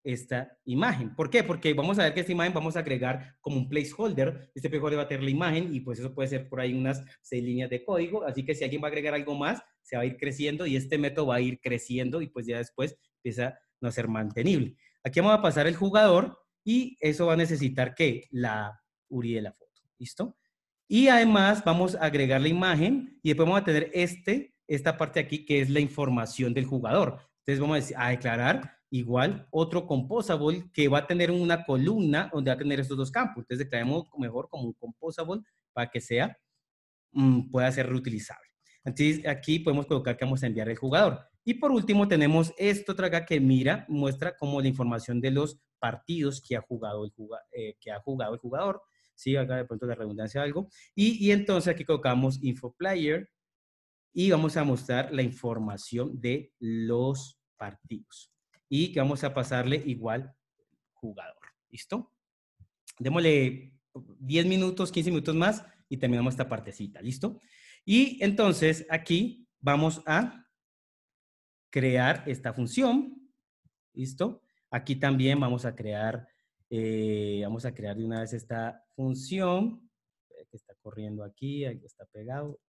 esta imagen. ¿Por qué? Porque vamos a ver que esta imagen vamos a agregar como un placeholder. Este placeholder va a tener la imagen y pues eso puede ser por ahí unas seis líneas de código. Así que si alguien va a agregar algo más, se va a ir creciendo y este método va a ir creciendo y pues ya después empieza a no ser mantenible. Aquí vamos a pasar el jugador y eso va a necesitar que la U R I de la foto. ¿Listo? Y además vamos a agregar la imagen y después vamos a tener este, esta parte aquí que es la información del jugador. Entonces vamos a, decir, a declarar igual otro composable que va a tener una columna donde va a tener estos dos campos. Entonces declaremos mejor como un composable para que sea, mmm, pueda ser reutilizable. Entonces aquí podemos colocar que vamos a enviar el jugador. Y por último tenemos esto otra acá que mira, muestra como la información de los partidos que ha jugado el, juga, eh, que ha jugado el jugador. Sí, acá de pronto la redundancia algo. Y, y entonces aquí colocamos info player y vamos a mostrar la información de los partidos. Y que vamos a pasarle igual jugador. ¿Listo? Démosle diez minutos, quince minutos más y terminamos esta partecita. ¿Listo? Y entonces aquí vamos a crear esta función. ¿Listo? Aquí también vamos a crear, eh, vamos a crear de una vez esta función que está corriendo aquí, ahí está pegado.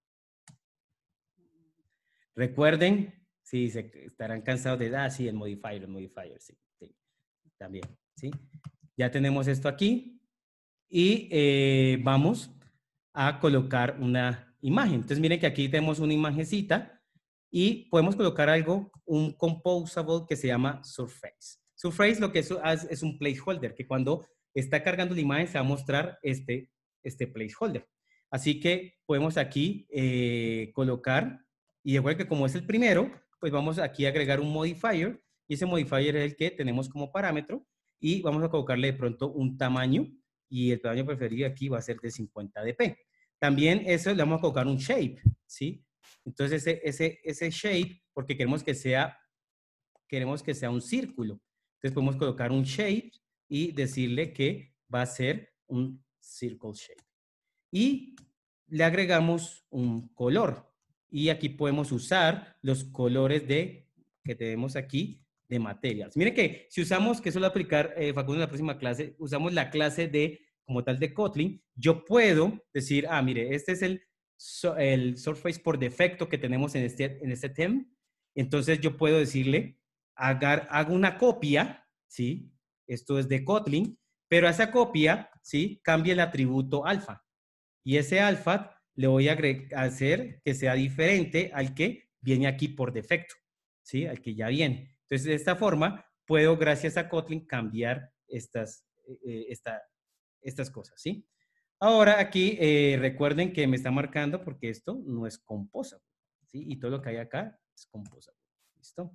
Recuerden, sí, se estarán cansados de, ah, sí, el modifier, el modifier, sí, sí, también, ¿sí? Ya tenemos esto aquí y eh, vamos a colocar una imagen. Entonces, miren que aquí tenemos una imagencita y podemos colocar algo, un composable que se llama surface. Surface lo que es, es un placeholder, que cuando está cargando la imagen se va a mostrar este, este placeholder. Así que podemos aquí eh, colocar, y igual que como es el primero, pues vamos aquí a agregar un modifier, y ese modifier es el que tenemos como parámetro, y vamos a colocarle de pronto un tamaño, y el tamaño preferido aquí va a ser de cincuenta D P. También eso le vamos a colocar un shape, ¿sí? Entonces ese, ese, ese shape, porque queremos que sea, queremos que sea un círculo. Entonces podemos colocar un shape y decirle que va a ser un circle shape. Y le agregamos un color. Y aquí podemos usar los colores de, que tenemos aquí de materials. Miren que si usamos, que eso lo va a aplicar eh, Facundo en la próxima clase, usamos la clase de, como tal de Kotlin, yo puedo decir, ah, mire, este es el, el surface por defecto que tenemos en este, en este theme. Entonces yo puedo decirle, haga, hago una copia, ¿sí? Esto es de Kotlin, pero a esa copia, ¿sí? Cambie el atributo alfa. Y ese alfa le voy a hacer que sea diferente al que viene aquí por defecto, ¿sí? Al que ya viene. Entonces, de esta forma, puedo, gracias a Kotlin, cambiar estas, eh, esta, estas cosas, ¿sí? Ahora aquí, eh, recuerden que me está marcando porque esto no es composable, ¿sí? Y todo lo que hay acá es composable. ¿Listo?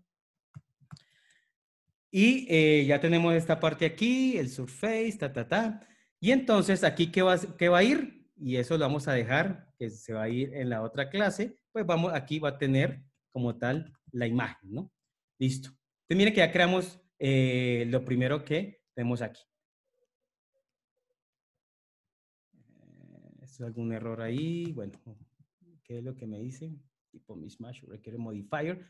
Y eh, ya tenemos esta parte aquí, el surface, ta, ta, ta. Y entonces, aquí, ¿qué va, qué va a ir? Y eso lo vamos a dejar, que se va a ir en la otra clase. Pues vamos, aquí va a tener como tal la imagen, ¿no? Listo. Entonces, miren que ya creamos eh, lo primero que tenemos aquí. ¿Es algún error ahí? Bueno, ¿qué es lo que me dice? Tipo mismatch, requiere modifier.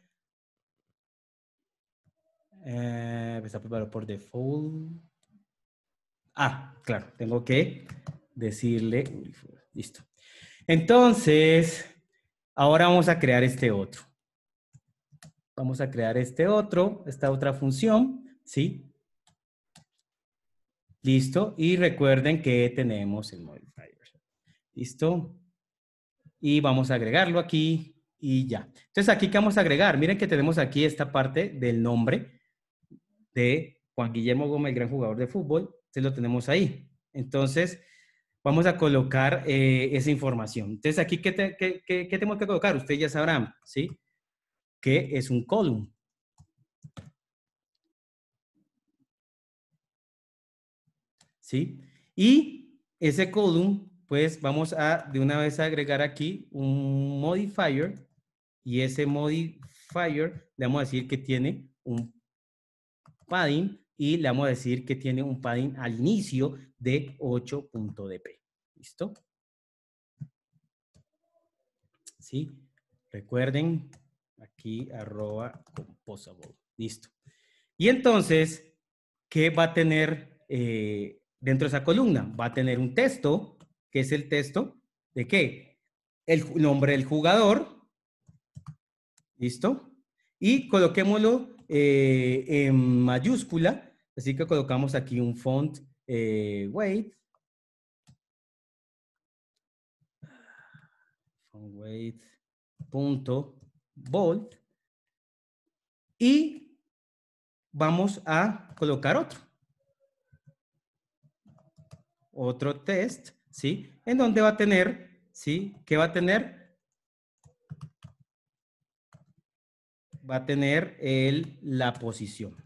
Eh, está preparado por default. Ah, claro, tengo que decirle. Listo. Entonces, ahora vamos a crear este otro. Vamos a crear este otro, esta otra función, ¿sí? Listo. Y recuerden que tenemos el modifier. ¿Listo? Y vamos a agregarlo aquí y ya. Entonces, aquí, ¿qué vamos a agregar? Miren que tenemos aquí esta parte del nombre de Juan Guillermo Gómez, el gran jugador de fútbol. Entonces, lo tenemos ahí. Entonces, vamos a colocar eh, esa información. Entonces, aquí, ¿qué, te, qué, qué, ¿qué tenemos que colocar? Ustedes ya sabrán, ¿sí? Que es un column. ¿Sí? Y ese column, pues vamos a de una vez a agregar aquí un modifier y ese modifier le vamos a decir que tiene un padding y le vamos a decir que tiene un padding al inicio de ocho punto D P. ¿Listo? ¿Sí? Recuerden, aquí arroba composable. Listo. Y entonces, ¿qué va a tener eh, dentro de esa columna? Va a tener un texto, que es el texto de ¿qué? El nombre del jugador, ¿listo? Y coloquémoslo eh, en mayúscula, así que colocamos aquí un font eh, weight, font weight punto bold, y vamos a colocar otro. Otro test, ¿sí? En donde va a tener, ¿sí? ¿Qué va a tener? Va a tener el, la posición.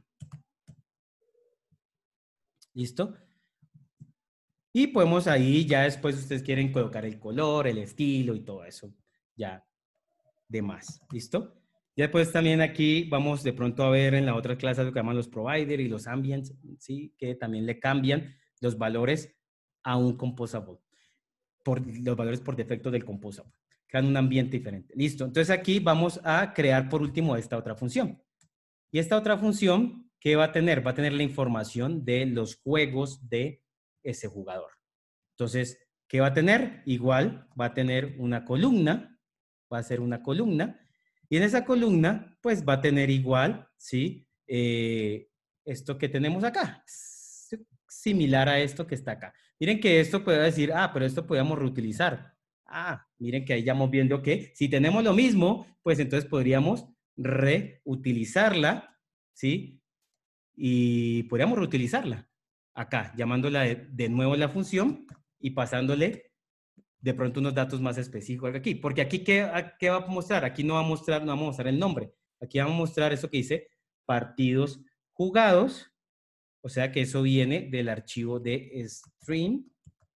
¿Listo? Y podemos ahí, ya después ustedes quieren colocar el color, el estilo y todo eso. Ya, de más. ¿Listo? Y después también aquí vamos de pronto a ver en la otra clase lo que llaman los providers y los ambients, ¿sí? Que también le cambian los valores a un composable. Por los valores por defecto del composable. Crean un ambiente diferente. Listo. Entonces aquí vamos a crear por último esta otra función. Y esta otra función, ¿qué va a tener? Va a tener la información de los juegos de ese jugador. Entonces, ¿qué va a tener? Igual va a tener una columna, va a ser una columna, y en esa columna, pues va a tener igual, ¿sí? Eh, esto que tenemos acá, similar a esto que está acá. Miren que esto puede decir, ah, pero esto podríamos reutilizar. Ah, miren que ahí ya vamos viendo que si tenemos lo mismo, pues entonces podríamos reutilizarla, ¿sí? Y podríamos reutilizarla acá, llamándola de, de nuevo la función y pasándole de pronto unos datos más específicos aquí. Porque aquí, ¿qué, qué va a mostrar? Aquí no va a mostrar, no vamos a mostrar el nombre. Aquí vamos a mostrar eso que dice partidos jugados. O sea que eso viene del archivo de stream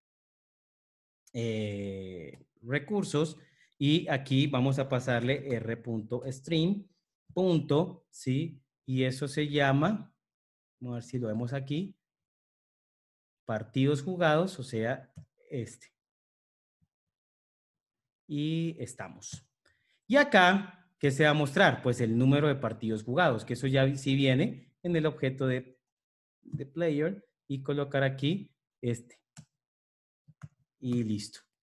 eh, recursos, y aquí vamos a pasarle r.stream. ¿Sí? Y eso se llama, vamos a ver si lo vemos aquí, partidos jugados, o sea, este. Y estamos. Y acá, ¿qué se va a mostrar? Pues el número de partidos jugados, que eso ya sí viene en el objeto de, de player, y colocar aquí este. Y listo.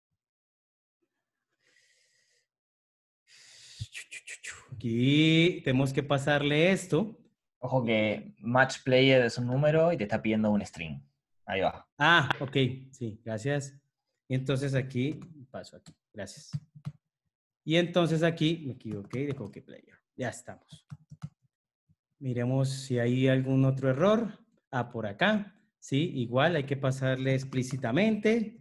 Aquí tenemos que pasarle esto. Ojo que match player es un número y te está pidiendo un string. Ahí va. Ah, ok. Sí, gracias. Entonces aquí, paso aquí. Gracias. Y entonces aquí, me equivoqué de coloqué player. Ya estamos. Miremos si hay algún otro error. Ah, por acá. Sí, igual hay que pasarle explícitamente.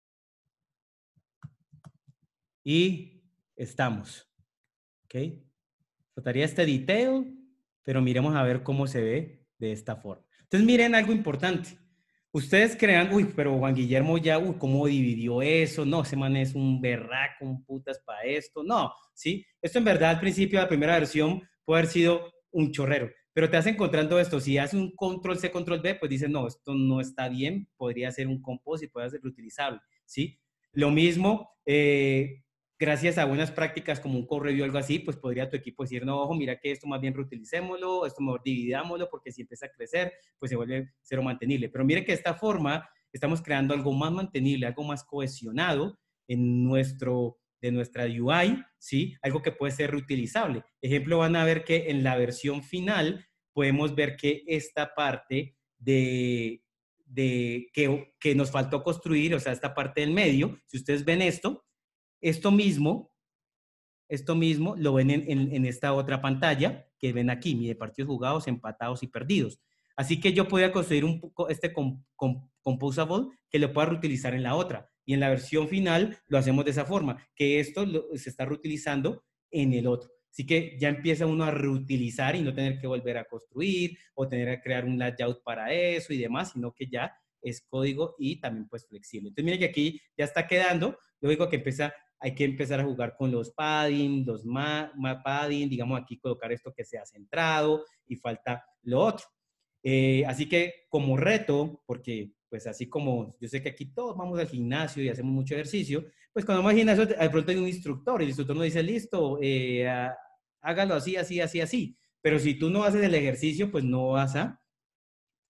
Y estamos. ¿Ok? Faltaría este detail, pero miremos a ver cómo se ve de esta forma. Entonces miren algo importante. Ustedes crean, uy, pero Juan Guillermo ya, uy, ¿cómo dividió eso? No, ese man es un berraco, un putas para esto. No, ¿sí? Esto en verdad al principio de la primera versión puede haber sido un chorrero, pero te vas encontrando esto. Si haces un control C, control V, pues dices, no, esto no está bien, podría ser un composite, puede ser reutilizable, ¿sí? Lo mismo, eh, gracias a buenas prácticas como un code review o algo así, pues podría tu equipo decir, no, ojo, mira que esto más bien reutilicémoslo, esto mejor dividámoslo, porque si empieza a crecer, pues se vuelve cero mantenible. Pero mire que de esta forma estamos creando algo más mantenible, algo más cohesionado en nuestro, de nuestra U I, ¿sí? Algo que puede ser reutilizable. Ejemplo, van a ver que en la versión final podemos ver que esta parte de, de que, que nos faltó construir, o sea, esta parte del medio, si ustedes ven esto, esto mismo, esto mismo lo ven en, en, en esta otra pantalla que ven aquí, mide partidos jugados, empatados y perdidos. Así que yo podría construir un, este com, com, composable que lo pueda reutilizar en la otra. Y en la versión final lo hacemos de esa forma, que esto lo, se está reutilizando en el otro. Así que ya empieza uno a reutilizar y no tener que volver a construir o tener que crear un layout para eso y demás, sino que ya es código y también pues flexible. Entonces miren que aquí ya está quedando. Luego que empieza, hay que empezar a jugar con los padding, los ma, ma padding, digamos aquí colocar esto que sea centrado y falta lo otro. Eh, así que como reto, porque pues así como yo sé que aquí todos vamos al gimnasio y hacemos mucho ejercicio, pues cuando vamos al gimnasio de pronto hay un instructor y el instructor nos dice, listo, eh, hágalo así, así, así, así. Pero si tú no haces el ejercicio, pues no vas a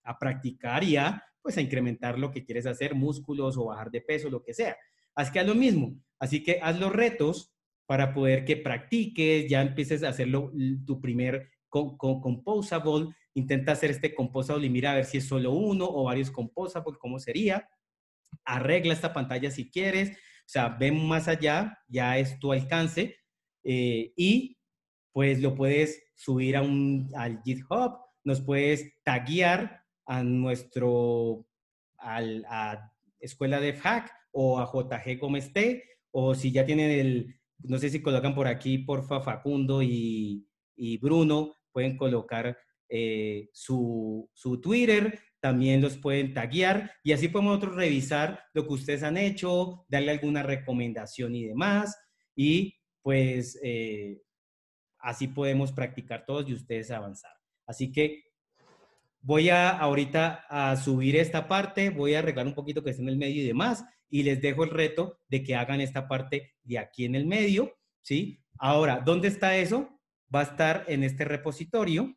a practicar y a, pues, a incrementar lo que quieres hacer, músculos o bajar de peso, lo que sea. Haz que haz lo mismo. Así que haz los retos para poder que practiques, ya empieces a hacerlo tu primer composable, intenta hacer este composable y mira a ver si es solo uno o varios composable, cómo sería. Arregla esta pantalla si quieres, o sea, ven más allá, ya es tu alcance, eh, y pues lo puedes subir a un, al GitHub, nos puedes taguear a nuestro, al, a Escuela de Hack o a J G Gómez T, o si ya tienen el, no sé si colocan por aquí, porfa, Facundo y, y Bruno, pueden colocar eh, su, su Twitter, también los pueden taguear y así podemos nosotros revisar lo que ustedes han hecho, darle alguna recomendación y demás, y pues eh, así podemos practicar todos y ustedes avanzar. Así que voy a ahorita a subir esta parte, voy a arreglar un poquito que esté en el medio y demás, y les dejo el reto de que hagan esta parte de aquí en el medio, ¿sí? Ahora, ¿dónde está eso? Va a estar en este repositorio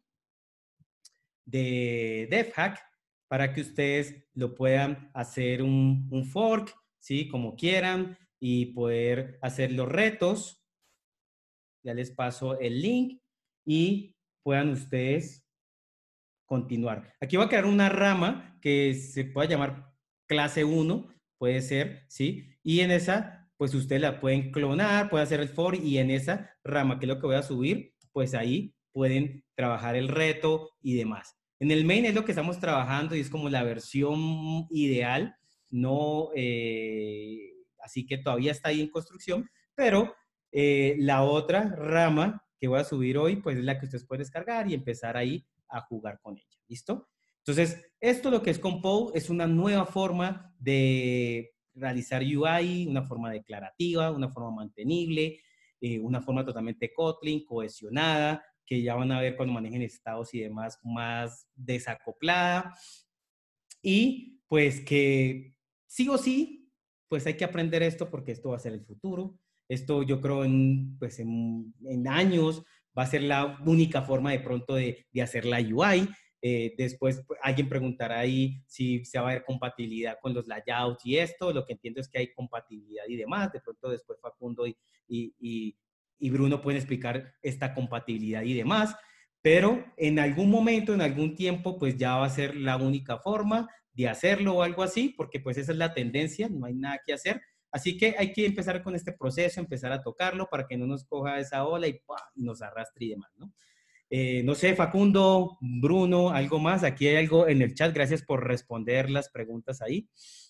de DevHack para que ustedes lo puedan hacer un, un fork, ¿sí? Como quieran, y poder hacer los retos. Ya les paso el link y puedan ustedes continuar. Aquí va a crear una rama que se puede llamar clase uno, puede ser, ¿sí? Y en esa, pues ustedes la pueden clonar, pueden hacer el for y en esa rama, que es lo que voy a subir, pues ahí pueden trabajar el reto y demás. En el main es lo que estamos trabajando y es como la versión ideal, no, eh, así que todavía está ahí en construcción, pero eh, la otra rama que voy a subir hoy, pues es la que ustedes pueden descargar y empezar ahí a jugar con ella. ¿Listo? Entonces, esto lo que es Compose es una nueva forma de realizar U I, una forma declarativa, una forma mantenible, eh, una forma totalmente Kotlin, cohesionada, que ya van a ver cuando manejen estados y demás, más desacoplada. Y pues que sí o sí, pues hay que aprender esto porque esto va a ser el futuro. Esto yo creo en, pues en, en años va a ser la única forma de pronto de, de hacer la U I. Eh, después pues, alguien preguntará ahí si se va a ver compatibilidad con los layouts y esto. Lo que entiendo es que hay compatibilidad y demás. De pronto después Facundo y, y, y, y Bruno pueden explicar esta compatibilidad y demás. Pero en algún momento, en algún tiempo, pues ya va a ser la única forma de hacerlo o algo así, porque pues esa es la tendencia, no hay nada que hacer. Así que hay que empezar con este proceso, empezar a tocarlo para que no nos coja esa ola y, ¡pah!, y nos arrastre y demás, ¿no? Eh, no sé, Facundo, Bruno, algo más. Aquí hay algo en el chat. Gracias por responder las preguntas ahí.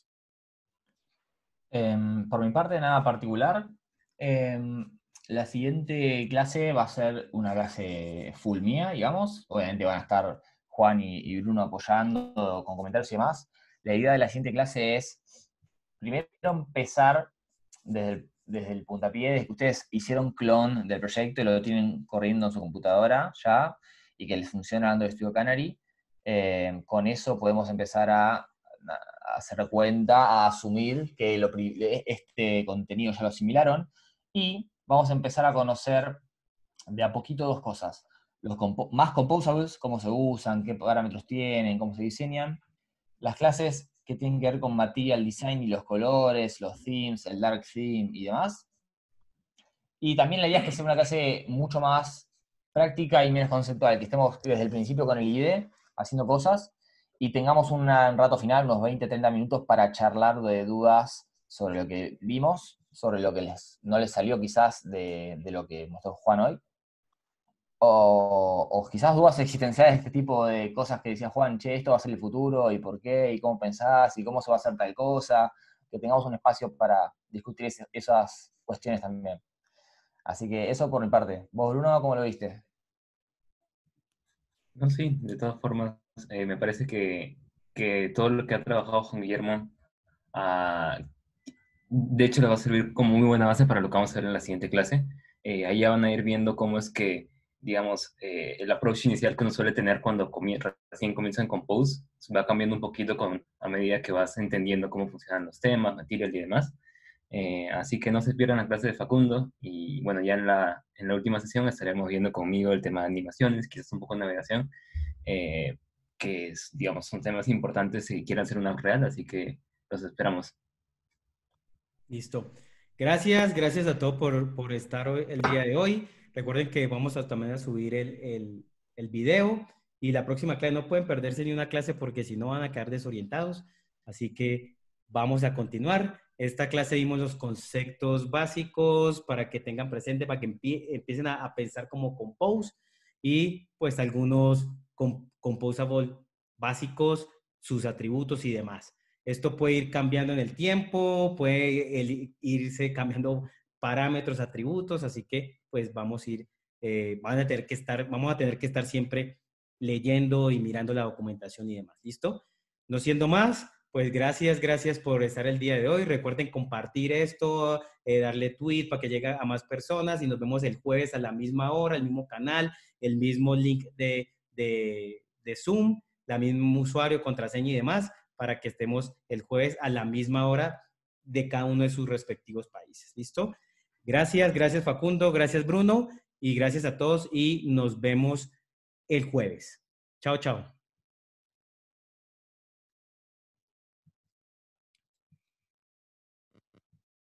Eh, por mi parte, nada particular. Eh, la siguiente clase va a ser una clase full mía, digamos. Obviamente van a estar Juan y, y Bruno apoyando con comentarios y demás. La idea de la siguiente clase es, primero, empezar desde el, desde el puntapié, desde que ustedes hicieron clon del proyecto y lo tienen corriendo en su computadora ya, y que les funciona Android Studio Canary. Eh, con eso podemos empezar a, a hacer cuenta, a asumir que lo, este contenido ya lo asimilaron, y vamos a empezar a conocer de a poquito dos cosas. Los compo más composables, cómo se usan, qué parámetros tienen, cómo se diseñan. Las clases que tienen que ver con material design y los colores, los themes, el dark theme y demás. Y también la idea es que sea una clase mucho más práctica y menos conceptual, que estemos desde el principio con el I D E haciendo cosas y tengamos un rato final, unos veinte a treinta minutos, para charlar de dudas sobre lo que vimos, sobre lo que les, no les salió quizás de, de lo que mostró Juan hoy, o, o quizás dudas existenciales de este tipo de cosas que decía Juan, che, esto va a ser el futuro, y por qué, y cómo pensás, y cómo se va a hacer tal cosa, que tengamos un espacio para discutir ese, esas cuestiones también. Así que eso por mi parte. ¿Vos, Bruno, cómo lo viste? No, sí, de todas formas, eh, me parece que, que todo lo que ha trabajado Juan Guillermo, uh, de hecho, le va a servir como muy buena base para lo que vamos a ver en la siguiente clase. Eh, ahí ya van a ir viendo cómo es que, digamos, eh, el approach inicial que uno suele tener cuando comie recién comienza en Compose va cambiando un poquito con, a medida que vas entendiendo cómo funcionan los temas, material y demás. Eh, así que no se pierdan la clase de Facundo, y bueno, ya en la, en la última sesión estaremos viendo conmigo el tema de animaciones, quizás un poco de navegación, eh, que es, digamos, son temas importantes si quieren hacer una app real, así que los esperamos. Listo. Gracias, gracias a todos por, por estar hoy, el día de hoy. Recuerden que vamos a, también a subir el, el, el video y la próxima clase. No pueden perderse ni una clase porque si no van a quedar desorientados. Así que vamos a continuar. Esta clase vimos los conceptos básicos para que tengan presente, para que empie empiecen a, a pensar como compose y pues algunos com composable básicos, sus atributos y demás. Esto puede ir cambiando en el tiempo, puede el, irse cambiando parámetros, atributos, así que pues vamos a ir, eh, van a tener que estar, vamos a tener que estar siempre leyendo y mirando la documentación y demás. ¿Listo? No siendo más, pues gracias, gracias por estar el día de hoy. Recuerden compartir esto, eh, darle tweet para que llegue a más personas y nos vemos el jueves a la misma hora, el mismo canal, el mismo link de, de, de Zoom, la mismo usuario, contraseña y demás, para que estemos el jueves a la misma hora de cada uno de sus respectivos países. ¿Listo? Gracias, gracias Facundo, gracias Bruno y gracias a todos y nos vemos el jueves. Chao, chao.